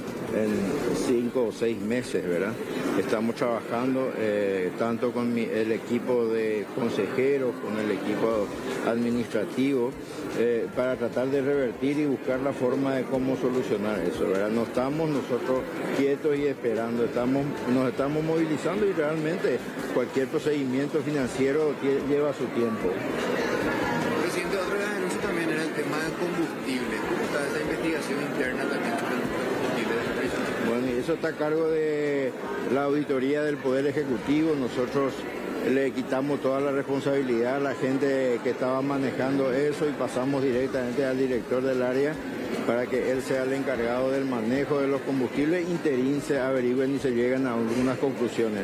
5 o 6 meses, ¿verdad? Estamos trabajando tanto con el equipo de consejeros, con el equipo administrativo, para tratar de revertir y buscar la forma de cómo solucionar eso, ¿verdad? No estamos nosotros quietos y esperando, nos estamos movilizando y realmente cualquier procedimiento financiero lleva su tiempo. Presidente, otra de las denuncias también era el tema del combustible. ¿Cómo está esa investigación interna también sobre el combustible de la prisión? Bueno, y eso está a cargo de la auditoría del Poder Ejecutivo. Nosotros le quitamos toda la responsabilidad a la gente que estaba manejando eso y pasamos directamente al director del área para que él sea el encargado del manejo de los combustibles, interín se averigüen y se lleguen a algunas conclusiones.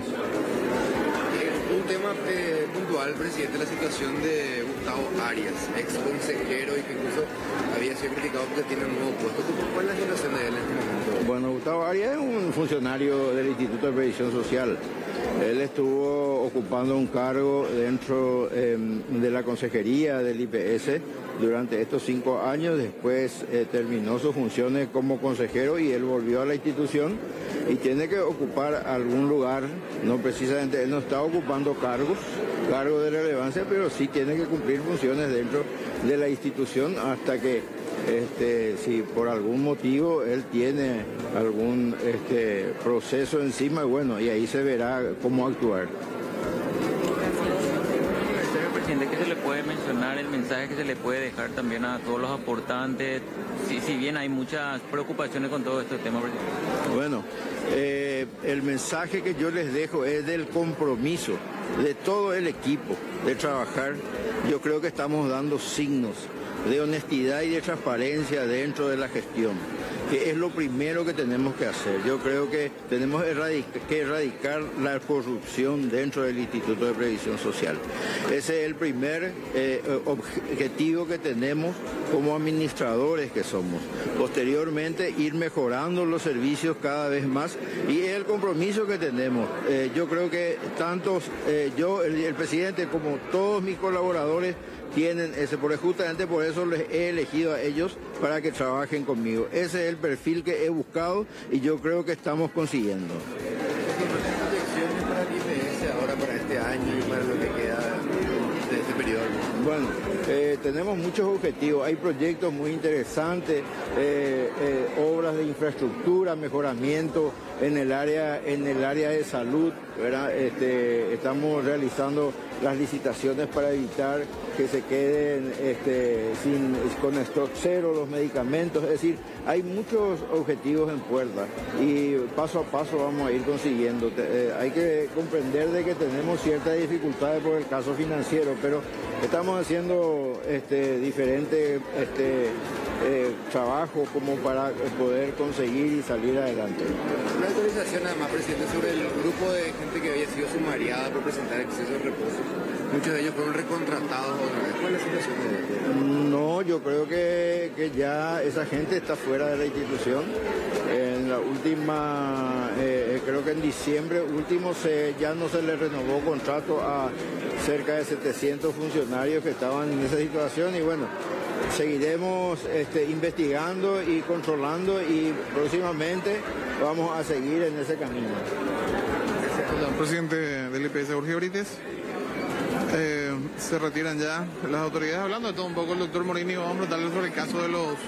Un tema puntual, presidente, la situación de Gustavo Arias, ex consejero y que incluso había sido criticado porque tiene un nuevo puesto. ¿Cuál es la situación de él en este momento? Bueno, Gustavo Arias es un funcionario del Instituto de Previsión Social. Él estuvo ocupando un cargo dentro de la consejería del IPS durante estos 5 años, después terminó sus funciones como consejero y él volvió a la institución y tiene que ocupar algún lugar, no precisamente, él no está ocupando cargos de relevancia, pero sí tiene que cumplir funciones dentro de la institución hasta que, si por algún motivo él tiene algún proceso encima, bueno, y ahí se verá cómo actuar. ¿Qué se le puede mencionar, el mensaje que se le puede dejar también a todos los aportantes, si bien hay muchas preocupaciones con todo este tema? Bueno, el mensaje que yo les dejo es del compromiso de todo el equipo de trabajar. Yo creo que estamos dando signos de honestidad y de transparencia dentro de la gestión, que es lo primero que tenemos que hacer. Yo creo que tenemos que erradicar la corrupción dentro del Instituto de Previsión Social. Ese es el primer objetivo que tenemos como administradores que somos. Posteriormente, ir mejorando los servicios cada vez más y es el compromiso que tenemos. Yo creo que tanto yo, el presidente, como todos mis colaboradores, tienen ese, justamente por eso les he elegido a ellos para que trabajen conmigo. Ese es el perfil que he buscado y yo creo que estamos consiguiendo. ¿Qué proyecciones para el IPS hace ahora para este año y para lo que queda de este periodo? Bueno, tenemos muchos objetivos, hay proyectos muy interesantes, obras de infraestructura, mejoramiento en el área de salud, ¿verdad? Estamos realizando las licitaciones para evitar que se queden con stock cero los medicamentos, es decir, hay muchos objetivos en puerta y paso a paso vamos a ir consiguiendo. Hay que comprender de que tenemos ciertas dificultades por el caso financiero, pero estamos haciendo diferentes trabajos como para poder conseguir y salir adelante. Una actualización además, presidente, sobre el grupo de gente que había sido sumariada por presentar exceso de reposo. Muchos de ellos fueron recontratados otra vez. ¿Cuál es la situación de ellos? No, yo creo que ya esa gente está fuera de la institución. En la última, creo que en diciembre último ya no se le renovó contrato a cerca de 700 funcionarios que estaban en esa situación y bueno, seguiremos investigando y controlando y próximamente vamos a seguir en ese camino. Presidente del IPS, Jorge Brites. Se retiran ya las autoridades, hablando de todo un poco el doctor Morini. Vamos a preguntarle sobre el caso de los...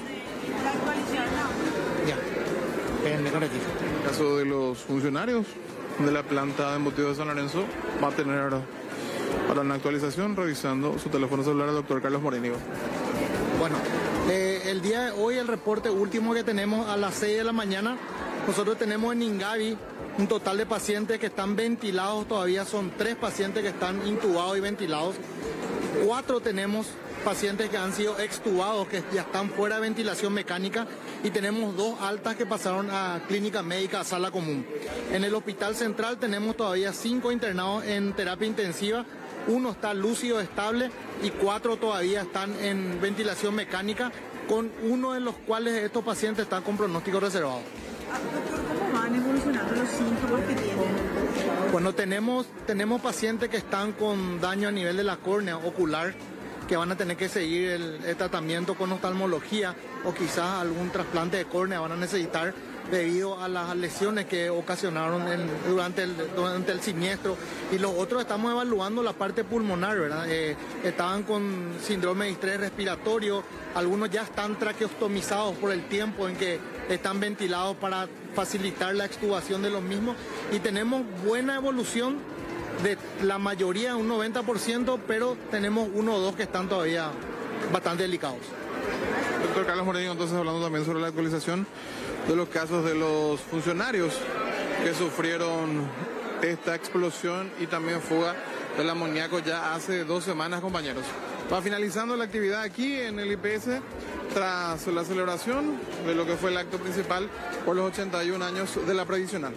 El caso de los funcionarios de la planta de embutidos de San Lorenzo. Va a tener para una actualización revisando su teléfono celular el doctor Carlos Morini. Bueno, el día de hoy el reporte último que tenemos a las 6 de la mañana, nosotros tenemos en Ingavi un total de pacientes que están ventilados, todavía son 3 pacientes que están intubados y ventilados, 4 tenemos pacientes que han sido extubados, que ya están fuera de ventilación mecánica y tenemos 2 altas que pasaron a clínica médica, a sala común. En el hospital central tenemos todavía 5 internados en terapia intensiva, 1 está lúcido estable y 4 todavía están en ventilación mecánica, con 1 de los cuales estos pacientes están con pronóstico reservado. ¿Cómo van evolucionando los síntomas que tienen? Bueno, tenemos pacientes que están con daño a nivel de la córnea ocular, que van a tener que seguir el tratamiento con oftalmología o quizás algún trasplante de córnea van a necesitar debido a las lesiones que ocasionaron durante el siniestro. Y los otros estamos evaluando la parte pulmonar, ¿verdad? Estaban con síndrome de estrés respiratorio, algunos ya están traqueostomizados por el tiempo en que están ventilados para facilitar la extubación de los mismos y tenemos buena evolución de la mayoría, un 90%, pero tenemos 1 o 2 que están todavía bastante delicados. Doctor Carlos Moreno, entonces hablando también sobre la actualización de los casos de los funcionarios que sufrieron esta explosión y también fuga del amoníaco ya hace 2 semanas, compañeros. Va finalizando la actividad aquí en el IPS tras la celebración de lo que fue el acto principal por los 81 años de la previsional.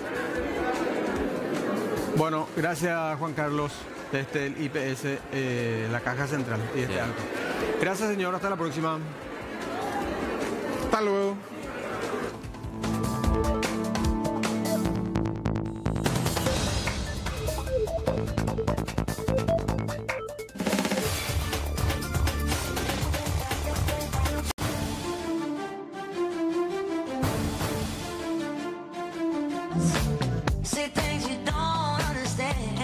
Bueno, gracias Juan Carlos, el IPS, la caja central y este acto. Gracias señor, hasta la próxima. Hasta luego. Say things you don't understand.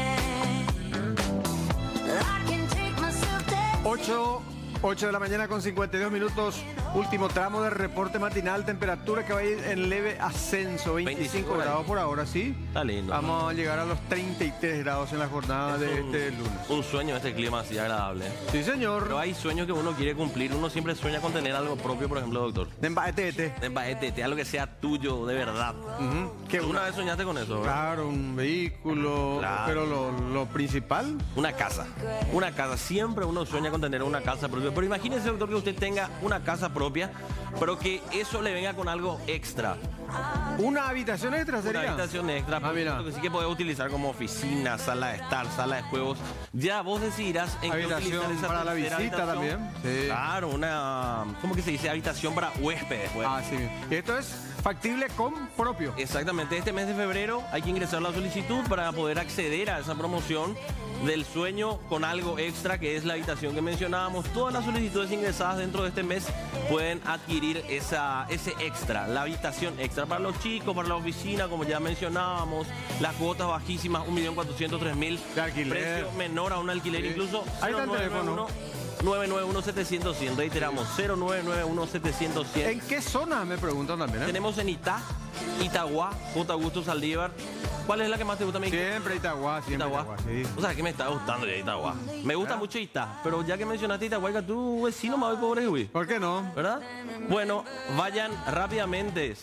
I can take myself there. 8 de la mañana con 52 minutos, último tramo del reporte matinal, temperatura que va a ir en leve ascenso, 25 grados por ahora, ¿sí? Está lindo. Vamos a llegar a los 33 grados en la jornada de este lunes. Un sueño este clima así agradable. Sí, señor. Pero hay sueños que uno quiere cumplir, uno siempre sueña con tener algo propio, por ejemplo, doctor. De embaetete. De embaetete, algo que sea tuyo, de verdad. ¿Una vez soñaste con eso? Claro, un vehículo, claro. Pero lo principal. Una casa, siempre uno sueña con tener una casa propia. Pero imagínese, doctor, que usted tenga una casa propia, pero que eso le venga con algo extra. ¿Una habitación extra sería? Una habitación extra, que sí que podés utilizar como oficina, sala de estar, sala de juegos. Ya vos decidirás en qué utilizar esa para la visita habitación. también. Sí. Claro, una, ¿cómo que se dice? Habitación para huéspedes. Pues. Ah, sí. Y esto es factible con propio. Exactamente. Este mes de febrero hay que ingresar la solicitud para poder acceder a esa promoción del sueño con algo extra, que es la habitación que mencionábamos. Todas las solicitudes ingresadas dentro de este mes pueden adquirir ese extra, la habitación extra. aprovechar para los chicos, para la oficina, como ya mencionábamos, las cuotas bajísimas, 1.403.000 de alquiler. Precio menor a un alquiler, Sí. incluso Ahí está el teléfono. 991-700-100, reiteramos, 0991-700-100. ¿En qué zona me preguntan también? Tenemos en Itagua, J. Augusto Saldívar. ¿Cuál es la que más te gusta a mí? Siempre Itagua, siempre Itagua, sí. O sea, que me está gustando ya Itagua. Me gusta mucho Itá, pero ya que mencionaste Itagua, tu vecino me voy pobre, güey. ¿Por qué no? ¿Verdad? Bueno, vayan rápidamente,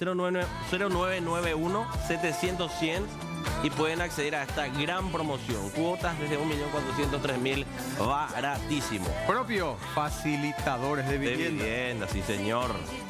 0991-700-100 y pueden acceder a esta gran promoción. Cuotas desde 1.403.000, baratísimo. Propio, facilitadores de De vivienda. vivienda, sí señor.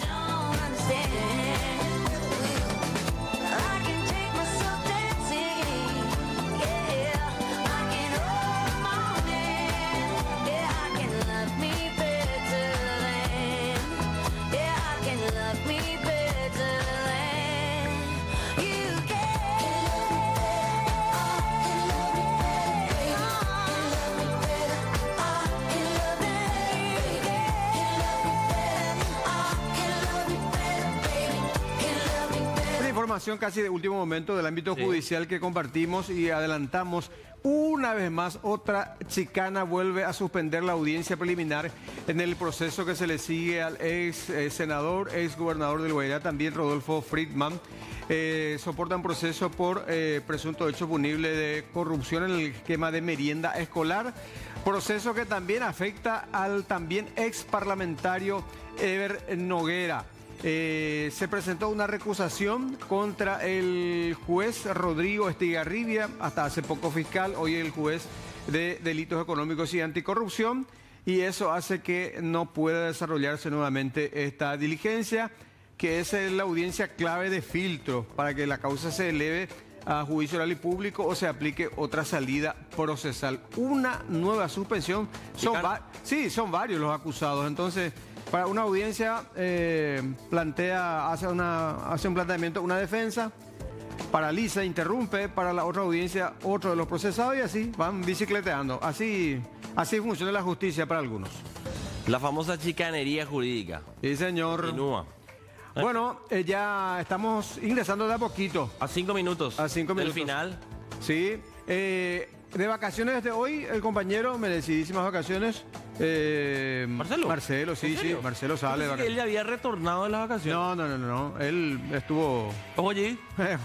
Información casi de último momento del ámbito judicial que compartimos y adelantamos. Una vez más, otra chicana vuelve a suspender la audiencia preliminar en el proceso que se le sigue al ex senador, ex gobernador del Guairá, también Rodolfo Friedman. Soportan proceso por presunto hecho punible de corrupción en el esquema de merienda escolar. Proceso que también afecta al también ex parlamentario Ever Noguera. Se presentó una recusación contra el juez Rodrigo Estigarribia, hasta hace poco fiscal, hoy el juez de delitos económicos y anticorrupción, y eso hace que no pueda desarrollarse nuevamente esta diligencia, que es la audiencia clave de filtro para que la causa se eleve a juicio oral y público o se aplique otra salida procesal. Una nueva suspensión. Son varios los acusados, entonces... Para una audiencia hace un planteamiento, una defensa, paraliza, interrumpe, para la otra audiencia otro de los procesados y así van bicicleteando. Así funciona la justicia para algunos. La famosa chicanería jurídica. Sí, señor. Continúa. Bueno, ya estamos ingresando de a poquito. A 5 minutos. A 5 minutos. Del final. Sí. De vacaciones desde hoy, el compañero, merecidísimas vacaciones. Marcelo, sí, Marcelo sale de vacaciones. Él ya había retornado de las vacaciones. No. Él estuvo. Oye,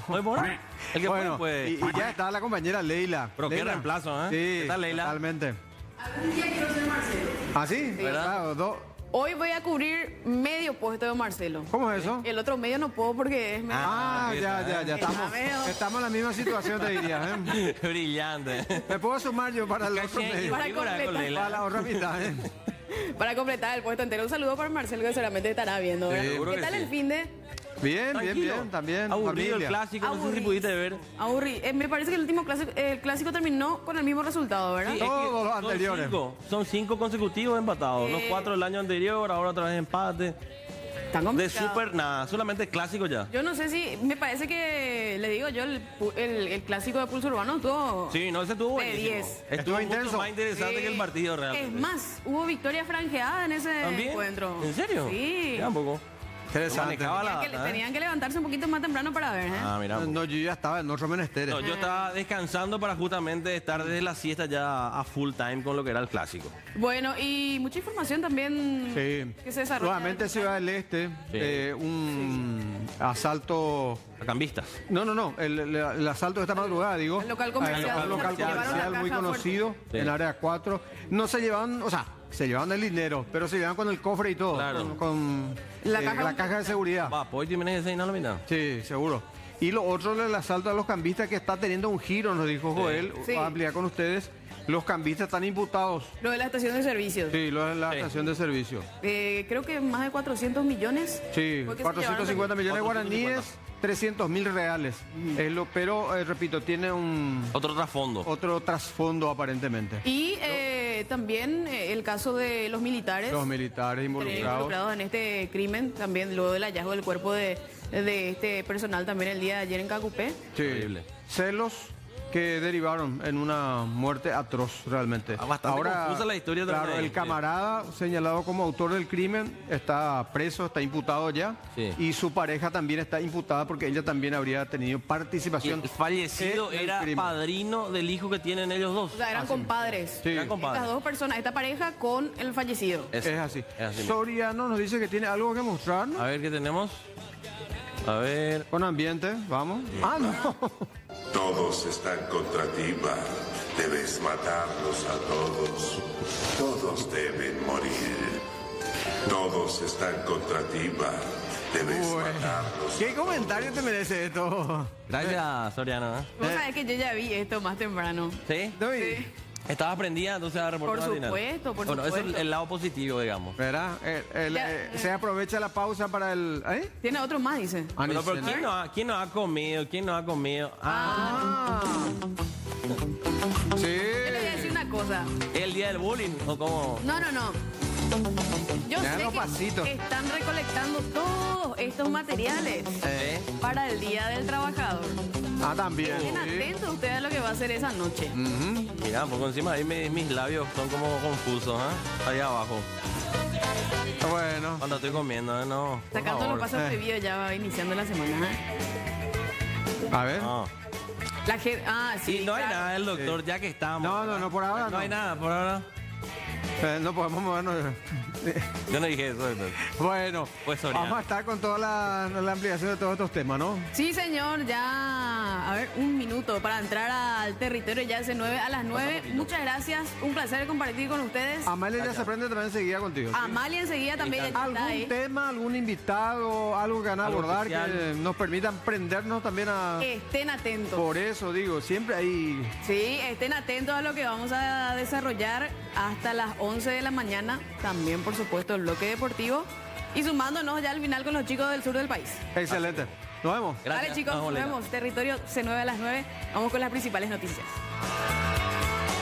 el que bueno, fue. Y ya está la compañera Leila. Pero Leila. qué reemplazo, ¿eh? Sí, ¿Qué tal, Leila? Totalmente. Algún día quiero ser Marcelo. ¿Ah, sí? ¿Verdad? Claro, Hoy voy a cubrir medio puesto de Marcelo. ¿Cómo es eso? El otro medio no puedo porque es medio... Ya. Estamos en la misma situación, te diría. Brillante. Me puedo sumar yo para el otro medio. Para la otra mitad. Para completar el puesto entero. Un saludo para Marcelo, que seguramente estará viendo. ¿Verdad? Sí, ¿Qué tal el fin de...? Bien, también. Aburrido familia. el clásico, no sé si pudiste ver. Me parece que el último clásico terminó con el mismo resultado, ¿verdad? Sí, todos los anteriores. Son 5 consecutivos empatados. Los 4 del año anterior, ahora otra vez empate. De súper nada, solamente clásico ya. Yo no sé si, me parece que, le digo yo, el clásico de Pulso Urbano estuvo... Sí, no, ese estuvo buenísimo. 10. Estuvo intenso. Más interesante que el partido realmente. Es más, hubo victoria franjeada en ese encuentro. ¿En serio? Sí. Tampoco. Interesante. Tenían que levantarse un poquito más temprano para ver, ¿eh? Mira. No, yo ya estaba en otros menesteres. No, yo estaba descansando para justamente estar desde la siesta ya a full time con lo que era el clásico. Bueno, y mucha información también que se desarrolla. Nuevamente Ciudad del Este, un asalto... A cambistas. No, el asalto de esta madrugada, digo. El local comercial. Local comercial muy conocido, en área 4. No se llevaban, se llevaban el dinero, pero se llevaban con el cofre y todo. Claro. Con la caja de seguridad. ¿Hoy tienes ese la mitad? Sí, seguro. Y lo otro, el asalto a los cambistas, que está teniendo un giro, nos dijo Joel. Sí. Va a ampliar con ustedes. Los cambistas están imputados. Lo de la estación de servicios. Sí, lo de la estación de servicio. Creo que más de 400 millones. Sí, 450 millones de guaraníes, 300.000 reales. Pero, repito, tiene otro trasfondo. Otro trasfondo aparentemente. Y también el caso de los militares. Los militares involucrados en este crimen, también luego del hallazgo del cuerpo de este personal también el día de ayer en Cacupé. Sí. Celos que derivaron en una muerte atroz realmente. Bastante confusa la historia claro, también. el camarada señalado como autor del crimen está preso, está imputado ya, y su pareja también está imputada porque ella también habría tenido participación. El fallecido en el era crimen. padrino del hijo que tienen ellos dos. O sea, eran compadres. Sí. Eran compadres. Estas dos personas, esta pareja con el fallecido. Es así. Es así. Soriano nos dice que tiene algo que mostrarnos. A ver qué tenemos. A ver. Con ambiente, vamos. Ah, no. Todos están contra ti, Bart. Debes matarlos a todos. Todos deben morir. Todos están contra ti, Bart. Debes matarlos. ¿Qué comentario te merece esto? Gracias, Soriano. Vos sabés que yo ya vi esto más temprano. ¿Sí? Sí. Estabas prendida, entonces a reportar Por al final. supuesto, por bueno, supuesto. eso es el lado positivo, digamos. ¿Verdad? Se aprovecha la pausa para el... ¿eh? Tiene otro más, dice. Pero ¿quién no ha comido? ¿Quién no ha comido? Sí. Yo le voy a decir una cosa. ¿El día del bullying o cómo? No. Yo Dejan sé los que pasitos. están recolectando todos estos materiales para el Día del Trabajador. Ah, también. Estén sí. atentos ustedes a lo que va a hacer esa noche. Mira, un poco encima ahí mis labios son como confusos, ¿eh? Ahí abajo. Bueno. Cuando estoy comiendo, no. por Sacando favor. los pasos prohibidos ya va iniciando la semana. A ver. La gente, sí. Y no hay claro. nada del doctor, ya que estamos. No, por ahora no. hay nada, por ahora. No podemos movernos. Yo no dije eso. Bueno, Pues Soriano. vamos a estar con toda la ampliación de todos estos temas, ¿no? Sí, señor, ya, a ver, un minuto para entrar al territorio, ya es a las 9. Muchas gracias, un placer compartir con ustedes. Amalia ya se prende también enseguida contigo. ¿sí? Amalia enseguida también ya está ¿Algún ahí. tema, algún invitado, algo que van a Algo abordar especial. que nos permitan prendernos también a... Estén atentos. Por eso digo, siempre hay... Sí, estén atentos a lo que vamos a desarrollar hasta las 11 de la mañana. También, por supuesto, el bloque deportivo. Y sumándonos ya al final con los chicos del sur del país. Excelente. Nos vemos. Vale, chicos, nos vemos. Territorio C9 a las 9. Vamos con las principales noticias.